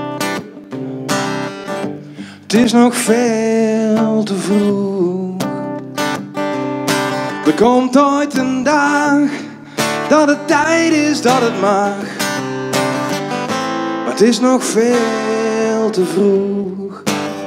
Het is nog veel te vroeg. Er komt ooit een dag dat het tijd is dat het mag. Maar het is nog veel te vroeg.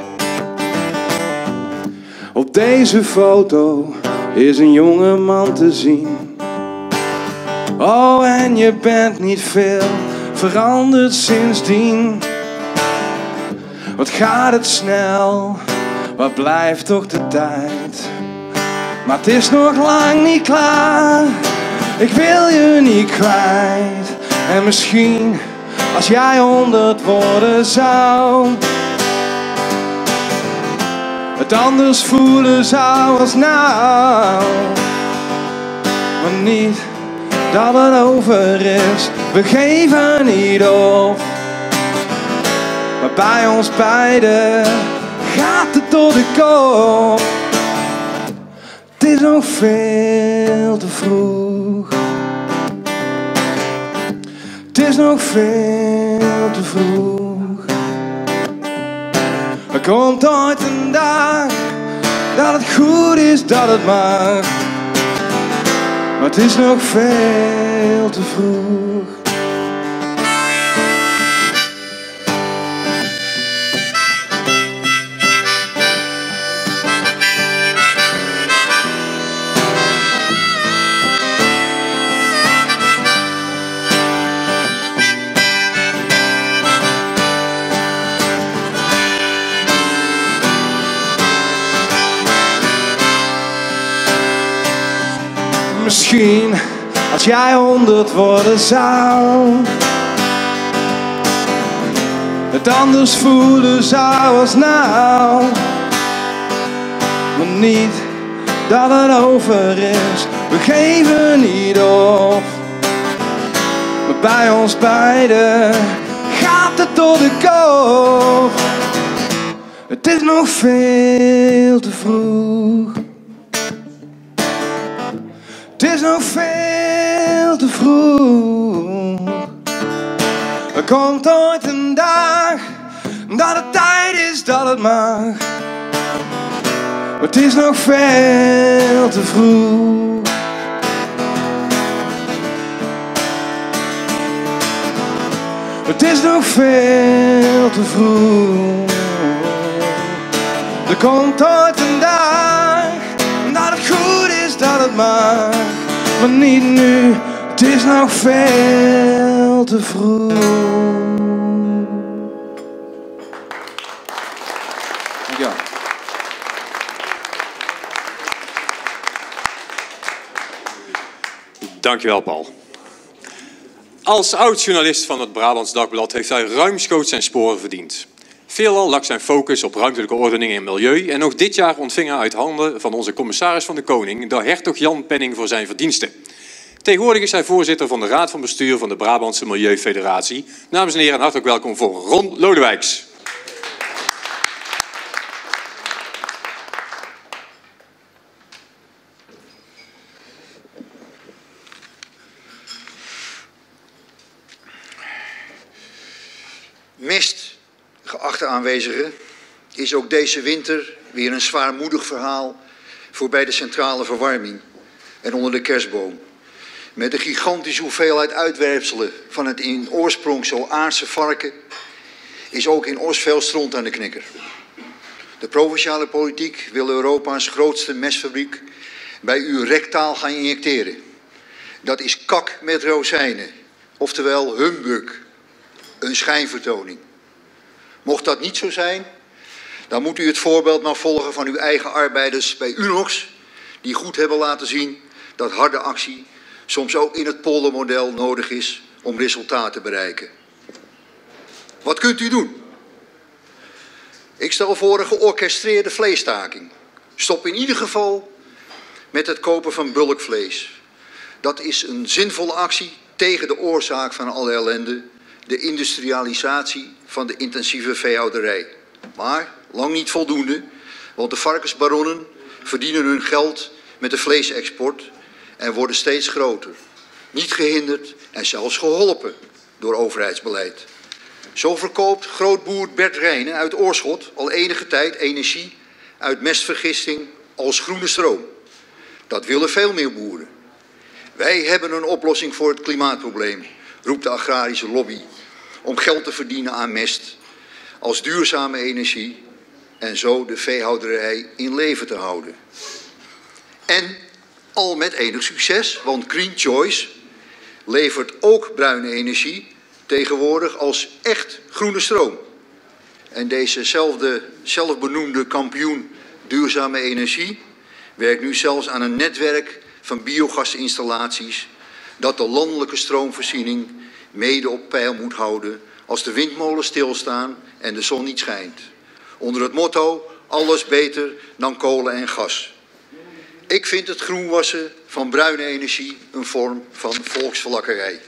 Op deze foto is een jonge man te zien. Oh, en je bent niet veel veranderd sindsdien. Wat gaat het snel, wat blijft toch de tijd? Maar het is nog lang niet klaar, ik wil je niet kwijt. En misschien, als jij honderd worden zou, het anders voelen zou als nou. Maar niet dat het over is, we geven niet op. Maar bij ons beiden gaat het tot de kop. Het is nog veel te vroeg. Het is nog veel te vroeg. Er komt ooit een dag dat het goed is dat het mag. Maar het is nog veel te vroeg. Misschien als jij honderd worden zou, het anders voelen zou als nou. Maar niet dat het over is, we geven niet op. Maar bij ons beiden gaat het tot de kop. Het is nog veel te vroeg. Het is nog veel te vroeg. Er komt ooit een dag dat het tijd is dat het mag. Maar het is nog veel te vroeg. Het is nog veel te vroeg. Er komt ooit een dag dat het goed is dat het mag. Maar niet nu, het is nog veel al te vroeg. Ja. Dankjewel, Paul. Als oud-journalist van het Brabants Dagblad heeft hij ruimschoots zijn sporen verdiend. Veelal lag zijn focus op ruimtelijke ordening en milieu en nog dit jaar ontving hij uit handen van onze commissaris van de Koning de hertog Jan Penning voor zijn verdiensten. Tegenwoordig is hij voorzitter van de Raad van Bestuur van de Brabantse Milieufederatie. Dames en heren, hartelijk welkom voor Ron Lodewijks. Mist, geachte aanwezigen, is ook deze winter weer een zwaarmoedig verhaal voor bij de centrale verwarming en onder de kerstboom. Met de gigantische hoeveelheid uitwerpselen van het in oorsprong zo aardse varken is ook in Os veel stront aan de knikker. De provinciale politiek wil Europa's grootste mestfabriek bij u rectaal gaan injecteren. Dat is kak met rozijnen, oftewel humbug. Een schijnvertoning. Mocht dat niet zo zijn, dan moet u het voorbeeld maar volgen van uw eigen arbeiders bij Unox, die goed hebben laten zien dat harde actie soms ook in het poldermodel nodig is om resultaten te bereiken. Wat kunt u doen? Ik stel voor een georchestreerde vleestaking. Stop in ieder geval met het kopen van bulkvlees. Dat is een zinvolle actie tegen de oorzaak van alle ellende, de industrialisatie van de intensieve veehouderij. Maar lang niet voldoende, want de varkensbaronnen verdienen hun geld met de vleesexport en worden steeds groter. Niet gehinderd en zelfs geholpen door overheidsbeleid. Zo verkoopt grootboer Bert Rijnen uit Oorschot al enige tijd energie uit mestvergisting als groene stroom. Dat willen veel meer boeren. Wij hebben een oplossing voor het klimaatprobleem, roept de agrarische lobby, om geld te verdienen aan mest als duurzame energie en zo de veehouderij in leven te houden. En al met enig succes, want Green Choice levert ook bruine energie tegenwoordig als echt groene stroom. En dezezelfde zelfbenoemde kampioen duurzame energie werkt nu zelfs aan een netwerk van biogasinstallaties dat de landelijke stroomvoorziening mede op peil moet houden als de windmolens stilstaan en de zon niet schijnt. Onder het motto, alles beter dan kolen en gas. Ik vind het groenwassen van bruine energie een vorm van volksverlakkerij.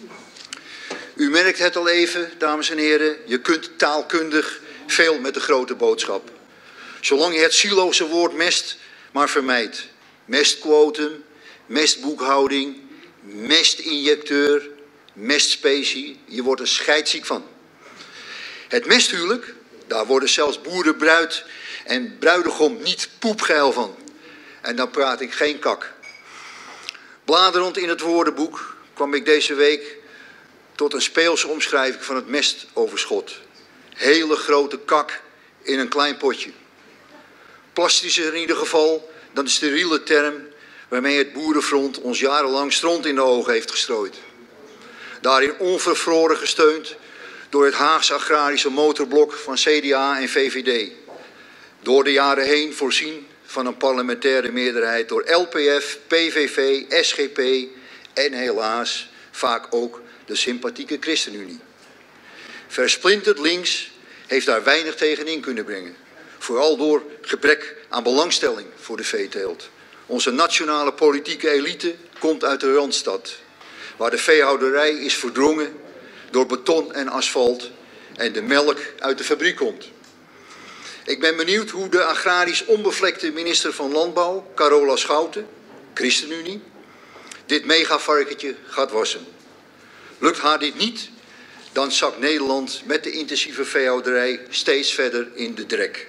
U merkt het al even, dames en heren, je kunt taalkundig veel met de grote boodschap. Zolang je het siloze woord mest maar vermijdt. Mestquotum, mestboekhouding, mestinjecteur, mestspecie, je wordt er scheidsziek van. Het mesthuwelijk, daar worden zelfs boerenbruid en bruidegom niet poepgeil van. En dan praat ik geen kak. Bladerend in het woordenboek kwam ik deze week tot een speelse omschrijving van het mestoverschot. Hele grote kak in een klein potje. Plastischer in ieder geval dan de steriele term waarmee het boerenfront ons jarenlang stront in de ogen heeft gestrooid. Daarin onvervroren gesteund door het Haagse agrarische motorblok van C D A en V V D. Door de jaren heen voorzien van een parlementaire meerderheid door L P F, P V V, S G P en helaas vaak ook de sympathieke ChristenUnie. Versplinterd links heeft daar weinig tegenin kunnen brengen. Vooral door gebrek aan belangstelling voor de veeteelt. Onze nationale politieke elite komt uit de Randstad, waar de veehouderij is verdrongen door beton en asfalt en de melk uit de fabriek komt. Ik ben benieuwd hoe de agrarisch onbevlekte minister van Landbouw, Carola Schouten, ChristenUnie, dit megavarkentje gaat wassen. Lukt haar dit niet, dan zakt Nederland met de intensieve veehouderij steeds verder in de drek.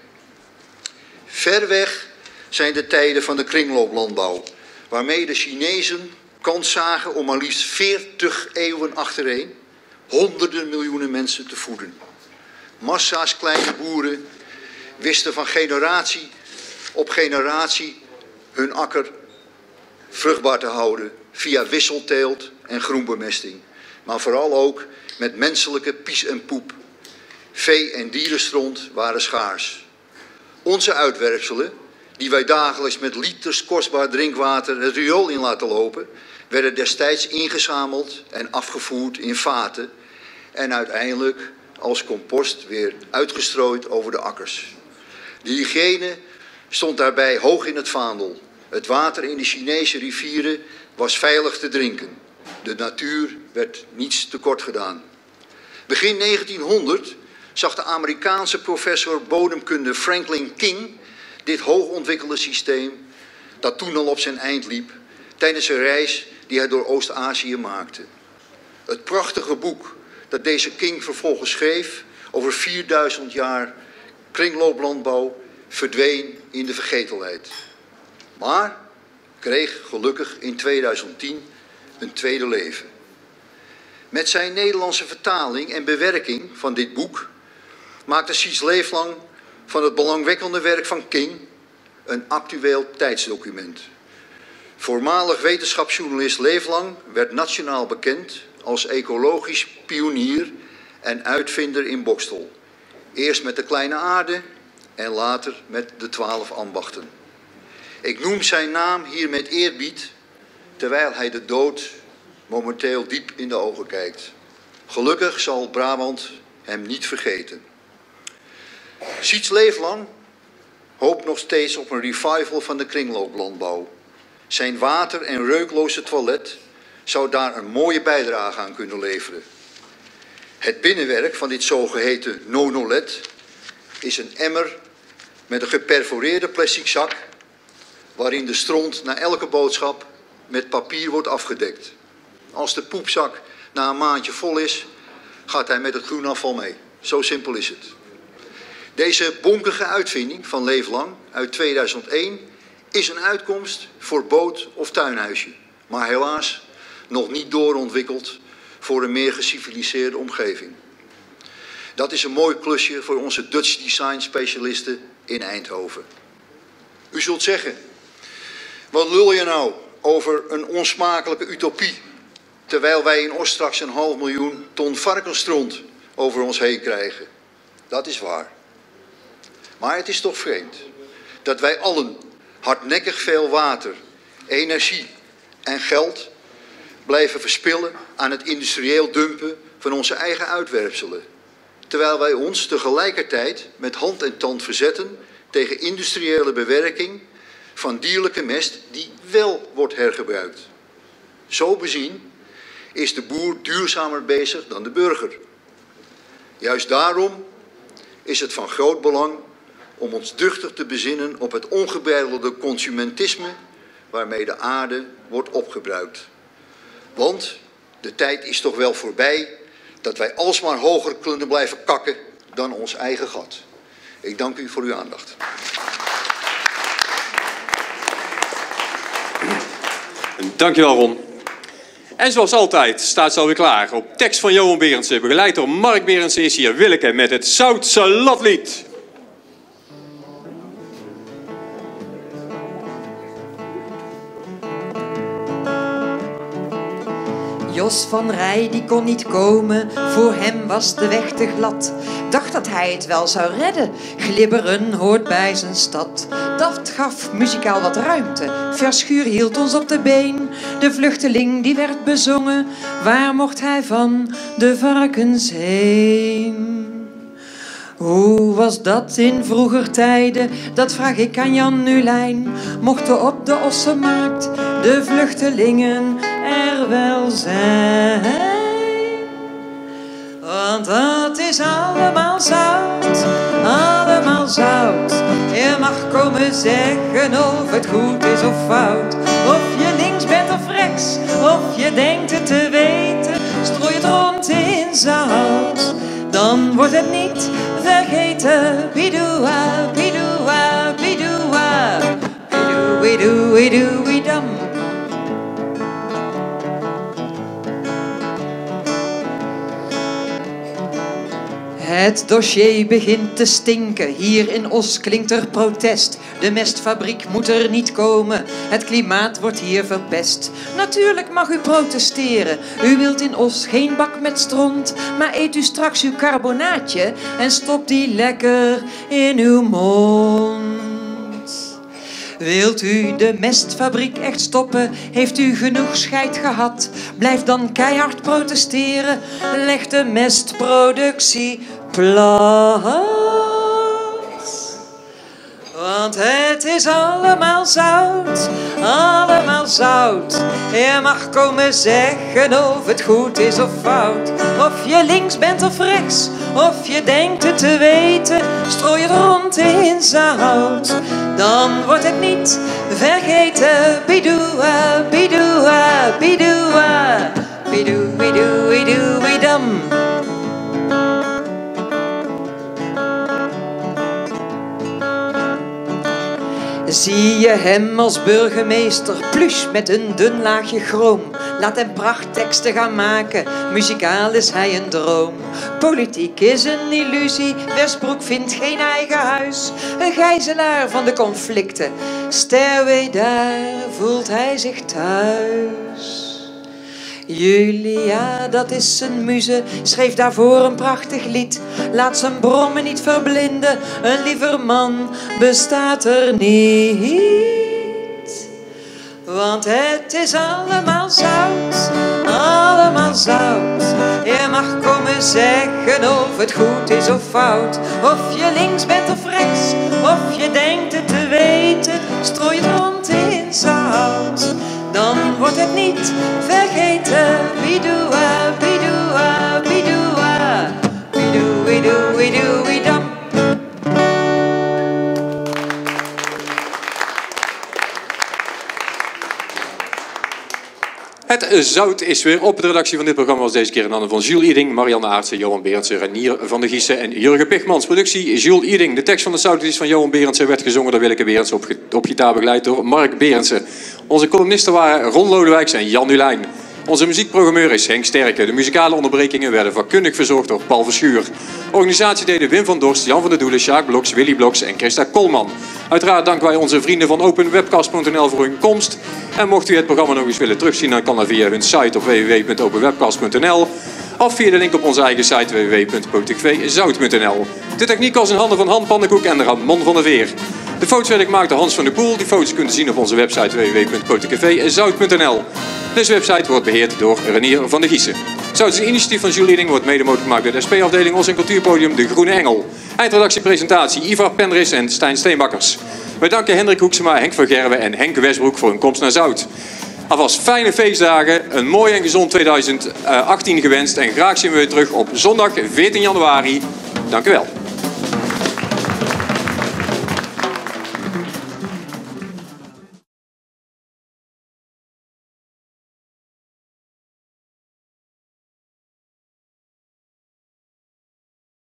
Ver weg zijn de tijden van de kringlooplandbouw, waarmee de Chinezen kans zagen om maar liefst veertig eeuwen achtereen honderden miljoenen mensen te voeden. Massa's kleine boeren wisten van generatie op generatie hun akker vruchtbaar te houden via wisselteelt en groenbemesting. maar vooral ook met menselijke pies en poep. Vee- en dierenstront waren schaars. Onze uitwerpselen, die wij dagelijks met liters kostbaar drinkwater het riool in laten lopen, werden destijds ingezameld en afgevoerd in vaten en uiteindelijk als compost weer uitgestrooid over de akkers. De hygiëne stond daarbij hoog in het vaandel. Het water in de Chinese rivieren was veilig te drinken. De natuur werd niets tekort gedaan. Begin negentienhonderd zag de Amerikaanse professor bodemkunde Franklin King dit hoogontwikkelde systeem, dat toen al op zijn eind liep, tijdens een reis die hij door Oost-Azië maakte. Het prachtige boek dat deze King vervolgens schreef over vierduizend jaar kringlooplandbouw verdween in de vergetelheid. Maar kreeg gelukkig in tweeduizend tien een tweede leven. Met zijn Nederlandse vertaling en bewerking van dit boek maakte Siets Leeflang van het belangwekkende werk van King een actueel tijdsdocument. Voormalig wetenschapsjournalist Leeflang werd nationaal bekend als ecologisch pionier en uitvinder in Boxtel. Eerst met de kleine aarde en later met de twaalf ambachten. Ik noem zijn naam hier met eerbied, terwijl hij de dood momenteel diep in de ogen kijkt. Gelukkig zal Brabant hem niet vergeten. Siets Leeflang hoopt nog steeds op een revival van de kringlooplandbouw. Zijn water- en reukloze toilet zou daar een mooie bijdrage aan kunnen leveren. Het binnenwerk van dit zogeheten nonolet is een emmer met een geperforeerde plastic zak waarin de stront na elke boodschap met papier wordt afgedekt. Als de poepzak na een maandje vol is, gaat hij met het groenafval mee. Zo simpel is het. Deze bonkige uitvinding van Leeflang uit tweeduizend één is een uitkomst voor boot- of tuinhuisje. Maar helaas nog niet doorontwikkeld voor een meer geciviliseerde omgeving. Dat is een mooi klusje voor onze Dutch design specialisten in Eindhoven. U zult zeggen, wat lul je nou over een onsmakelijke utopie, terwijl wij in Oost straks een half miljoen ton varkensstront over ons heen krijgen. Dat is waar. Maar het is toch vreemd dat wij allen hardnekkig veel water, energie en geld blijven verspillen aan het industrieel dumpen van onze eigen uitwerpselen. Terwijl wij ons tegelijkertijd met hand en tand verzetten tegen industriële bewerking van dierlijke mest die wel wordt hergebruikt. Zo bezien is de boer duurzamer bezig dan de burger. Juist daarom is het van groot belang om ons duchtig te bezinnen op het ongebreidelde consumentisme waarmee de aarde wordt opgebruikt. Want de tijd is toch wel voorbij dat wij alsmaar hoger kunnen blijven kakken dan ons eigen gat. Ik dank u voor uw aandacht. Dankjewel, Ron. En zoals altijd staat ze alweer klaar. Op tekst van Johan Berendsen, begeleid door Mark Berendsen, is hier Willeke met het Zoutsalatlied. Jos van Rij die kon niet komen, voor hem was de weg te glad. Dacht dat hij het wel zou redden, glibberen hoort bij zijn stad. Dat gaf muzikaal wat ruimte, Verschuur hield ons op de been. De vluchteling die werd bezongen, waar mocht hij van de varkens heen? Hoe was dat in vroeger tijden, dat vraag ik aan Jan Nulijn. Mochten op de Ossenmarkt de vluchtelingen er wel zijn? Want dat is allemaal zout, allemaal zout. Je mag komen zeggen of het goed is of fout. Of je links bent of rechts, of je denkt het te weten. Strooi het rond in zout, dan wordt het niet vergeten. Bidoua, bidoua, bidoua, bidoe, bidoe, bidoe, bidam. Het dossier begint te stinken. Hier in Os klinkt er protest. De mestfabriek moet er niet komen. Het klimaat wordt hier verpest. Natuurlijk mag u protesteren. U wilt in Os geen bak met stront. Maar eet u straks uw carbonaatje en stop die lekker in uw mond. Wilt u de mestfabriek echt stoppen? Heeft u genoeg scheid gehad? Blijf dan keihard protesteren. Leg de mestproductie plat. Want het is allemaal zout, allemaal zout. Je mag komen zeggen of het goed is of fout. Of je links bent of rechts, of je denkt het te weten. Strooi het rond in zout, dan wordt het niet vergeten. Bidoe, bidoe, bidoe, bidoe, bidoe, bidoe, bidam. Zie je hem als burgemeester, plush met een dun laagje chroom. Laat hem prachtteksten gaan maken, muzikaal is hij een droom. Politiek is een illusie, Westbroek vindt geen eigen huis. Een gijzelaar van de conflicten, Stairway, daar voelt hij zich thuis. Julia, dat is zijn muze, schreef daarvoor een prachtig lied. Laat zijn brommen niet verblinden, een liever man bestaat er niet. Want het is allemaal zout, allemaal zout. Je mag komen zeggen of het goed is of fout. Of je links bent of rechts, of je denkt het te weten. Strooi het rond in zout, dan wordt het niet vergeten. Bidoe, bidoe, bidoe, bidoe, bidoe, bidoe, bidam. Het zout is weer op. De redactie van dit programma was deze keer in handen van Jules Iding, Marianne Aartsen, Johan Berendsen, Renier van der Giessen en Jurgen Pigmans. Productie Jules Iding. De tekst van de zout is van Johan Berendsen, werd gezongen door Willeke Berendsen, op, op gitaar begeleid door Mark Berendsen. Onze columnisten waren Ron Lodewijks en Jan Ulijn. Onze muziekprogrammeur is Henk Sterke. De muzikale onderbrekingen werden vakkundig verzorgd door Paul Verschuur. Organisatie deden Wim van Dorst, Jan van der Doelen, Sjaak Bloks, Willy Bloks en Christa Kolman. Uiteraard danken wij onze vrienden van open webcast punt n l voor hun komst. En mocht u het programma nog eens willen terugzien, dan kan dat via hun site op w w w punt open webcast punt n l of via de link op onze eigen site w w w punt potikveezout punt n l. De techniek was in handen van Han Pannenkoek en Ramon van der Veer. De foto's werd gemaakt door Hans van der Poel. Die foto's kunt u zien op onze website w w w punt potikveezout punt n l. Deze website wordt beheerd door Renier van der Giessen. Zout is een initiatief van Jules Iding, wordt mede mogelijk gemaakt door de S P-afdeling, ons en cultuurpodium De Groene Engel. Eindredactie, presentatie Ivar Pendris en Stijn Steenbakkers. Wij danken Hendrik Hoeksema, Henk van Gerwen en Henk Westbroek voor hun komst naar Zout. Alvast fijne feestdagen, een mooi en gezond tweeduizend achttien gewenst en graag zien we weer terug op zondag veertien januari. Dank u wel.